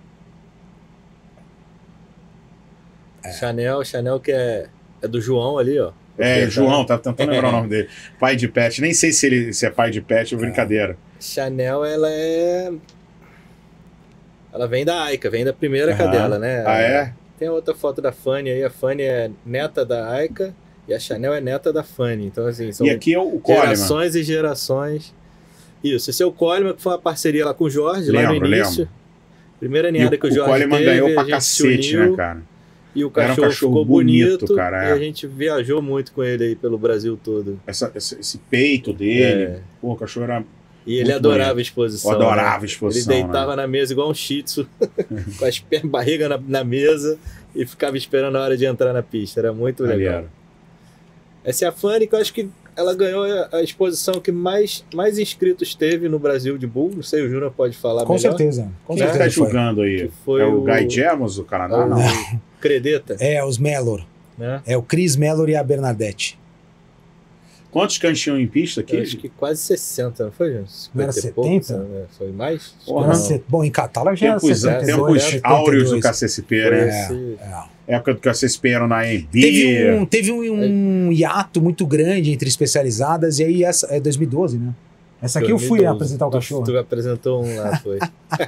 Chanel, Chanel que é, é do João ali, ó. É, Tá. João, tá tentando lembrar o nome dele. Pai de pet. Nem sei se ele se é pai de pet ou brincadeira. Chanel, ela é... Ela vem da Aika, vem da primeira Aham. cadela, né? Ah, é? Tem outra foto da Fanny aí. A Fanny é neta da Aika e a Chanel é neta da Fanny. Então, assim, são E aqui é o Coleman. gerações e gerações. Isso, esse é o Coleman, que foi uma parceria lá com o Jorge, lá Lembro, no início. lembro. Primeira E ninhada o, que o o Jorge Coleman teve, ganhou a pra gente se cacete, uniu, né, cara? E o Era um cachorro, cachorro ficou bonito, bonito, cara, é. e a gente viajou muito com ele aí pelo Brasil todo. Essa, esse, esse peito dele. É. Pô, o cachorro era. E ele Muito adorava bonito. a exposição. Eu adorava a né? exposição, Ele deitava na mesa igual um shih tzu, com as pernas, barriga na, na mesa e ficava esperando a hora de entrar na pista. Era muito legal. Maneiro. Essa é a Fanny, que eu acho que ela ganhou a, a exposição que mais, mais inscritos teve no Brasil de Bull. Não sei, o Júnior pode falar Com melhor. certeza. Com Quem é que tá certeza foi. julgando aí? Que foi é o, o- Guy Gemos do Canadá? O Não. Credeta, É, os Mellor. né? É o Chris Mellor e a Bernadette. Quantos cães tinham em pista aqui? Eu acho que quase sessenta, não foi, gente? Não era cinquenta e poucos, setenta? né? Foi mais? Acho que Porra. não. Se- Bom, em catálogo já era Tempos, setenta e tempos dois, setenta e áureos do dois. K C S P, Foi né? esse- É. Época do K C S P era na E M B. Teve um, teve um, um hiato muito grande entre especializadas, e aí essa é dois mil e doze, né? Essa aqui eu fui dois mil e doze. apresentar o Tu- cachorro. Tu apresentou um lá, foi.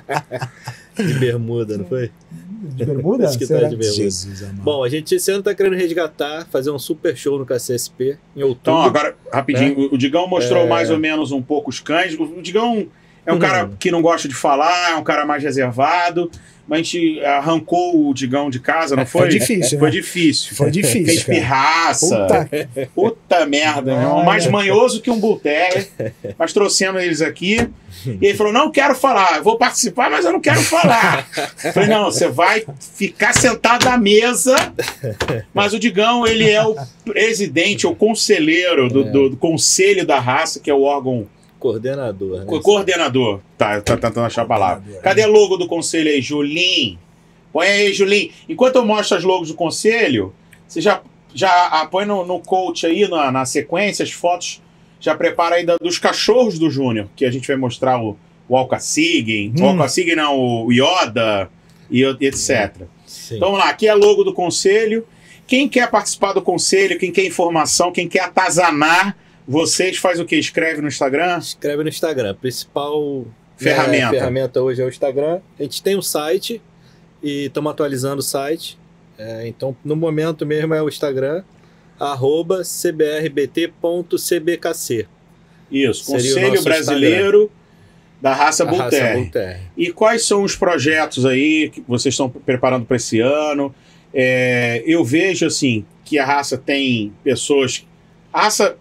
De bermuda, não foi? De bermuda? Acho que tá Será? de bermuda. Jesus amado. Bom, a gente esse ano tá querendo resgatar, fazer um super show no K C S P em outubro. Então, agora, rapidinho, o Digão mostrou É. mais ou menos um pouco os cães. O Digão é um Uhum. cara que não gosta de falar, é um cara mais reservado, mas a gente arrancou o Digão de casa, não foi? Foi difícil, Foi né? difícil. Foi difícil, Fez cara. pirraça. Puta, Puta merda, meu irmão. Olha. Mais manhoso que um Bull Terrier. Mas trouxemos eles aqui. E ele falou: não quero falar, eu vou participar, mas eu não quero falar. Eu falei: não, você vai ficar sentado à mesa. Mas o Digão, ele é o presidente, o conselheiro do, É. do- do conselho da raça, que é o órgão Coordenador, né? co- coordenador. Tá, tá tentando achar a palavra. Cadê a logo do conselho aí, Julinho? Põe aí, Julinho. Enquanto eu mostro as logos do conselho, você já, já ah, põe no, no coach aí, na, na sequência, as fotos. Já prepara aí da- dos cachorros do Júnior, que a gente vai mostrar o, o Alcacigen, Hum. o Alcacigen não, o Yoda e, e etcétera. Sim. Então vamos lá, aqui é a logo do conselho. Quem quer participar do conselho, quem quer informação, quem quer atazanar, vocês faz o quê? Escreve no Instagram? Escreve no Instagram. A principal Ferramenta. né, ferramenta hoje é o Instagram. A gente tem um site e estamos atualizando o site. É, então, no momento mesmo é o Instagram, arroba c b r b t ponto c b k c. Isso, Seria o Conselho nosso Brasileiro da Raça A raça Bull Bull Terrier. E quais são os projetos aí que vocês estão preparando para esse ano? É, eu vejo assim que a raça tem pessoas. A raça.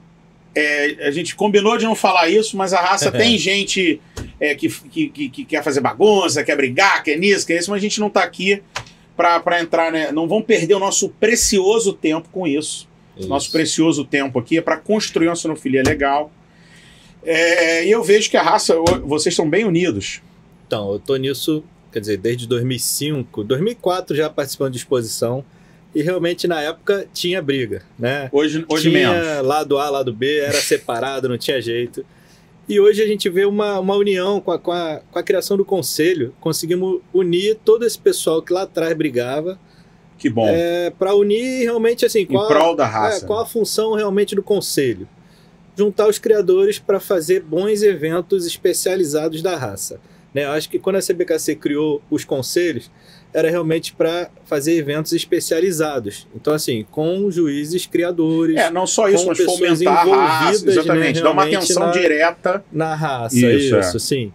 é, a gente combinou de não falar isso, mas a raça tem gente é, que, que, que- que quer fazer bagunça, quer brigar, quer nisso, quer isso, mas a gente não está aqui para entrar, né? Não vão perder o nosso precioso tempo com isso. Isso. Nosso precioso tempo aqui é para construir uma sonofilia legal. É, e eu vejo que a raça, vocês estão bem unidos. Então, eu tô nisso, quer dizer, desde dois mil e cinco, dois mil e quatro já participando de exposição. E realmente na época tinha briga, né? Hoje, hoje tinha menos. lado A, lado B, era separado, não tinha jeito. E hoje a gente vê uma, uma união com a, com, a, com a criação do conselho. Conseguimos unir todo esse pessoal que lá atrás brigava Que bom. é, para unir realmente assim, em qual, prol da é, raça. qual a função realmente do conselho. Juntar os criadores para fazer bons eventos especializados da raça. Né? Eu acho que quando a C B K C criou os conselhos, era realmente para fazer eventos especializados. Então, assim, com juízes criadores, É, não só isso, com mas pessoas fomentar a raça. envolvidas, Exatamente. né, Dá uma realmente atenção na- direta. na raça, Isso, isso, é. sim.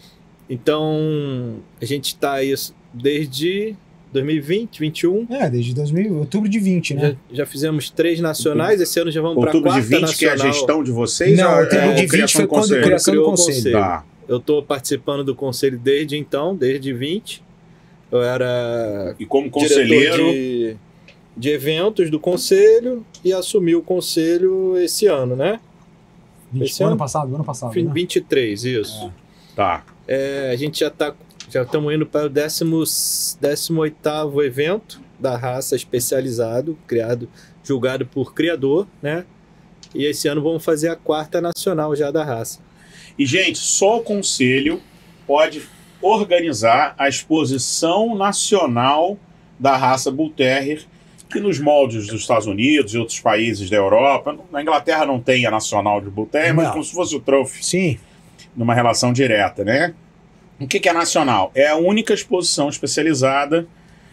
Então, a gente está isso desde dois mil e vinte, vinte e um. É, desde dois mil, outubro de vinte, né? Já, já fizemos três nacionais, esse ano já vamos para a Outubro de quarta vinte, que é a nacional. gestão de vocês? Não, ou outubro é de a vinte criação foi do quando conselho? a criação do Criou o conselho. conselho. Tá. Eu estou participando do conselho desde então, desde vinte. Eu era E como diretor conselheiro, de, de eventos do conselho e assumi o conselho esse ano, né? vinte, Esse ano ano? passado, ano passado, Fim né? vinte e três, isso. tá. É, a gente já tá, já estamos indo para o décimo oitavo evento da raça especializado, criado, julgado por criador, né? E esse ano vamos fazer a quarta nacional já da raça. E, gente, só o conselho pode organizar a exposição nacional da raça Bull Terrier, que nos moldes dos Estados Unidos e outros países da Europa, na Inglaterra não tem a nacional de Bull Terrier, mas Não. como se fosse o Trophy, Sim. numa relação direta, né? O que que é nacional? É a única exposição especializada,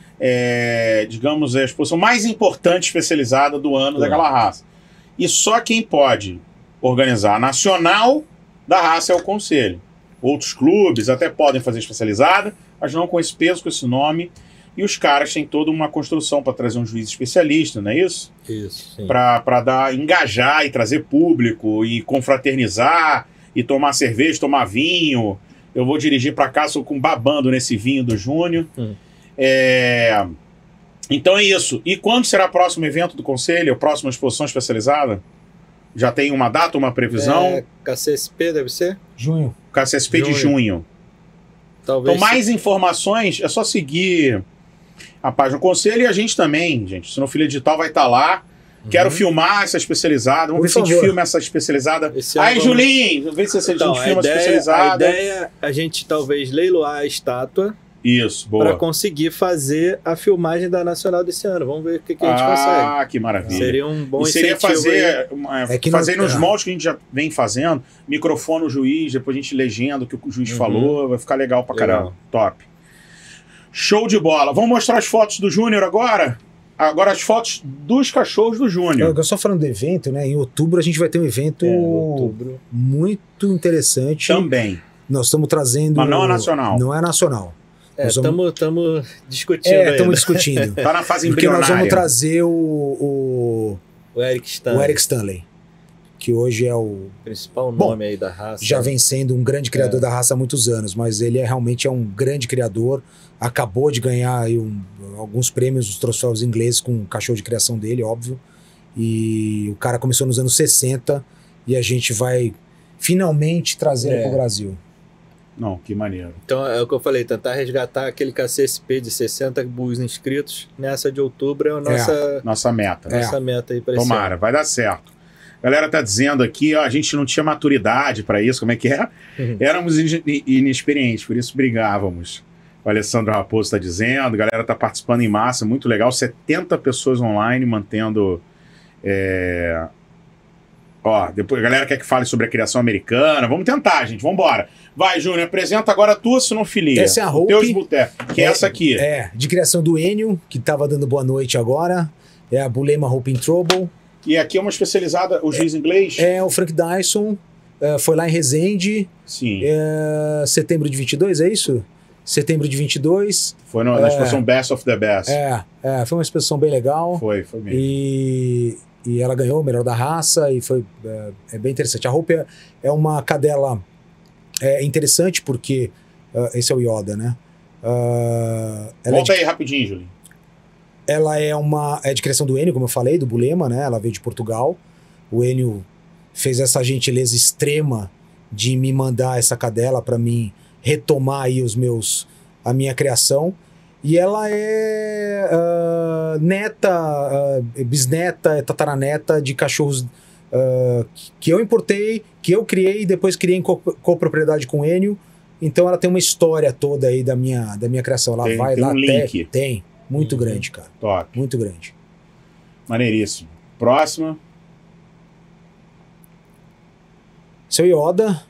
é, digamos, é a exposição mais importante especializada do ano Do daquela raça. E só quem pode organizar a nacional da raça é o conselho. Outros clubes até podem fazer especializada, mas não com esse peso, com esse nome. E os caras têm toda uma construção para trazer um juiz especialista, não é isso? Isso, sim. Para dar, engajar e trazer público e confraternizar e tomar cerveja, tomar vinho. Eu vou dirigir para casa com babando nesse vinho do Júnior. Hum. É... Então é isso. E quando será o próximo evento do Conselho? A próxima exposição especializada? Já tem uma data, uma previsão? É, K C S P deve ser? Junho. K C S P de junho. junho. Talvez. Então, mais informações, é só seguir a página do Conselho e a gente também, gente. Sonofilia Digital vai estar lá. Quero Uhum. filmar essa especializada. Vamos Por ver se a gente favor. filma essa especializada. Esse ano Aí, vamos- Julinho, vamos ver se a gente Então, a filma ideia, a especializada. ideia é a gente talvez leiloar a estátua Isso, para boa. conseguir fazer a filmagem da Nacional desse ano. Vamos ver o que, que a gente consegue. Ah, que maravilha. Seria um bom E seria incentivo aí. fazer, uma, É que fazer não- nos é. moldes que a gente já vem fazendo, microfone o juiz, depois a gente legenda o que o juiz Uhum. falou, vai ficar legal pra Legal. caramba. Top. Show de bola. Vamos mostrar as fotos do Júnior agora? Agora as fotos dos cachorros do Júnior. Eu só falando do evento, né? Em outubro a gente vai ter um evento É, em outubro. muito interessante. Também. Nós estamos trazendo. Mas não é nacional. Não é nacional. É, Nós vamos- estamos discutindo É, ainda. estamos discutindo. Tá na fase Porque nós embrionária. vamos trazer o, o, O Eric Stan, o Eric Stanley, que hoje é o. principal Bom, nome aí da raça. Já vem sendo um grande criador É. da raça há muitos anos, mas ele é realmente é um grande criador. Acabou de ganhar aí um- alguns prêmios, os troféus ingleses com o cachorro de criação dele, óbvio. E o cara começou nos anos sessenta e a gente vai finalmente trazer ele É. para o Brasil. Não, que maneiro. Então é o que eu falei, tentar resgatar aquele K C S P de sessenta bulls inscritos nessa de outubro é a nossa, Nossa meta. É. nossa meta aí para esse Tomara, ano. vai dar certo. A galera tá dizendo aqui, ó, a gente não tinha maturidade pra isso, como é que é? Uhum. Éramos in- inexperientes, por isso brigávamos. O Alessandro Raposo tá dizendo, a galera tá participando em massa, muito legal, setenta pessoas online mantendo... é, Ó, depois a galera quer que fale sobre a criação americana, vamos tentar, gente, vamos embora. Vai, Júnior, apresenta agora a tua sinofilia. Essa é a o Hope. Teus Boteco, que é, É, essa aqui. É, de criação do Enio, que tava dando boa noite agora. É a Bulema Hope in Trouble. E aqui é uma especializada, o juiz inglês? É o Frank Dyson. é, foi lá em Resende, Sim, é, setembro de vinte e dois, é isso? Setembro de vinte e dois. foi no- na é. exposição Best of the Best. É, é, foi uma exposição bem legal. Foi, foi mesmo. E, e ela ganhou o melhor da raça e foi é, é bem interessante. A Hope é, é uma cadela é, interessante porque ah, esse é o Yoda, né? Ah, ela, é Volta de, aí rapidinho, Júlio. ela é uma é de criação do Enio, como eu falei, do Bulema, né? Ela veio de Portugal. O Enio fez essa gentileza extrema de me mandar essa cadela para mim retomar aí os meus a minha criação. E ela é ah, neta, ah, bisneta, é tataraneta de cachorros ah, que eu importei, que eu criei e depois criei em co- copropriedade com o Enio. Então ela tem uma história toda aí da minha, da minha criação. Ela Tem- vai tem lá um até. link. Tem. Muito Uhum. grande, cara. Top. Muito grande. Maneiríssimo. Próxima. Seu Yoda,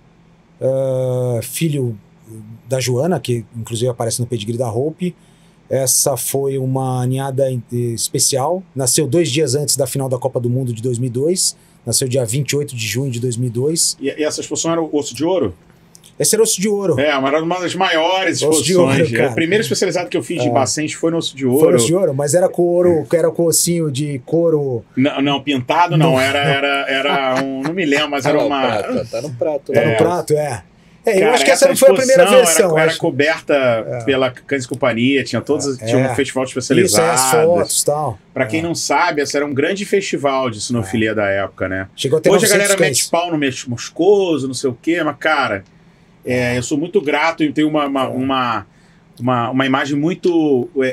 ah, filho da Joana, que inclusive aparece no pedigree da Hope. Essa foi uma ninhada em- especial. Nasceu dois dias antes da final da Copa do Mundo de dois mil e dois. Nasceu dia vinte e oito de junho de dois mil e dois. E, e essa exposição era o Osso de Ouro? Esse era osso de ouro. É, uma, uma das maiores Osso de exposições. ouro, cara. A primeira especializada que eu fiz de É. Bacente foi no Osso de Foi Ouro. osso de ouro, mas era couro, era com ossinho de couro. Não, não, pintado não, Não. era, era, era um. Não me lembro, mas Tá era no uma. prato, tá no prato. Tá É. no prato, é. É, eu Cara, acho que essa não foi a primeira exposição versão. Era, era acho- coberta pela Cães e Companhia, tinha todos, É. tinha um festival de Isso, é, as especializadas. fotos e tal. Pra quem É. não sabe, essa era um grande festival de sinofilia da época, né? Chegou a ter Hoje a novecentos galera mete cães. pau no mes- moscoso, não sei o quê, mas, cara, é, eu sou muito grato e tenho uma, uma, uma, uma, uma imagem muito é, é,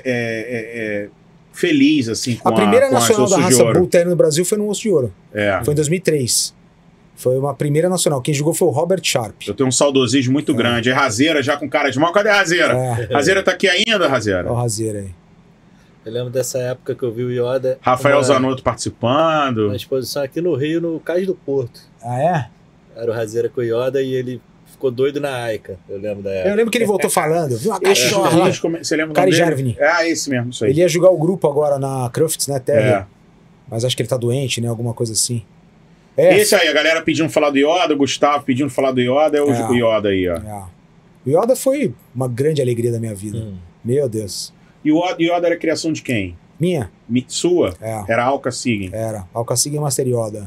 é, feliz, assim, com A primeira com as nacional da ossos de raça ouro. Bull Terrier no Brasil foi no osso de ouro. É. Foi em dois mil e três. Foi uma primeira nacional. Quem jogou foi o Robert Sharp. Eu tenho um saudosismo muito É. grande. É Razeira já com cara de mal. Cadê a Razeira? É, Razeira tá aqui ainda, Razeira? olha o raseiro aí. Eu lembro dessa época que eu vi o Yoda. Rafael uma, Zanotto participando. uma exposição aqui no Rio, no Cais do Porto. Ah, é? Era o Razeira com o Yoda e ele ficou doido na Aica. Eu lembro da Eu época. lembro que ele voltou falando. Viu uma Esse cachorra lá. juiz, como é- Você lembra o Cari nome dele? Jarvini. É, esse mesmo, isso aí. Ele ia jogar o grupo agora na Crufts, né, Terry? É. Mas acho que ele tá doente, né? Alguma coisa assim. É, Esse aí, a galera pedindo falar do Yoda, o Gustavo pedindo falar do Yoda, é o É. o Yoda aí, ó. é. O Yoda foi uma grande alegria da minha vida. Hum. Meu Deus. E o Yoda- Yoda era criação de quem? Minha? Mi- Sua? É, Era Alca Siguen. era. Alcaciga e Master Yoda.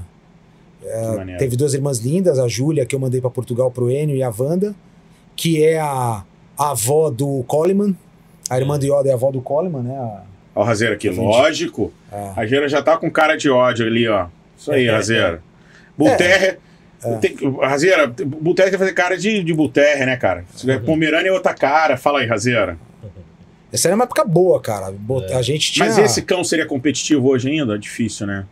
Que maneiro. Teve duas irmãs lindas, a Júlia, que eu mandei pra Portugal pro Enio, e a Wanda, que é a, a avó do Coleman. A irmã do Yoda é a avó do Coleman, né? A- Ó, o Razeira aqui, Entendi. lógico. a- A Razeira já tá com cara de ódio ali, ó. Isso aí, Razeira. Buterre. Tem- Razeira, Buterre tem que fazer cara de, de Buterre, né, cara? Se é Pomerânia é outra cara. Fala aí, Razeira. Essa era uma época boa, cara. Bot- É. A gente tinha... Mas esse cão seria competitivo hoje ainda? Difícil, né?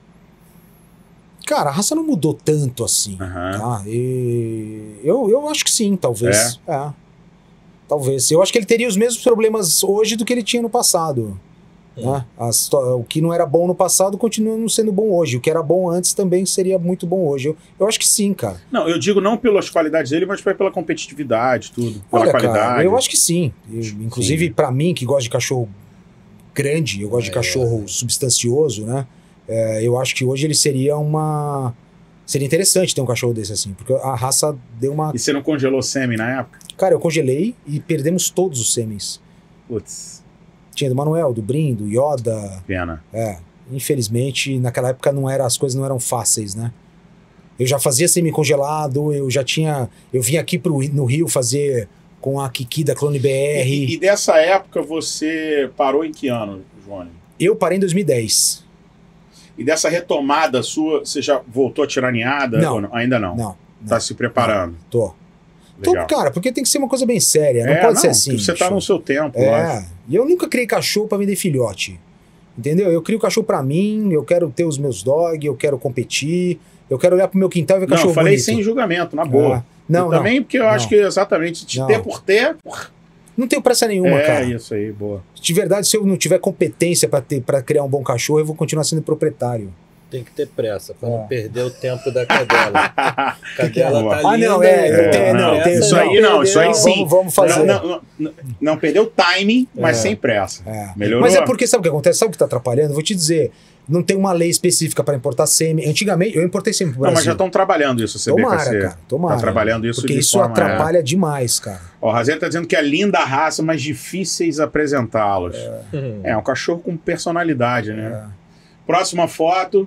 Cara, a raça não mudou tanto assim. Aham. Tá? E eu, eu acho que sim, talvez. É. Talvez. Eu acho que ele teria os mesmos problemas hoje do que ele tinha no passado. É. Né? As, o que não era bom no passado continua não sendo bom hoje. O que era bom antes também seria muito bom hoje. Eu, eu acho que sim, cara. Não, eu digo não pelas qualidades dele, mas pela competitividade, tudo. Pela Olha, qualidade. cara, eu acho que sim. Eu, inclusive, Sim. pra mim, que gosta de cachorro grande, eu gosto de É, cachorro é. substancioso, né? É, eu acho que hoje ele seria uma... Seria interessante ter um cachorro desse assim, porque a raça deu uma... E você não congelou sêmen na época? Cara, eu congelei e perdemos todos os sêmens. Putz, Tinha do Manuel, do Brim, do Yoda. pena. É, infelizmente, naquela época não era, as coisas não eram fáceis, né? Eu já fazia semi-congelado, eu já tinha... Eu vim aqui pro, no Rio fazer com a Kiki da Clone B R. E, e dessa época você parou em que ano, Johnny? Eu parei em dois mil e dez. E dessa retomada sua, você já voltou a tirar ninhada? Não. Ou não? Ainda não. Não, Tá se preparando. tô. Tô, Legal. cara, porque tem que ser uma coisa bem séria, não É, pode ser assim. Você tá bicho. no seu tempo, lógico. É, e eu nunca criei cachorro pra vender filhote. Entendeu? Eu crio cachorro pra mim, eu quero ter os meus dogs, eu quero competir, eu quero olhar pro meu quintal e ver Não, cachorro eu falei bonito. sem julgamento, na boa. Ah, não, Eu não. também, porque eu não. acho que exatamente de Não. ter por ter. Não tenho pressa nenhuma, é cara. isso aí, boa. De verdade, se eu não tiver competência pra ter, para criar um bom cachorro, eu vou continuar sendo proprietário. Tem que ter pressa pra É. não perder o tempo da cadela. A cadela Boa. tá Ah, linda. não, é, É, tem- não, pressa tem- isso não aí não, isso aí perdeu. sim. Vamos, vamos fazer. Não, não, não, não perdeu o timing, mas É. sem pressa. É. Melhorou? Mas é porque, sabe o que acontece? Sabe o que tá atrapalhando? Vou te dizer, não tem uma lei específica para importar sêmen. Antigamente, eu importei sêmen pro Não, Brasil. mas já estão trabalhando isso, o Tomara, C B K C. cara, tomara. Tá trabalhando isso Porque de isso forma... atrapalha demais, cara. Ó, o Razer tá dizendo que é linda a raça, mas difíceis apresentá-los. Uhum. É, um cachorro com personalidade, né? É. Próxima foto.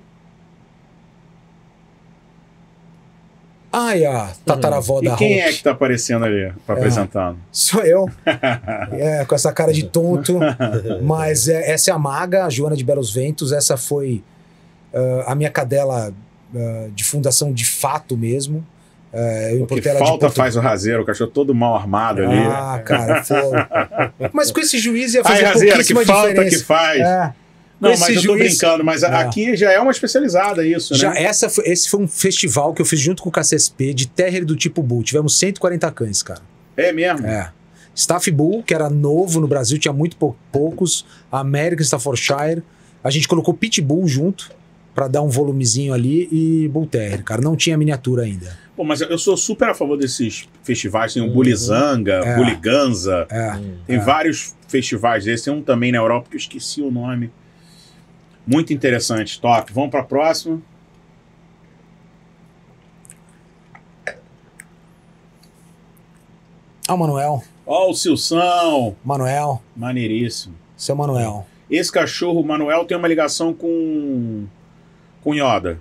Ai, a tataravó da E quem Hulk. é que tá aparecendo ali, pra É. apresentando? Sou eu. É, com essa cara de tonto. Mas é, essa é a Maga, a Joana de Belos Ventos. Essa foi ah, a minha cadela ah, de fundação de fato mesmo. Ah, eu O que importei ela de falta Portugal. faz o Razer, o cachorro todo mal armado ali. Ah, cara, foi. Mas com esse juiz ia Ai, fazer Razer, que pouquíssima falta diferença. que faz. É. Não, esse mas eu tô juiz- brincando, mas Não. aqui já é uma especializada isso, Já né? essa foi- esse foi um festival que eu fiz junto com o K C S P de Terrier do tipo Bull. Tivemos cento e quarenta cães, cara. É mesmo? É. Staff Bull, que era novo no Brasil, tinha muito pou- poucos. American Staffordshire. A gente colocou Pitbull junto pra dar um volumezinho ali e Bull Terrier, cara. Não tinha miniatura ainda. Pô, mas eu sou super a favor desses festivais. Tem o Bulizanga, É. Buliganza. É. Tem É. vários festivais desses. Tem um também na Europa que eu esqueci o nome. Muito interessante. Top. Vamos pra próxima. Ah, o Manuel. Ó, o Silção. Manuel. Maneiríssimo. Seu Manuel. Esse cachorro, o Manuel, tem uma ligação com. com Yoda.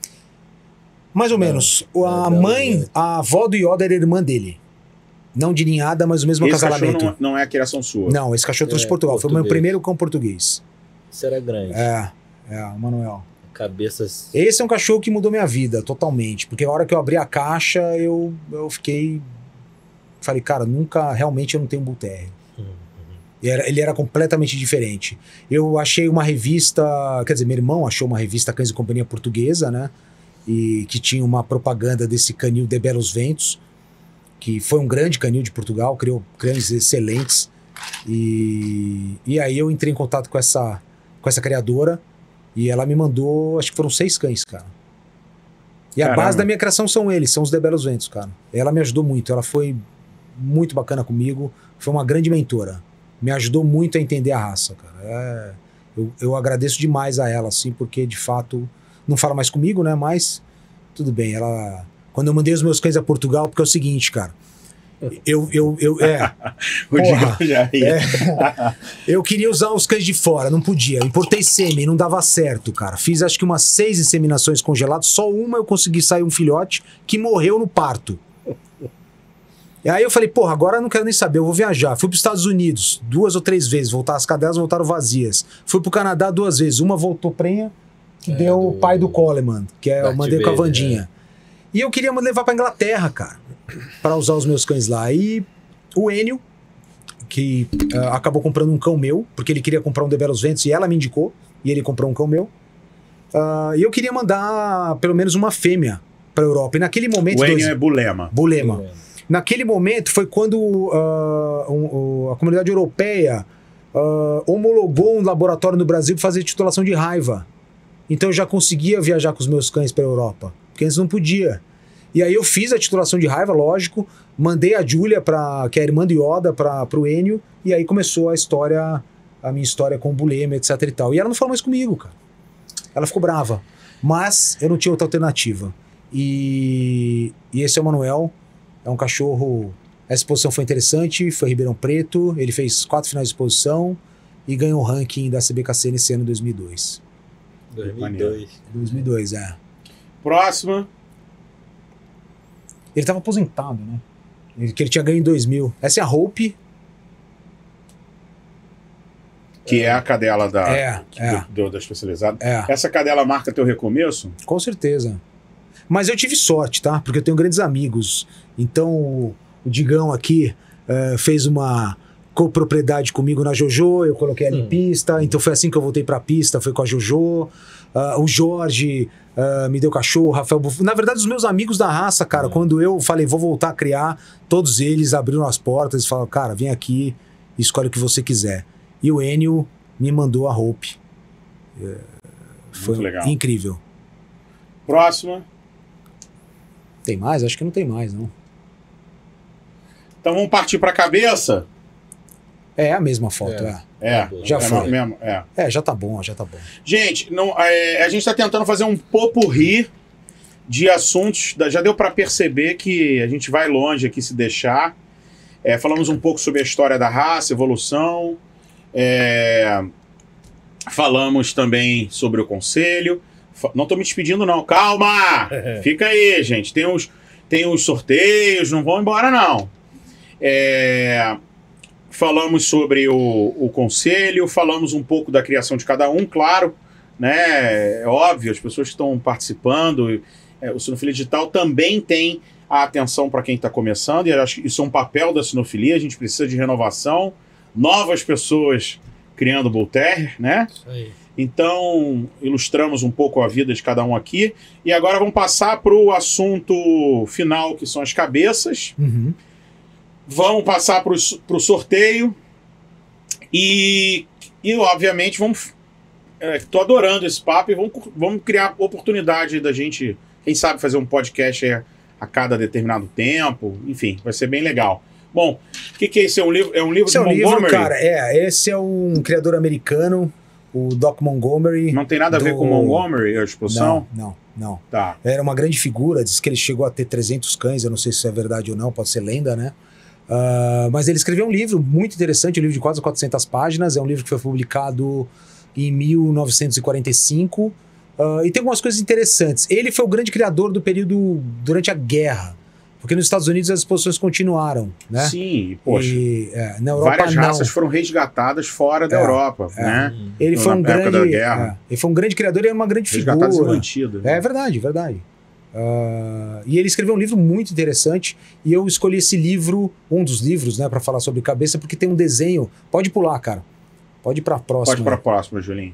Mais ou menos. O- A é, mãe, Belos a avó do Yoda era irmã dele. Não de ninhada, mas o mesmo Esse acasalamento. cachorro não, não é a criação sua. Não, esse cachorro eu trouxe É, de Portugal. Foi o meu português. primeiro cão português. Isso era grande. É, é, o Manuel. Cabeças. Esse é um cachorro que mudou minha vida totalmente. Porque a hora que eu abri a caixa, eu, eu fiquei. Falei, cara, nunca. Realmente eu não tenho um Bull Terrier. E era- Ele era completamente diferente. Eu achei uma revista. Quer dizer, meu irmão achou uma revista Cães e Companhia portuguesa, né? E que tinha uma propaganda desse canil de Belos Ventos, que foi um grande canil de Portugal, criou cães excelentes. E, e aí eu entrei em contato com essa, com essa criadora e ela me mandou, acho que foram seis cães, cara. E a Caramba. base da minha criação são eles, são os de Belos Ventos, cara. Ela me ajudou muito, ela foi muito bacana comigo, foi uma grande mentora. Me ajudou muito a entender a raça, cara. É, eu, eu agradeço demais a ela, assim, porque de fato não fala mais comigo, né? Mas tudo bem, ela. Quando eu mandei os meus cães a Portugal, porque é o seguinte, cara. Eu, eu, eu, é, O Porra. Diego já ia. é, eu queria usar os cães de fora, não podia. Importei sêmen, não dava certo, cara. Fiz acho que umas seis inseminações congeladas, só uma eu consegui sair um filhote que morreu no parto. E aí eu falei, porra, agora eu não quero nem saber, eu vou viajar. Fui para os Estados Unidos duas ou três vezes, voltar, as cadelas voltaram vazias. Fui pro Canadá duas vezes, uma voltou prenha, que É, deu o do- pai do Coleman, que é, eu Darth mandei com a Vader, Vandinha. E eu queria levar pra Inglaterra, cara, para usar os meus cães lá. E o Enio, que ah, acabou comprando um cão meu, porque ele queria comprar um de Belos Ventos e ela me indicou, e ele comprou um cão meu. Ah, e eu queria mandar pelo menos uma fêmea pra Europa. E naquele momento... O Enio dois- é bulema. Bulema. naquele momento foi quando uh, um, um, a comunidade europeia uh, homologou um laboratório no Brasil para fazer titulação de raiva. Então eu já conseguia viajar com os meus cães para a Europa, porque antes não podia. E aí eu fiz a titulação de raiva, lógico, mandei a Júlia, pra, que é a irmã do Yoda, para o Enio, e aí começou a história, a minha história com o Bulema, etc e tal. E ela não falou mais comigo, cara. Ela ficou brava. Mas eu não tinha outra alternativa. E, e esse é o Manuel, é um cachorro... Essa exposição foi interessante, foi em Ribeirão Preto, ele fez quatro finais de exposição e ganhou o ranking da C B K C nesse ano, dois mil e dois. dois mil e dois. dois mil e dois, é. Próxima. Ele estava aposentado, né? Ele, que ele tinha ganho em dois mil. Essa é a Hope. Que é a cadela da, É, é. do, do- da especializada. É, Essa cadela marca teu recomeço? com certeza. Mas eu tive sorte, tá? Porque eu tenho grandes amigos. Então, o, o Digão aqui eh, fez uma copropriedade comigo na Jojo, eu coloquei ela em Hum. pista, então foi assim que eu voltei pra pista, foi com a Jojo. Ah, o Jorge ah, me deu cachorro, o Rafael Buf... Na verdade, os meus amigos da raça, cara, Hum. quando eu falei, vou voltar a criar, todos eles abriram as portas e falaram, cara, vem aqui, escolhe o que você quiser. E o Enio me mandou a Hope. Eh, foi Muito legal. incrível. Próxima. Tem mais? Acho que não tem mais, não. Então vamos partir para a cabeça? É a mesma foto, É. é. É, Tá bom. Já é foi. mesmo, é. É, já tá bom, já tá bom. Gente, não, é, a gente está tentando fazer um popurrí de assuntos. da- Já deu para perceber que a gente vai longe aqui se deixar. É, falamos um pouco sobre a história da raça, evolução. É, falamos também sobre o conselho. Fa- Não estou me despedindo, não. Calma! Fica aí, gente. Tem os, tem os sorteios, não vão embora, não. É, falamos sobre o, o conselho, falamos um pouco da criação de cada um, claro, né? É óbvio, as pessoas que estão participando, é, o Sinofilia Digital também tem a atenção para quem está começando, e eu acho que isso é um papel da sinofilia, a gente precisa de renovação, novas pessoas criando Bull Terrier, né? Isso aí. Então, ilustramos um pouco a vida de cada um aqui, e agora vamos passar para o assunto final, que são as cabeças. Uhum. Vamos passar para o sorteio e, e, obviamente, vamos. Estou adorando esse papo e vamos, vamos criar oportunidade da gente, quem sabe, fazer um podcast aí a cada determinado tempo. Enfim, vai ser bem legal. Bom, o que, que é isso? É um livro, é um livro Esse é de um livro, Montgomery? cara, é, esse é um criador americano, o Doc Montgomery. Não tem nada a ver do- com Montgomery, a exposição? Não, não, não. Tá. Era uma grande figura, diz que ele chegou a ter trezentos cães, eu não sei se isso é verdade ou não, pode ser lenda, né? Ah, mas ele escreveu um livro muito interessante, um livro de quase quatrocentas páginas, é um livro que foi publicado em mil novecentos e quarenta e cinco, ah, e tem algumas coisas interessantes. Ele foi o grande criador do período durante a guerra, porque nos Estados Unidos as exposições continuaram, né? Sim, e, poxa, E, é, na Europa várias não. raças foram resgatadas fora da É, Europa, é. né? Hum. Ele na foi um época da grande, guerra. é, ele foi um grande criador e é uma grande Resgatadas e figura. mantidas. É verdade, verdade. Ah, e ele escreveu um livro muito interessante e eu escolhi esse livro, um dos livros, né, para falar sobre cabeça, porque tem um desenho. Pode pular, cara. Pode ir para a próxima. Pode para a próxima, Julinho.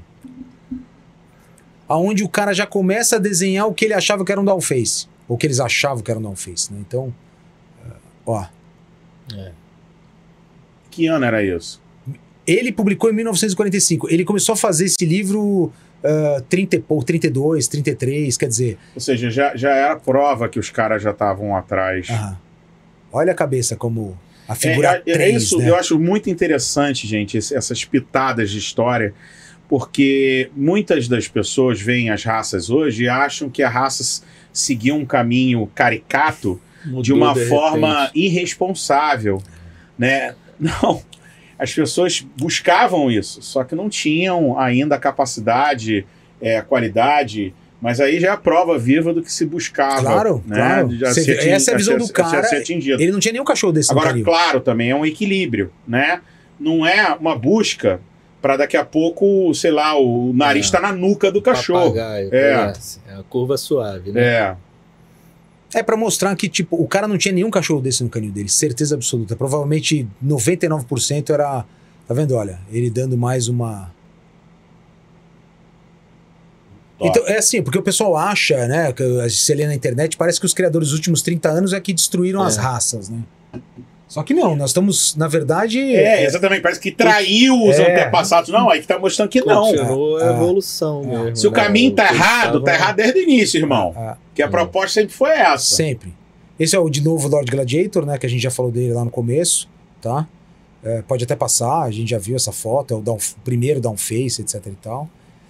Aonde o cara já começa a desenhar o que ele achava que era um downface, ou que eles achavam que era um downface, né? Então, ah, ó, É. Que ano era isso? ele publicou em mil novecentos e quarenta e cinco. Ele começou a fazer esse livro ah, trinta e pouco, trinta e dois, trinta e três, quer dizer, Ou seja, já, já era prova que os caras já estavam atrás. aham. Olha a cabeça como a É, figura é, é três, isso, né? eu acho muito interessante, gente, esse- essas pitadas de história, porque muitas das pessoas veem as raças hoje e acham que a raça s- seguiu um caminho caricato Mudou de uma de forma repente. irresponsável, né? Não, as pessoas buscavam isso, só que não tinham ainda a capacidade, é, a qualidade, mas aí já é a prova viva do que se buscava. Claro, né? claro. Já Você se vê- atin- essa é a visão já do se- já cara. se atingido. Ele não tinha nenhum cachorro desse Agora, no canil. claro, também é um equilíbrio, né? Não é uma busca para daqui a pouco, sei lá, o nariz É. está na nuca do cachorro. Papagaio, É. conhece? É a curva suave, né? É, É pra mostrar que, tipo, o cara não tinha nenhum cachorro desse no canil dele, certeza absoluta. Provavelmente noventa e nove por cento era. Tá vendo? Olha, ele dando mais uma. top. Então, é assim, porque o pessoal acha, né, que você lê na internet, parece que os criadores dos últimos trinta anos é que destruíram É. as raças, né? Só que não, nós estamos, na verdade... É, exatamente, parece que traiu os É. antepassados. Não, aí que tá mostrando que não. Continua a Ah, evolução ah. mesmo. Se o né? caminho tá Eles errado, estavam- tá errado desde o início, irmão. Ah, Que a proposta sempre foi essa. sempre. Esse é o, de novo, Lord Gladiator, né, que a gente já falou dele lá no começo, tá? É, pode até passar, a gente já viu essa foto, é o down, primeiro downface, etc e tal.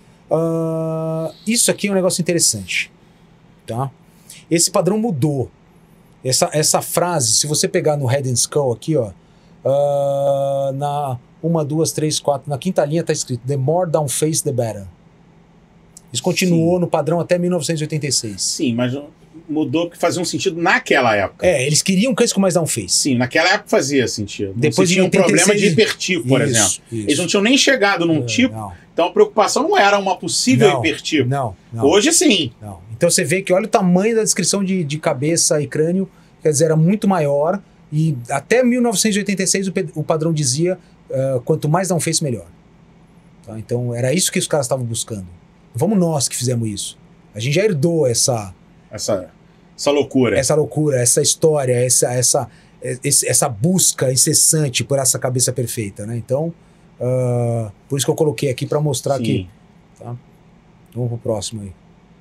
Ah, isso aqui é um negócio interessante, tá? Esse padrão mudou. Essa, essa frase, se você pegar no Head and Skull aqui, ó, ah, na uma, duas, três, quatro, na quinta linha tá escrito The more downface, the better. Isso continuou Sim. no padrão até mil novecentos e oitenta e seis. Sim, mas mudou porque fazia um sentido naquela época. É, eles queriam cães com mais downface. Sim, naquela época fazia sentido. Depois Você de tinha um oitenta e seis, problema de hipertipo, por Isso, exemplo. isso. Eles não tinham nem chegado num É, tipo, Não, então a preocupação não era uma possível Não, hipertipo. não, não, Hoje sim. não. Então você vê que olha o tamanho da descrição de, de cabeça e crânio, quer dizer, era muito maior, e até mil novecentos e oitenta e seis o, pe- o padrão dizia ah, quanto mais downface, melhor. Tá? Então era isso que os caras estavam buscando. Vamos nós que fizemos isso. A gente já herdou essa, Essa, essa loucura. essa loucura, essa história, essa, essa, esse- essa busca incessante por essa cabeça perfeita, né? Então, ah, por isso que eu coloquei aqui para mostrar Sim. que... Tá? Vamos pro próximo aí.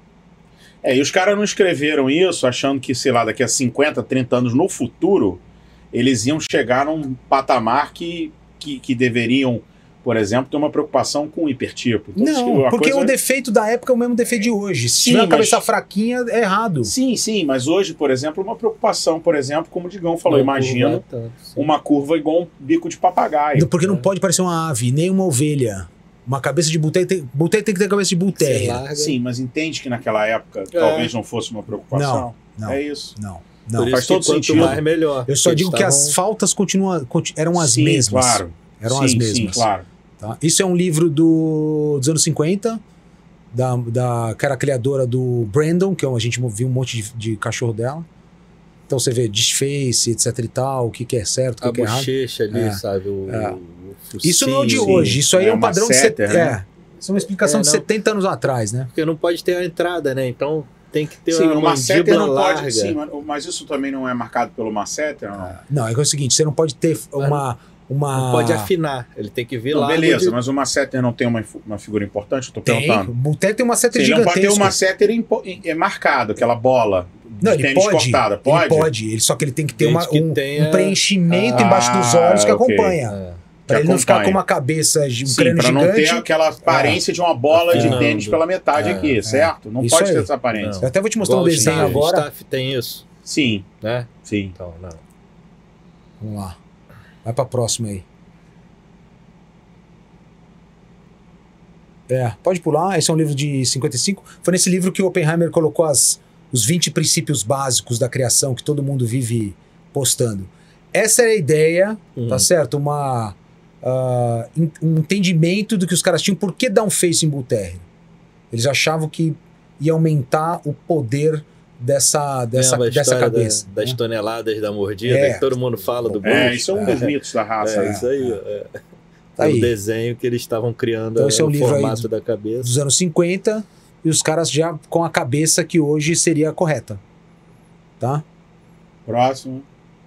É, e os caras não escreveram isso achando que, sei lá, daqui a cinquenta, trinta anos no futuro, eles iam chegar num patamar que, que, que deveriam, por exemplo, ter uma preocupação com o hipertipo. Então, Não, a porque coisa- o defeito da época é o mesmo defeito de hoje. Se Sim, tiver uma mas- cabeça fraquinha, é errado. Sim, sim, mas hoje, por exemplo, uma preocupação, por exemplo, como o Digão falou, Não imagina curva tanto, sim. uma curva igual um bico de papagaio. Porque não pode parecer uma ave, nem uma ovelha. Uma cabeça de buté tem, buté tem que ter cabeça de Você buté. larga. Sim, mas entende que naquela época É. talvez não fosse uma preocupação? Não, É isso. não, Por não. isso faz que todo quanto sentido. mais, melhor. Eu só Eles digo que as estavam- faltas continuam, conti- eram as Sim, mesmas. claro. Eram sim, as Sim, mesmas. claro. Tá? Isso é um livro do, dos anos cinquenta, da, da, que era a criadora do Brandon, que é um- a gente viu um monte de, de cachorro dela. Então você vê desface, etc e tal, o que, que é certo, o A que, que é errado. bochecha ali, É. sabe? O, É. o focinho. Isso não é de sim. hoje, isso aí É é, um uma padrão de setter, set... né? é. Isso é uma explicação É, de não. setenta anos atrás, né? Porque não pode ter a entrada, né? Então tem que ter Sim, uma uma setter mandíbula não larga. pode. Sim, mas, mas isso também não é marcado pelo masseter, não? Não, é, que é o seguinte, você não pode ter uma... uma... Não pode afinar. Ele tem que vir Não, lá. beleza, de- mas o masseter não tem uma, infu- uma figura importante? Eu tô Tem, perguntando. o Buté tem uma seta Sim, ele não pode ter gigantesca. uma masseter impo- é marcado, aquela bola de Não, ele tênis pode, cortada. Pode? ele pode, ele, só que ele tem que ter Desde uma, que um, tenha- um preenchimento Ah, embaixo dos olhos que ok. acompanha. É. Pra Que ele não ficar acompanha. com uma cabeça, de um Sim, crânio pra não ter gigante. aquela aparência de uma bola de Afinando. tênis pela metade É, aqui, certo? Não Isso pode ter aí. essa aparência. Eu até vou te mostrar Igual um o desenho staff, agora. staff tem isso, Sim, né? sim. Então, não. Vamos lá. Vai pra próxima aí. É, pode pular. Esse é um livro de cinquenta e cinco. Foi nesse livro que o Oppenheimer colocou as, os vinte princípios básicos da criação que todo mundo vive postando. Essa era a ideia, Uhum. tá certo? Uma, ah, en- um entendimento do que os caras tinham. Por que dar um face em Bull Terrier? Eles achavam que ia aumentar o poder dessa, dessa, Lembra a dessa história cabeça. da- das né? toneladas da mordida É. que todo mundo fala do É, Bush. isso é um dos mitos da raça. É, né? isso aí. É. Tá É aí. o desenho que eles estavam criando, Então esse é um o livro aí formato do- da cabeça. Dos anos cinquenta, e os caras já com a cabeça que hoje seria a correta. Tá? Próximo.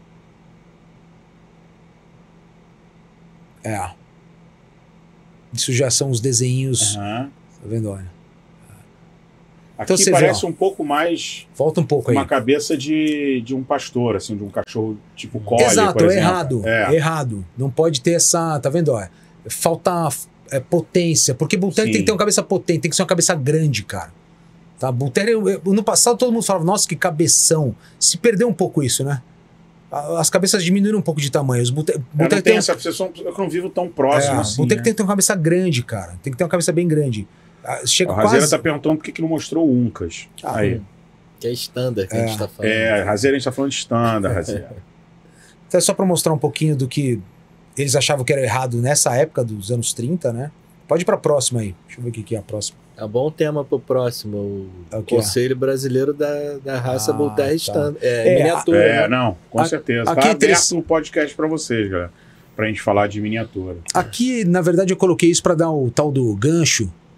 É. Isso já são os desenhos. Aham. Tá vendo? Olha. Aqui Então você vê, parece ó. um pouco mais Volta um pouco aí. uma cabeça de, de um pastor, assim, de um cachorro tipo collie, Exato, por é exemplo. errado. É. Errado. Não pode ter essa. Tá vendo? Ó, falta é, potência. Porque Bull Terrier Sim. tem que ter uma cabeça potente, tem que ser uma cabeça grande, cara. Tá? Bull Terrier, eu- no passado todo mundo falava, nossa, que cabeção. Se perdeu um pouco isso, né? A- As cabeças diminuíram um pouco de tamanho. Os Bull Ter- Bull Eu não Terrier tenho tem um- essa percepção, eu não vivo tão próximo É, assim. Bull Terrier né? tem que ter uma cabeça grande, cara. Tem que ter uma cabeça bem grande. Ah, Chega A Razeira quase... tá perguntando por que, que não mostrou o Uncas. Ah, Aí. Que é standard que a É. gente tá falando. É, Razeira a gente tá falando de standard, Razeira. Então é só pra mostrar um pouquinho do que eles achavam que era errado nessa época dos anos trinta, né? Pode ir pra próxima aí. Deixa eu ver o que que é a próxima. É um bom tema pro próximo. O É o que é? Conselho Brasileiro da, da raça Ah, Bull Terrier tá. Standard. É, É, miniatura. É, né? não, com A- certeza. aqui Tá é aberto interess- no podcast pra vocês, galera. Pra gente falar de miniatura. Aqui, na verdade, eu coloquei isso pra dar o tal do gancho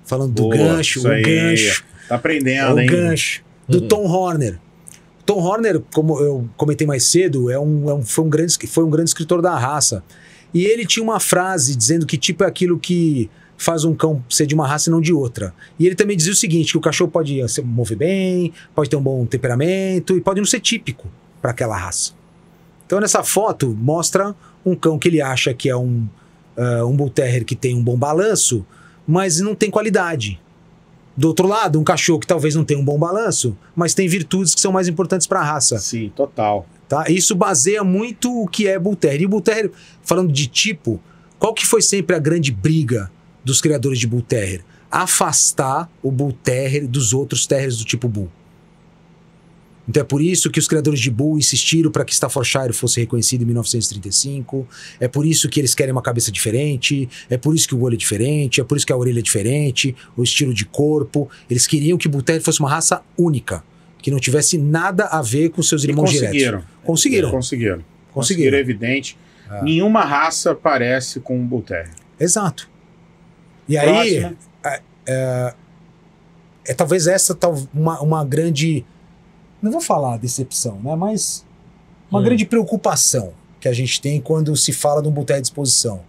falando do Boa, gancho, isso o aí. gancho, Tá aprendendo, o hein? gancho do Uhum. Tom Horner. Tom Horner, como eu comentei mais cedo, é um, é um, foi, um grande, foi um grande escritor da raça. E ele tinha uma frase dizendo que tipo é aquilo que faz um cão ser de uma raça e não de outra. E ele também dizia o seguinte, que o cachorro pode se mover bem, pode ter um bom temperamento e pode não ser típico para aquela raça. Então nessa foto mostra um cão que ele acha que é um, uh, um Bull Terrier que tem um bom balanço, mas não tem qualidade. Do outro lado, um cachorro que talvez não tenha um bom balanço, mas tem virtudes que são mais importantes para a raça. Sim, total. Tá? Isso baseia muito o que é Bull Terrier. E o Bull Terrier, falando de tipo, qual que foi sempre a grande briga dos criadores de Bull Terrier? Afastar o Bull Terrier dos outros Terriers do tipo Bull. Então é por isso que os criadores de Bull insistiram para que Staffordshire fosse reconhecido em mil novecentos e trinta e cinco, é por isso que eles querem uma cabeça diferente, é por isso que o olho é diferente, é por isso que a orelha é diferente, o estilo de corpo. Eles queriam que Bull Terrier fosse uma raça única, que não tivesse nada a ver com seus E irmãos conseguiram. diretos. Conseguiram. Conseguiram. Conseguiram. Conseguiram, é evidente. Ah. Nenhuma raça parece com um Bull Terrier. Exato. E aí, Próxima. é, é, é talvez essa tal, uma, uma grande, não vou falar decepção, né, mas uma Hum. grande preocupação que a gente tem quando se fala de um Bull Terrier de exposição.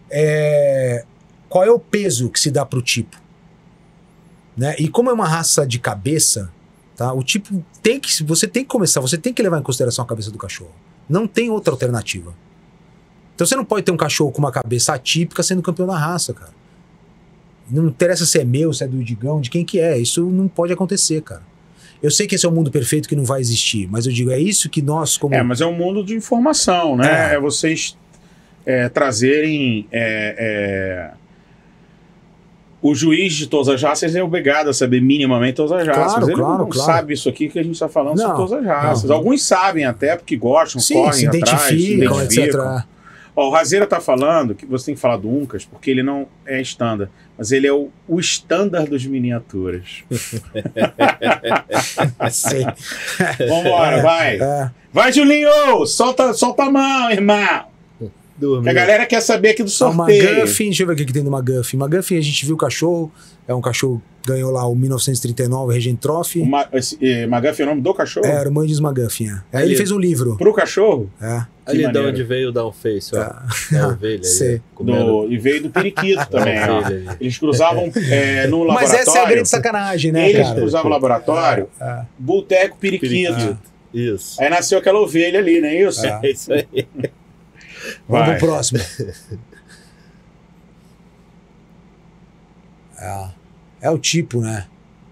É, qual é o peso que se dá para o tipo? Né? E como é uma raça de cabeça, tá, o tipo tem que, você tem que começar, você tem que levar em consideração a cabeça do cachorro. Não tem outra alternativa. Então você não pode ter um cachorro com uma cabeça atípica sendo campeão da raça, cara. Não interessa se é meu, se é do Digão, de quem que é. Isso não pode acontecer, cara. Eu sei que esse é um mundo perfeito que não vai existir, mas eu digo, é isso que nós, como... É, mas é um mundo de informação, né? É. É, vocês é, trazerem... é, é, o juiz de todas as raças é obrigado a saber minimamente todas as raças. Claro, Ele claro, não claro. sabe isso aqui que a gente está falando Não, sobre todas as raças. não. Alguns sabem até porque gostam, Sim, correm se atrás, se identificam, identificam. etcétera. Ó, o Razeira tá falando que você tem que falar do Uncas porque ele não é estándar, mas ele é o, o estándar dos miniaturas. Sei. Vambora, vai. É. Vai, Julinho! Solta, solta a mão, irmão! Dormiu. Que a galera quer saber aqui do A sorteio. McGuffin, deixa eu ver o que que tem do McGuffin. McGuffin, a gente viu o cachorro, é um cachorro que ganhou lá o mil novecentos e trinta e nove Regent Trophy. O Ma esse, eh, McGuffin é o nome do cachorro? É, era o Mandes McGuffin, é. Aí ele Ali. fez um livro. Pro cachorro? É. Ali de maneiro. onde veio o Downface, ó. Ah. Da ovelha. Sei. Aí, comendo Do, e veio do periquito também. a ó. ovelha ali. Eles cruzavam é, no Mas laboratório. essa é a grande sacanagem, né, Eles cara? cruzavam o laboratório, É. Bull Terrier com periquito. Periquito. Isso. Aí nasceu aquela ovelha ali, não é isso? Ah. É isso aí. Vamos Vai. pro próximo. É. É o tipo, né?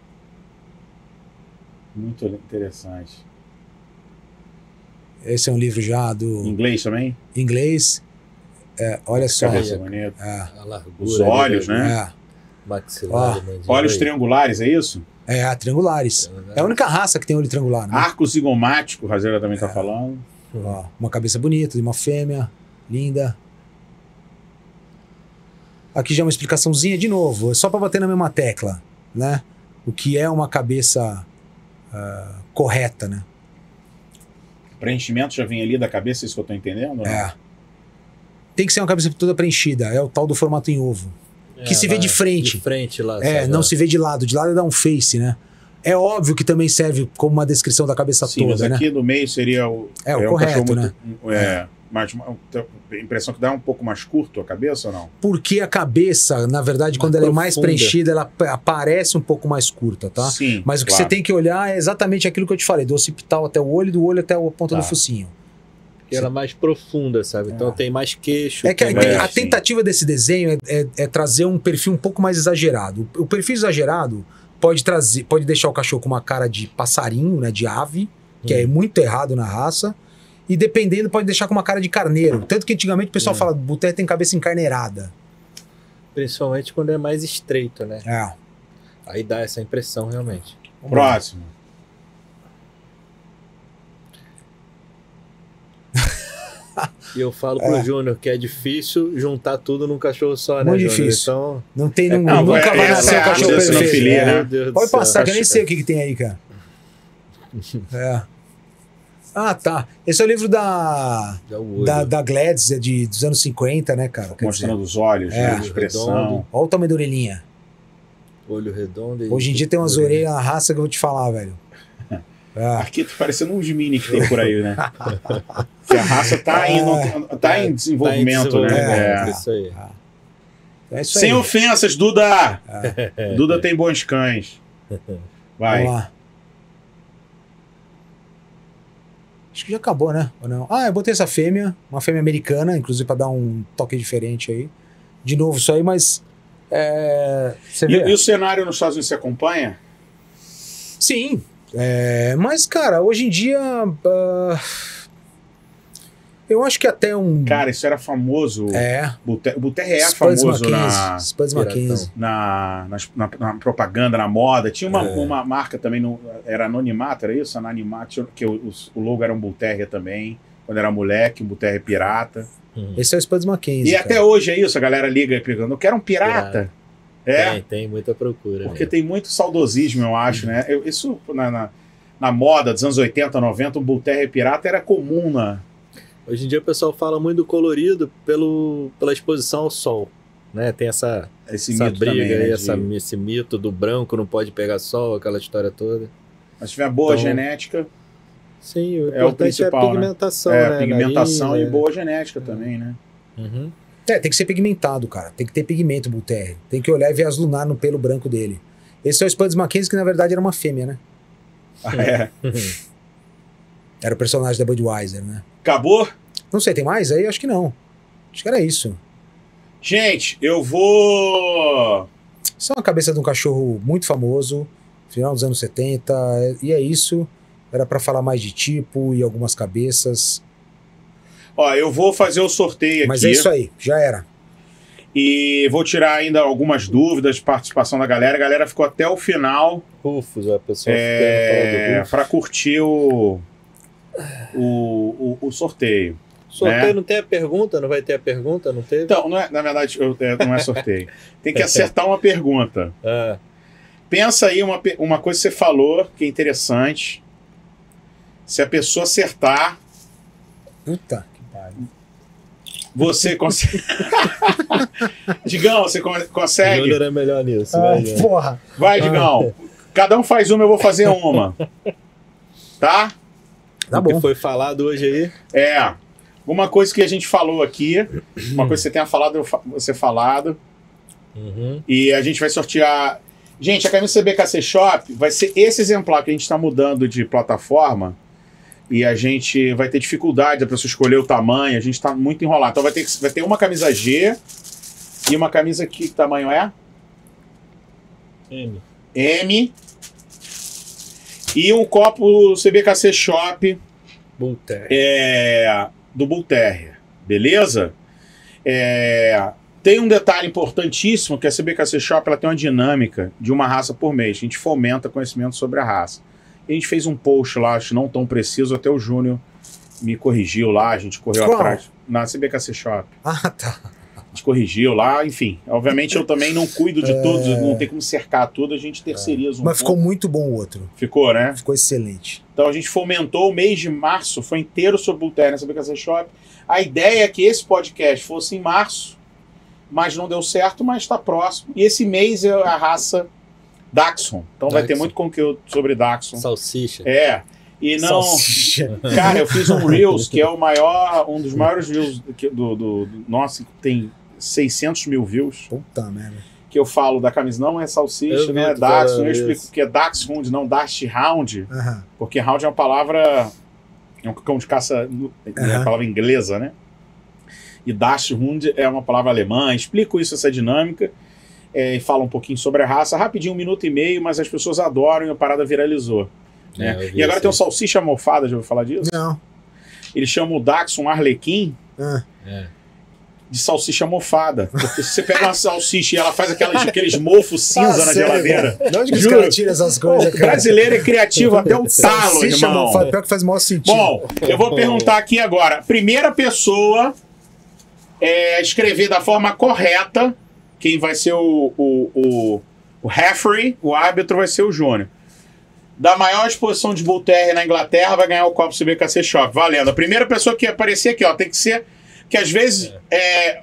Muito interessante. Esse é um livro já do Inglês também? inglês. É, olha só. Cabeça É. bonita. É, A largura. Os ali olhos, da- né? é. Maxilar, Ó, mandíbula Olhos aí. triangulares, é isso? É, é, triangulares. É a única raça que tem olho triangular, né? Arco zigomático, o Razeira também É. tá falando. Ó, uma cabeça bonita, de uma fêmea, linda. Aqui já é uma explicaçãozinha de novo, é só para bater na mesma tecla, né? O que é uma cabeça ah, correta, né? Preenchimento já vem ali da cabeça, isso que eu tô entendendo? ou não? É. Tem que ser uma cabeça toda preenchida, é o tal do formato em ovo. que se vê lá, de frente. De frente lá. É, sabe? não se vê de lado, de lado é dar um face, né? É óbvio que também serve como uma descrição da cabeça Sim, mas toda, né? aqui do meio seria o. É, o um correto, cachorro né? muito- É, mais, a impressão que dá um pouco mais curto a cabeça ou não? Porque a cabeça, na verdade, Mais quando ela é mais profunda. preenchida, ela pa- aparece um pouco mais curta, tá? Sim. Mas o que claro. você tem que olhar é exatamente aquilo que eu te falei, do occipital até o olho, do olho até a ponta Tá. do focinho. Porque ela é mais profunda, sabe? Então É. tem mais queixo. É que a, tem mais- a sim. tentativa desse desenho é, é- é trazer um perfil um pouco mais exagerado. O perfil exagerado pode trazer, pode deixar o cachorro com uma cara de passarinho, né, de ave, que Hum. é muito errado na raça, e dependendo pode deixar com uma cara de carneiro. Tanto que antigamente o pessoal Hum. fala, Bull-Terrier tem cabeça encarneirada. Principalmente quando é mais estreito, né? É. Aí dá essa impressão realmente. Vamos lá. Próximo. E eu falo pro Júnior que é difícil juntar tudo num cachorro só, né, Muito Júnior? difícil. Então, Não tem, não, Não, nunca é- vai essa nascer é um a cachorro arte da perfeito. zoofilia, É. né? meu Deus do Pode céu. passar, que eu nem sei o que, que tem aí, cara. É. Ah, tá. Esse é o livro da, Já o olho. da, da Gladys, é de, dos anos cinquenta, né, cara? Quer Mostrando dizer, os olhos, É. né, a expressão. Redondo. olha o tamanho da orelhinha. Olho redondo. E... Hoje em dia tem umas orelhas na raça que eu vou te falar, velho. É. Aqui tá parecendo uns mini que tem por aí, né? Que a raça tá, indo, tá em desenvolvimento, tá em desenvolvimento, né? é. Isso aí. É isso Sem aí. ofensas, Duda! É. Duda tem bons cães. Vai. Vamos lá. Acho que já acabou, né? Ou não? Ah, eu botei essa fêmea, uma fêmea americana, inclusive pra dar um toque diferente aí. De novo isso aí, mas... É... Você E, vê? e o cenário nos Estados Unidos você acompanha? Sim. É, mas, cara, hoje em dia... ah, eu acho que até um... Cara, isso era famoso. é. O Buterre é Spuds famoso Mackenzie. na, Spuds Mackenzie. na, nas- na, na propaganda, na moda. Tinha uma, É. uma marca também, no, era Anonimato, era isso? Anonimato, que o, o, o logo era um Buterre também. Quando era moleque, um Buterre pirata. Hum. Esse é o Spuds Mackenzie, E cara. até hoje é isso, a galera liga e pergunta, eu quero um pirata. É, Tem, tem muita procura. porque mesmo. tem muito saudosismo, eu acho, né? Eu- isso na, na, na moda dos anos oitenta, noventa, um Buterre pirata era comum na... Hoje em dia o pessoal fala muito do colorido pelo, pela exposição ao sol. Né? Tem essa, Esse essa mito briga também, né? aí, de- essa, esse mito do branco não pode pegar sol, aquela história toda. Mas se tiver boa Então, genética, Sim, o É o importante é a principal, né? pigmentação, é né? pigmentação Nariz, e né? boa genética também, né? Uhum. É, tem que ser pigmentado, cara. Tem que ter pigmento, Buterre. Tem que olhar e ver as lunar no pelo branco dele. Esse é o Spuds Mackenzie, que na verdade era uma fêmea, né? Ah, é. Era o personagem da Budweiser, né? Acabou? Não sei, tem mais aí? Acho que não. Acho que era isso. Gente, eu vou... Isso é uma cabeça de um cachorro muito famoso, final dos anos setenta, e é isso. Era pra falar mais de tipo e algumas cabeças. Ó, eu vou fazer o sorteio aqui. Mas é isso aí, já era. E vou tirar ainda algumas dúvidas de participação da galera. A galera ficou até o final Rufus, a pessoa é, querendo falar do Rufus. para curtir o, o, o, o sorteio. Sorteio né? não tem a pergunta? Não vai ter a pergunta? Não teve? Então, não é, na verdade, eu- é, não é sorteio. Tem que acertar uma pergunta. Ah, Pensa aí uma, pe- uma coisa que você falou que é interessante. Se a pessoa acertar, Puta que pariu. você consegue. Digão, você con- consegue? Júnior é melhor nisso. Ah, vai, Júnior. porra. Vai, Digão. Cada um faz uma, eu vou fazer uma. Tá? Tá O que bom. foi falado hoje aí? É. Uma coisa que a gente falou aqui, uma coisa que você tenha falado, eu fa- você falado, Uhum. e a gente vai sortear. Gente, a camisa C B K C Shop vai ser esse exemplar que a gente está mudando de plataforma e a gente vai ter dificuldade para pessoa escolher o tamanho, a gente está muito enrolado. Então vai ter, que- vai ter uma camisa G e uma camisa que, que tamanho é? M. M. E um copo C B K C Shop Butter. é, do Bull Terrier, beleza? É, tem um detalhe importantíssimo que a C B K C Shop ela tem uma dinâmica de uma raça por mês. A gente fomenta conhecimento sobre a raça. A gente fez um post lá, acho não tão preciso, até o Júnior me corrigiu lá, a gente correu Qual? atrás. Na C B K C Shop. Ah, tá. A gente corrigiu lá, enfim. Obviamente eu também não cuido de tudo, não tem como cercar tudo, a gente terceiriza um Mas ficou pouco. muito bom o outro. Ficou, né? Ficou excelente. Então a gente fomentou o mês de março, foi inteiro sobre Bull Terrier na C B K C Shop. A ideia é que esse podcast fosse em março, mas não deu certo, mas está próximo. E esse mês é a raça Dachshund. Então vai ter Dachshund. muito conteúdo sobre Dachshund. Salsicha. É. E não. Salsicha. Cara, eu fiz um Reels, que é o maior, um dos maiores Reels do, do, do, do nossa, tem seiscentos mil views. Puta merda. Que eu falo da camisa, não é salsicha, Eu vi não é tu Dachshund. falando Eu explico isso. que é Dachshund, não Dachshund. Aham. Porque hound é uma palavra. É um cão de caça. É uma Aham. palavra inglesa, né? E Dachshund é uma palavra alemã. Explico isso, essa dinâmica. É, e falo um pouquinho sobre a raça. Rapidinho, um minuto e meio, mas as pessoas adoram e a parada viralizou. Né? É, eu vi e agora isso tem um aí. salsicha mofada, já ouviu falar disso? Não. Ele chama o Dachshund Arlequim Ah. É. de salsicha mofada. Porque se você pega uma salsicha e ela faz aquelas, aqueles mofos cinza Ah, na sério, geladeira. cara? De onde que os Juro. caras tiram essas O coisas, cara? brasileiro é criativo até um talo, Salsicha irmão. mofada, pior que faz o maior sentido. Bom, eu vou perguntar aqui agora. Primeira pessoa é escrever da forma correta. Quem vai ser o, o, o, o referee, o árbitro vai ser o Júnior. Da maior exposição de Bull Terrier na Inglaterra vai ganhar o copo C B K C Shop. Valendo. A primeira pessoa que aparecer aqui, ó, tem que ser. Que às vezes é,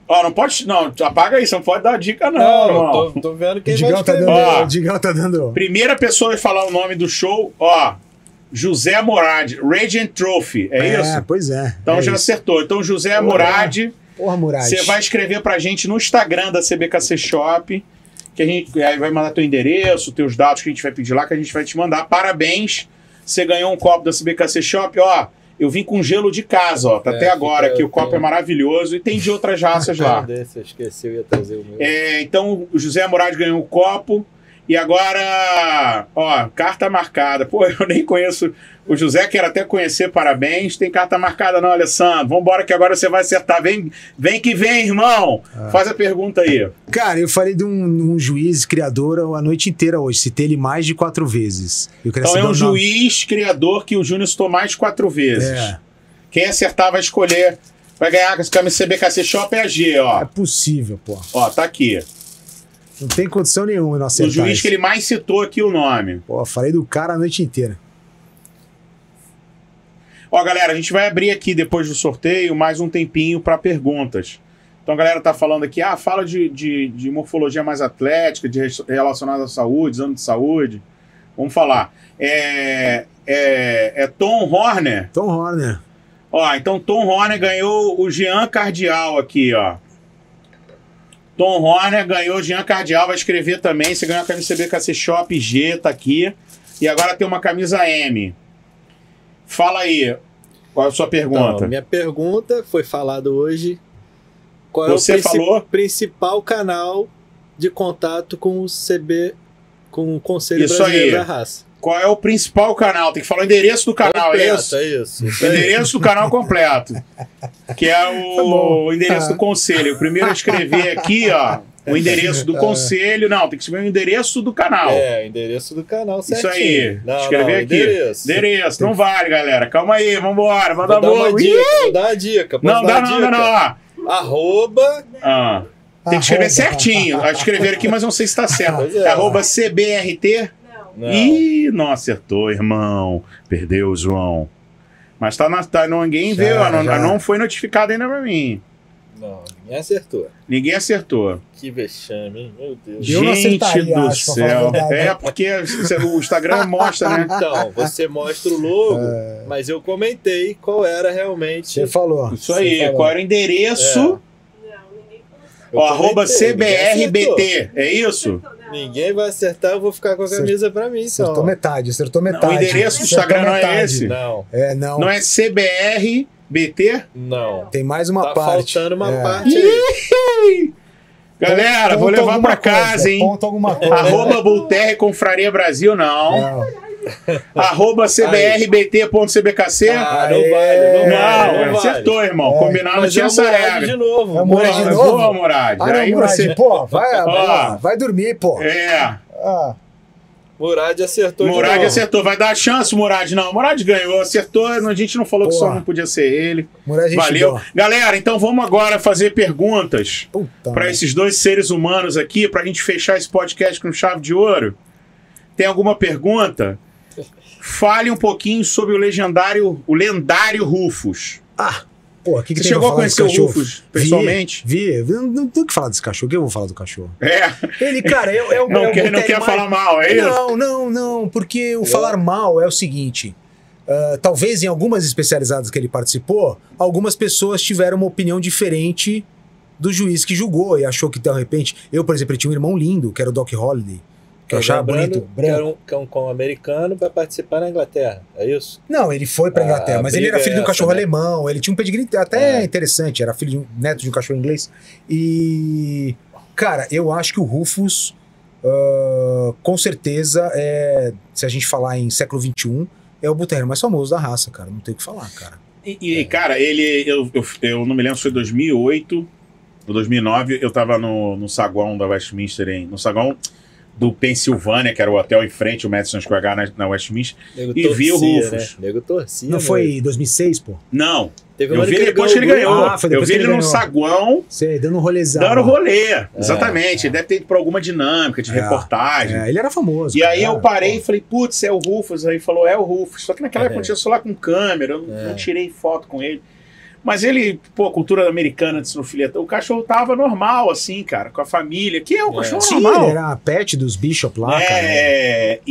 Ó, não pode. Não, apaga aí, você não pode dar dica, não, Não, irmão. tô, tô vendo O quem vai Digão tá escrever. dando. Ó. O Digão tá dando. Primeira pessoa a falar o nome do show, ó. José Morad, Radiant Trophy, é, isso? Pois é. Então é já isso. acertou. Então, José Porra. Morad, Porra, Murad. você vai escrever pra gente no Instagram da C B K C Shop, que a gente aí vai mandar teu endereço, teus dados que a gente vai pedir lá, que a gente vai te mandar. Parabéns, você ganhou um copo da C B K C Shop, ó. Eu vim com gelo de casa, ó. Tá É, até agora fica- aqui. O copo tem- é maravilhoso e tem de outras raças lá. Desse, eu esqueci, eu ia trazer o meu. É, então, o José Morad ganhou o copo. E agora, ó, carta marcada. Pô, eu nem conheço o José, quero até conhecer, parabéns. Tem carta marcada não, Alessandro? Vambora que agora você vai acertar. Vem, vem que vem, irmão. Ah. Faz a pergunta aí. Cara, eu falei de um, um juiz criador a noite inteira hoje. Citei ele mais de quatro vezes. Eu queria Então é saber um o nome. juiz criador que o Júnior citou mais de quatro vezes. É. Quem acertar vai escolher, vai ganhar com esse camisa C B K C Shop é a G, É ó. possível, pô. Ó, tá aqui. Não tem condição nenhuma eu não O acertar juiz isso. que ele mais citou aqui o nome. Pô, falei do cara a noite inteira. Ó, galera, a gente vai abrir aqui depois do sorteio mais um tempinho para perguntas. Então a galera tá falando aqui, ah, fala de, de, de morfologia mais atlética, de res- relacionada à saúde, exame de saúde. Vamos falar. É, é, é Tom Horner. Tom Horner. Ó, então Tom Horner ganhou o Jean Cardial aqui, ó. Tom Horner ganhou o Jean Cardial, vai escrever também. Você ganhou a camisa C B K C Shop G, tá aqui. E agora tem uma camisa M. Fala aí, qual é a sua pergunta? Então, minha pergunta foi falado hoje. Qual Você é o princi- falou? principal canal de contato com o C B, com o Conselho Isso Brasileiro aí. da Raça? Qual é o principal canal? Tem que falar o endereço do canal, é Completo, isso? é isso. O isso aí. endereço do canal completo. Que é Tá bom. o endereço Tá. do conselho. O primeiro a escrever aqui, ó. O endereço do conselho. Não, tem que escrever o endereço do canal. É, o endereço do canal Isso certinho. aí. Não, Escrever não, aqui. Endereço. Endereço. Não vale, galera. Calma aí, vambora. Manda Vou dar uma amor. dica, vou dar uma dica. Posso Não, dar dá uma não, não, dica? não. Arroba. Ah, tem que escrever Arroba. certinho. Ah, escrever aqui, mas não sei se tá certo. Pois É é. arroba C B R T. Não. Não. Ih, não acertou, irmão. Perdeu, João. Mas tá na. Tá, ninguém Já, veio, não, já. não foi notificado ainda pra mim. Não, ninguém acertou. Ninguém acertou. Que vexame, hein? Meu Deus. Eu não Gente acertaria, do acho, pra falar a céu. verdade. É, porque o Instagram mostra, né? Então, você mostra o logo, mas eu comentei qual era realmente. Você falou. Isso Você aí. falou. Qual era o endereço? Não, ninguém Eu Ó, arroba comentei, C B R ninguém B acertou. T. É isso? acertou. Não. Ninguém vai acertar, eu vou ficar com a Acertou. camisa pra mim, então. Acertou metade, acertou Não, metade. o endereço do Acertou Instagram não é metade. esse? Não, É, não. Não é C B R B T? não. Tem mais uma Tá parte. faltando uma É. parte aí. Galera, vou Ponto levar alguma pra casa, coisa, hein? Ponto alguma coisa. Arroba Bulterre Confraria Brasil, não. Não. Arroba C B R B T ponto C B K C. Ah, não Aê. vale, não Não, vale. Não vale. acertou, irmão. É. Combinado, não Mas tinha é o essa Murad regra. de novo. É o Murad Boa, de novo? boa, Murad. Ah, não, Aí Murad, você... pô, vai, Ó. vai, vai dormir, pô. É, Ah, Murad acertou de Murad novo. acertou. Vai dar chance, Murad. Não, Murad ganhou, acertou. A gente não falou que só Porra. não podia ser ele. Murad, gente Valeu. boa. Galera, então vamos agora fazer perguntas Puta. para merda. esses dois seres humanos aqui, pra gente fechar esse podcast com chave de ouro. Tem alguma pergunta? Fale um pouquinho sobre o legendário, o lendário Rufus. Ah, pô, o que, que Você tem chegou pra a falar conhecer desse o cachorro? Rufus pessoalmente? Vi, vi. Eu não, não tenho o que falar desse cachorro. O que eu vou falar do cachorro? É, Ele, cara, é, é o não é o quer, não Bulterre quer mais- falar mal, é isso? Não, não, não, porque o falar mal é o seguinte. ah, talvez em algumas especializadas que ele participou, algumas pessoas tiveram uma opinião diferente do juiz que julgou e achou que, de repente... Eu, por exemplo, ele tinha um irmão lindo, que era o Doc Holliday, que eu achava Lembrando bonito, que era branco. um, que é um cão americano para participar na Inglaterra, é isso? Não, ele foi pra Ah, Inglaterra, a mas ele briga era filho é de um essa, cachorro né? alemão, ele tinha um pedigree até É. interessante, era filho de um neto de um cachorro inglês. E, cara, eu acho que o Rufus, ah, com certeza, é, se a gente falar em século vinte e um, é o Bulterre mais famoso da raça, cara, não tem o que falar, cara. E, e, cara, ele... Eu, eu, eu não me lembro se foi dois mil e oito ou dois mil e nove, eu tava no, no saguão da Westminster, em, no saguão do Pensilvânia, que era o hotel em frente, o Madison Square Garden na, na Westminster. Nego E vi o Rufus. Né? Nego torcia. Não né? foi dois mil e seis, pô? Não, Teve um eu ano vi que ele depois que ele ganhou o ganhou. Ah, foi eu depois vi que ele ele num ganhou. saguão, Sei, dando um rolezão. dando lá. rolê. Exatamente. Ele deve ter ido pra alguma dinâmica de É, reportagem. É, ele era famoso. E aí cara, eu parei e pô. falei, putz, é o Rufus. Aí falou, é o Rufus. Só que naquela época eu tinha celular com câmera, eu não, É. não tirei foto com ele. Mas ele, pô, cultura americana de sinofilia, o cachorro tava normal, assim, cara, com a família, que é o cachorro Sim, normal. ele era a pet dos Bishop lá, cara. É,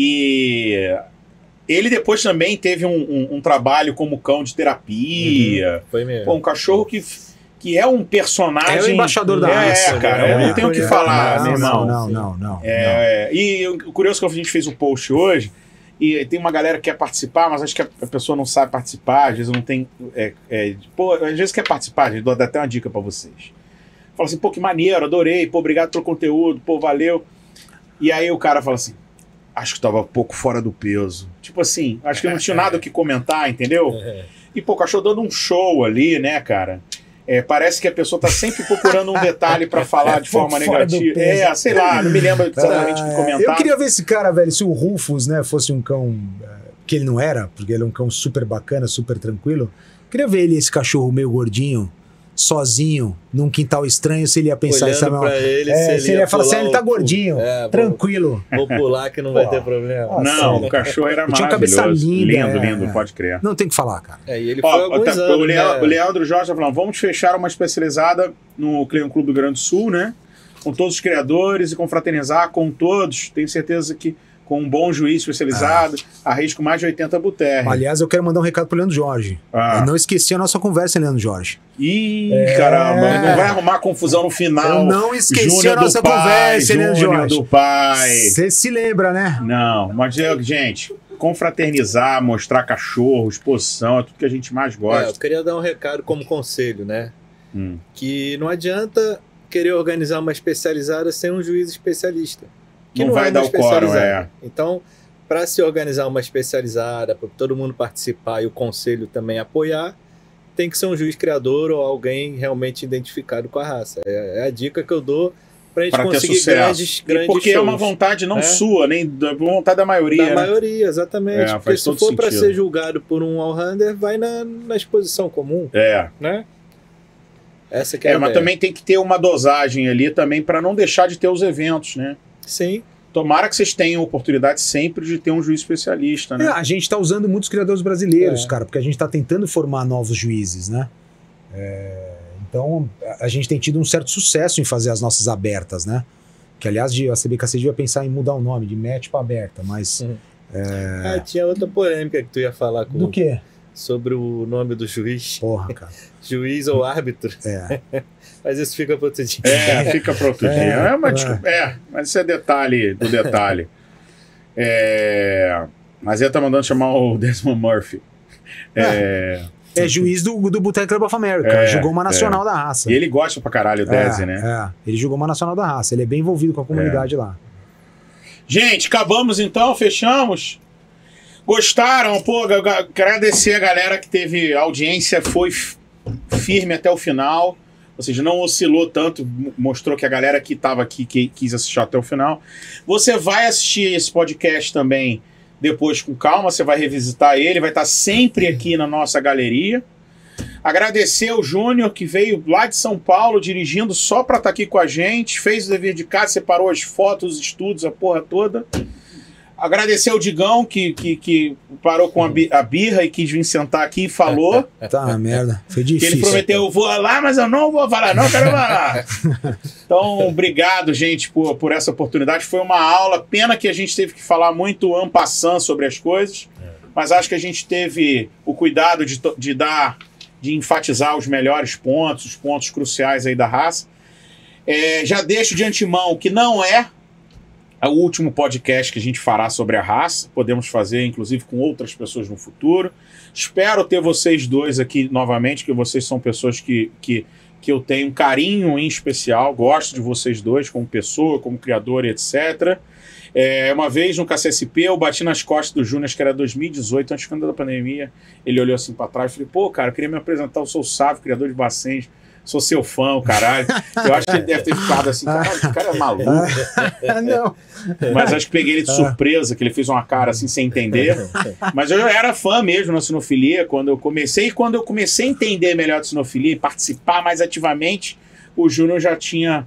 e ele depois também teve um, um, um trabalho como cão de terapia. Uhum, foi mesmo. Pô, um cachorro que, que é um personagem... É o embaixador da é, raça. É, cara, é, eu não tenho o que falar, não, meu irmão. Não, não, não. não, é, E o curioso é que a gente fez um post hoje, e tem uma galera que quer participar, mas acho que a pessoa não sabe participar, às vezes não tem... É, é, pô, às vezes quer participar, a gente dá até uma dica pra vocês. Fala assim, pô, que maneiro, adorei, pô, obrigado pelo conteúdo, pô, valeu. E aí o cara fala assim, acho que tava um pouco fora do peso. Tipo assim, acho que não tinha nada o que comentar, entendeu? E, pô, o cachorro dando um show ali, né, cara? É, parece que a pessoa tá sempre procurando um detalhe pra falar de forma negativa. É, sei lá, não me lembro exatamente o que comentar. Eu queria ver esse cara, velho, se o Rufus, né, fosse um cão, que ele não era, porque ele é um cão super bacana, super tranquilo. Queria ver ele, esse cachorro meio gordinho, sozinho, num quintal estranho, se ele ia pensar Olhando essa pra ele, é, se ele se ele ia, ia falar assim, pular ele tá o- gordinho, É, vou- tranquilo. Vou pular que não vai Pô. ter problema. Nossa, Não, ele- o cachorro era ele tinha uma cabeça maravilhoso. linda, lindo, é, lindo, é. pode crer. Não tem o que falar, cara. É, e ele foi Ó, alguns tá- anos, o, Lea- né? o Leandro Jorge tá falando, vamos fechar uma especializada no Clean Clube do Grande do Sul, né? Com todos os criadores e confraternizar com todos. Tenho certeza que com um bom juiz especializado, arrisco mais de oitenta butérrios. Aliás, eu quero mandar um recado pro Leandro Jorge. Ah. Eu não esqueci a nossa conversa, hein, Leandro Jorge. Ih, caramba, não vai arrumar confusão no final. Eu não esqueci Júnior a nossa do pai, conversa, hein, Leandro Júnior Jorge. do pai. Você se lembra, né? Não, mas, gente, confraternizar, mostrar cachorro, exposição, é tudo que a gente mais É, eu gosta. queria dar um recado como conselho, né? Hum. Que não adianta querer organizar uma especializada sem um juiz especialista. Que Não não, vai é dar uma o quórum, especializada. é. Então, para se organizar uma especializada, para todo mundo participar e o conselho também apoiar, tem que ser um juiz criador ou alguém realmente identificado com a raça. É, é a dica que eu dou para a gente Para ter conseguir sucesso. grandes, E grandes porque é shows. uma vontade não né? sua, nem da vontade da maioria. Da né? maioria, exatamente. É, Porque faz se todo for para sentido. ser julgado por um all-rounder, vai na, na exposição comum, É. né? Essa que é, É, a mas ideia. também tem que ter uma dosagem ali também para não deixar de ter os eventos, né? Sim. Tomara que vocês tenham oportunidade sempre de ter um juiz especialista, né? É, a gente tá usando muitos criadores brasileiros, É. cara, porque a gente tá tentando formar novos juízes, né? É, então, a- a gente tem tido um certo sucesso em fazer as nossas abertas, né? Que, aliás, de- a C B K C devia pensar em mudar o nome, de match pra aberta, mas... Uhum. Ah, tinha outra polêmica que tu ia falar com, Do quê? sobre o nome do juiz. Porra, cara. Juiz ou árbitro. É. Mas isso fica para outro dia. É, fica para outro É, dia. É, uma é. desculpa- é, mas isso é detalhe do detalhe. É, mas ele tá mandando chamar o Desmond Murphy. É, É juiz do, do Boteco Club of America. É, Jogou uma nacional da raça. e ele gosta pra caralho do Desi, é, né? É, ele jogou uma nacional da raça. Ele é bem envolvido com a comunidade lá. Gente, acabamos então, fechamos. Gostaram? Pô, eu quero agradecer a galera que teve audiência, foi f- firme até o final. Ou seja, não oscilou tanto, m- mostrou que a galera que estava aqui que quis assistir até o final. Você vai assistir esse podcast também depois com calma, você vai revisitar ele, vai estar sempre aqui na nossa galeria. Agradecer o Júnior, que veio lá de São Paulo, dirigindo só para estar aqui com a gente, fez o dever de casa, separou as fotos, os estudos, a porra toda. Agradecer o Digão, que, que, que parou com a, bi- a birra e quis vir sentar aqui e falou. Tá, merda. Foi Que difícil. ele prometeu, eu vou lá, mas eu não vou falar, não, eu quero falar. Então, obrigado, gente, por, por essa oportunidade. Foi uma aula. Pena que a gente teve que falar muito en passant sobre as coisas, mas acho que a gente teve o cuidado de, to- de dar, de enfatizar os melhores pontos, os pontos cruciais aí da raça. É, já deixo de antemão que não é o último podcast que a gente fará sobre a raça. Podemos fazer, inclusive, com outras pessoas no futuro. Espero ter vocês dois aqui novamente, que vocês são pessoas que, que, que eu tenho um carinho em especial. Gosto de vocês dois como pessoa, como criador e etcétera. É, uma vez no K C S P, eu bati nas costas do Júnior, acho que era dois mil e dezoito, antes da pandemia. Ele olhou assim para trás e falei, pô, cara, eu queria me apresentar, eu sou o Sávio, criador de Bacens. Sou seu fã, o caralho. Eu acho que ele deve ter ficado assim, caralho, esse cara é maluco. Não. Mas acho que peguei ele de surpresa, que ele fez uma cara assim sem entender. Mas eu era fã mesmo na sinofilia quando eu comecei. E quando eu comecei a entender melhor de sinofilia e participar mais ativamente, o Júnior já tinha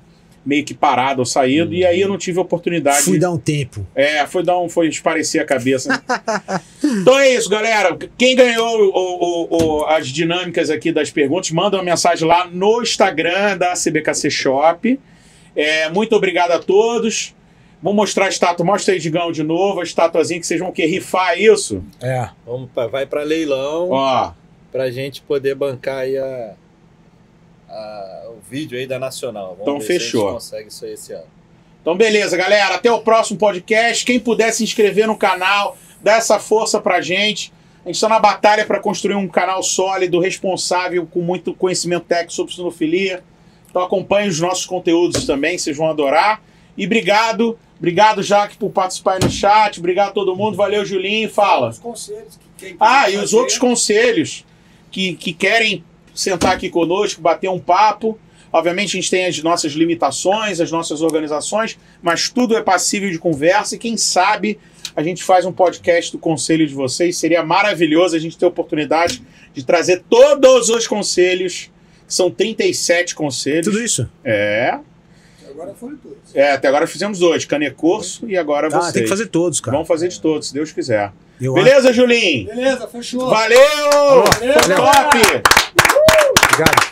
meio que parado ou saído, Uhum. e aí eu não tive oportunidade. Fui dar um tempo. É, foi dar um, foi esparecer a cabeça. Né? Então é isso, galera. Quem ganhou o, o, o, as dinâmicas aqui das perguntas, manda uma mensagem lá no Instagram da C B K C Shop. É, muito obrigado a todos. Vou mostrar a estátua. Mostra aí, Digão, de novo, a estatuazinha que vocês vão querer rifar isso. É. Vamos pra, vai para leilão Ó, pra gente poder bancar aí a, a- o vídeo aí da Nacional. Vamos Então, ver se a gente fechou. consegue isso aí esse ano. então beleza, galera. Até o próximo podcast. Quem puder se inscrever no canal, dá essa força pra gente. A gente está na batalha para construir um canal sólido, responsável, com muito conhecimento técnico sobre sinofilia. Então acompanhe os nossos conteúdos também, vocês vão adorar. E obrigado, obrigado, Jaque, por participar aí no chat. Obrigado a todo mundo. Valeu, Julinho. Fala. Os conselhos que quem Ah, quiser e os fazer. outros conselhos que, que querem sentar aqui conosco, bater um papo. Obviamente a gente tem as nossas limitações, as nossas organizações, mas tudo é passível de conversa e quem sabe a gente faz um podcast do conselho de vocês. Seria maravilhoso a gente ter a oportunidade de trazer todos os conselhos, que são trinta e sete conselhos. Tudo isso? É, Agora foram todos. é, até agora fizemos dois, Canecurso e agora Ah, vocês. tem que fazer todos, cara. Vamos fazer de todos, se Deus quiser. Eu Beleza, Julinho? Beleza, fechou. Valeu! Valeu, Top! Obrigado.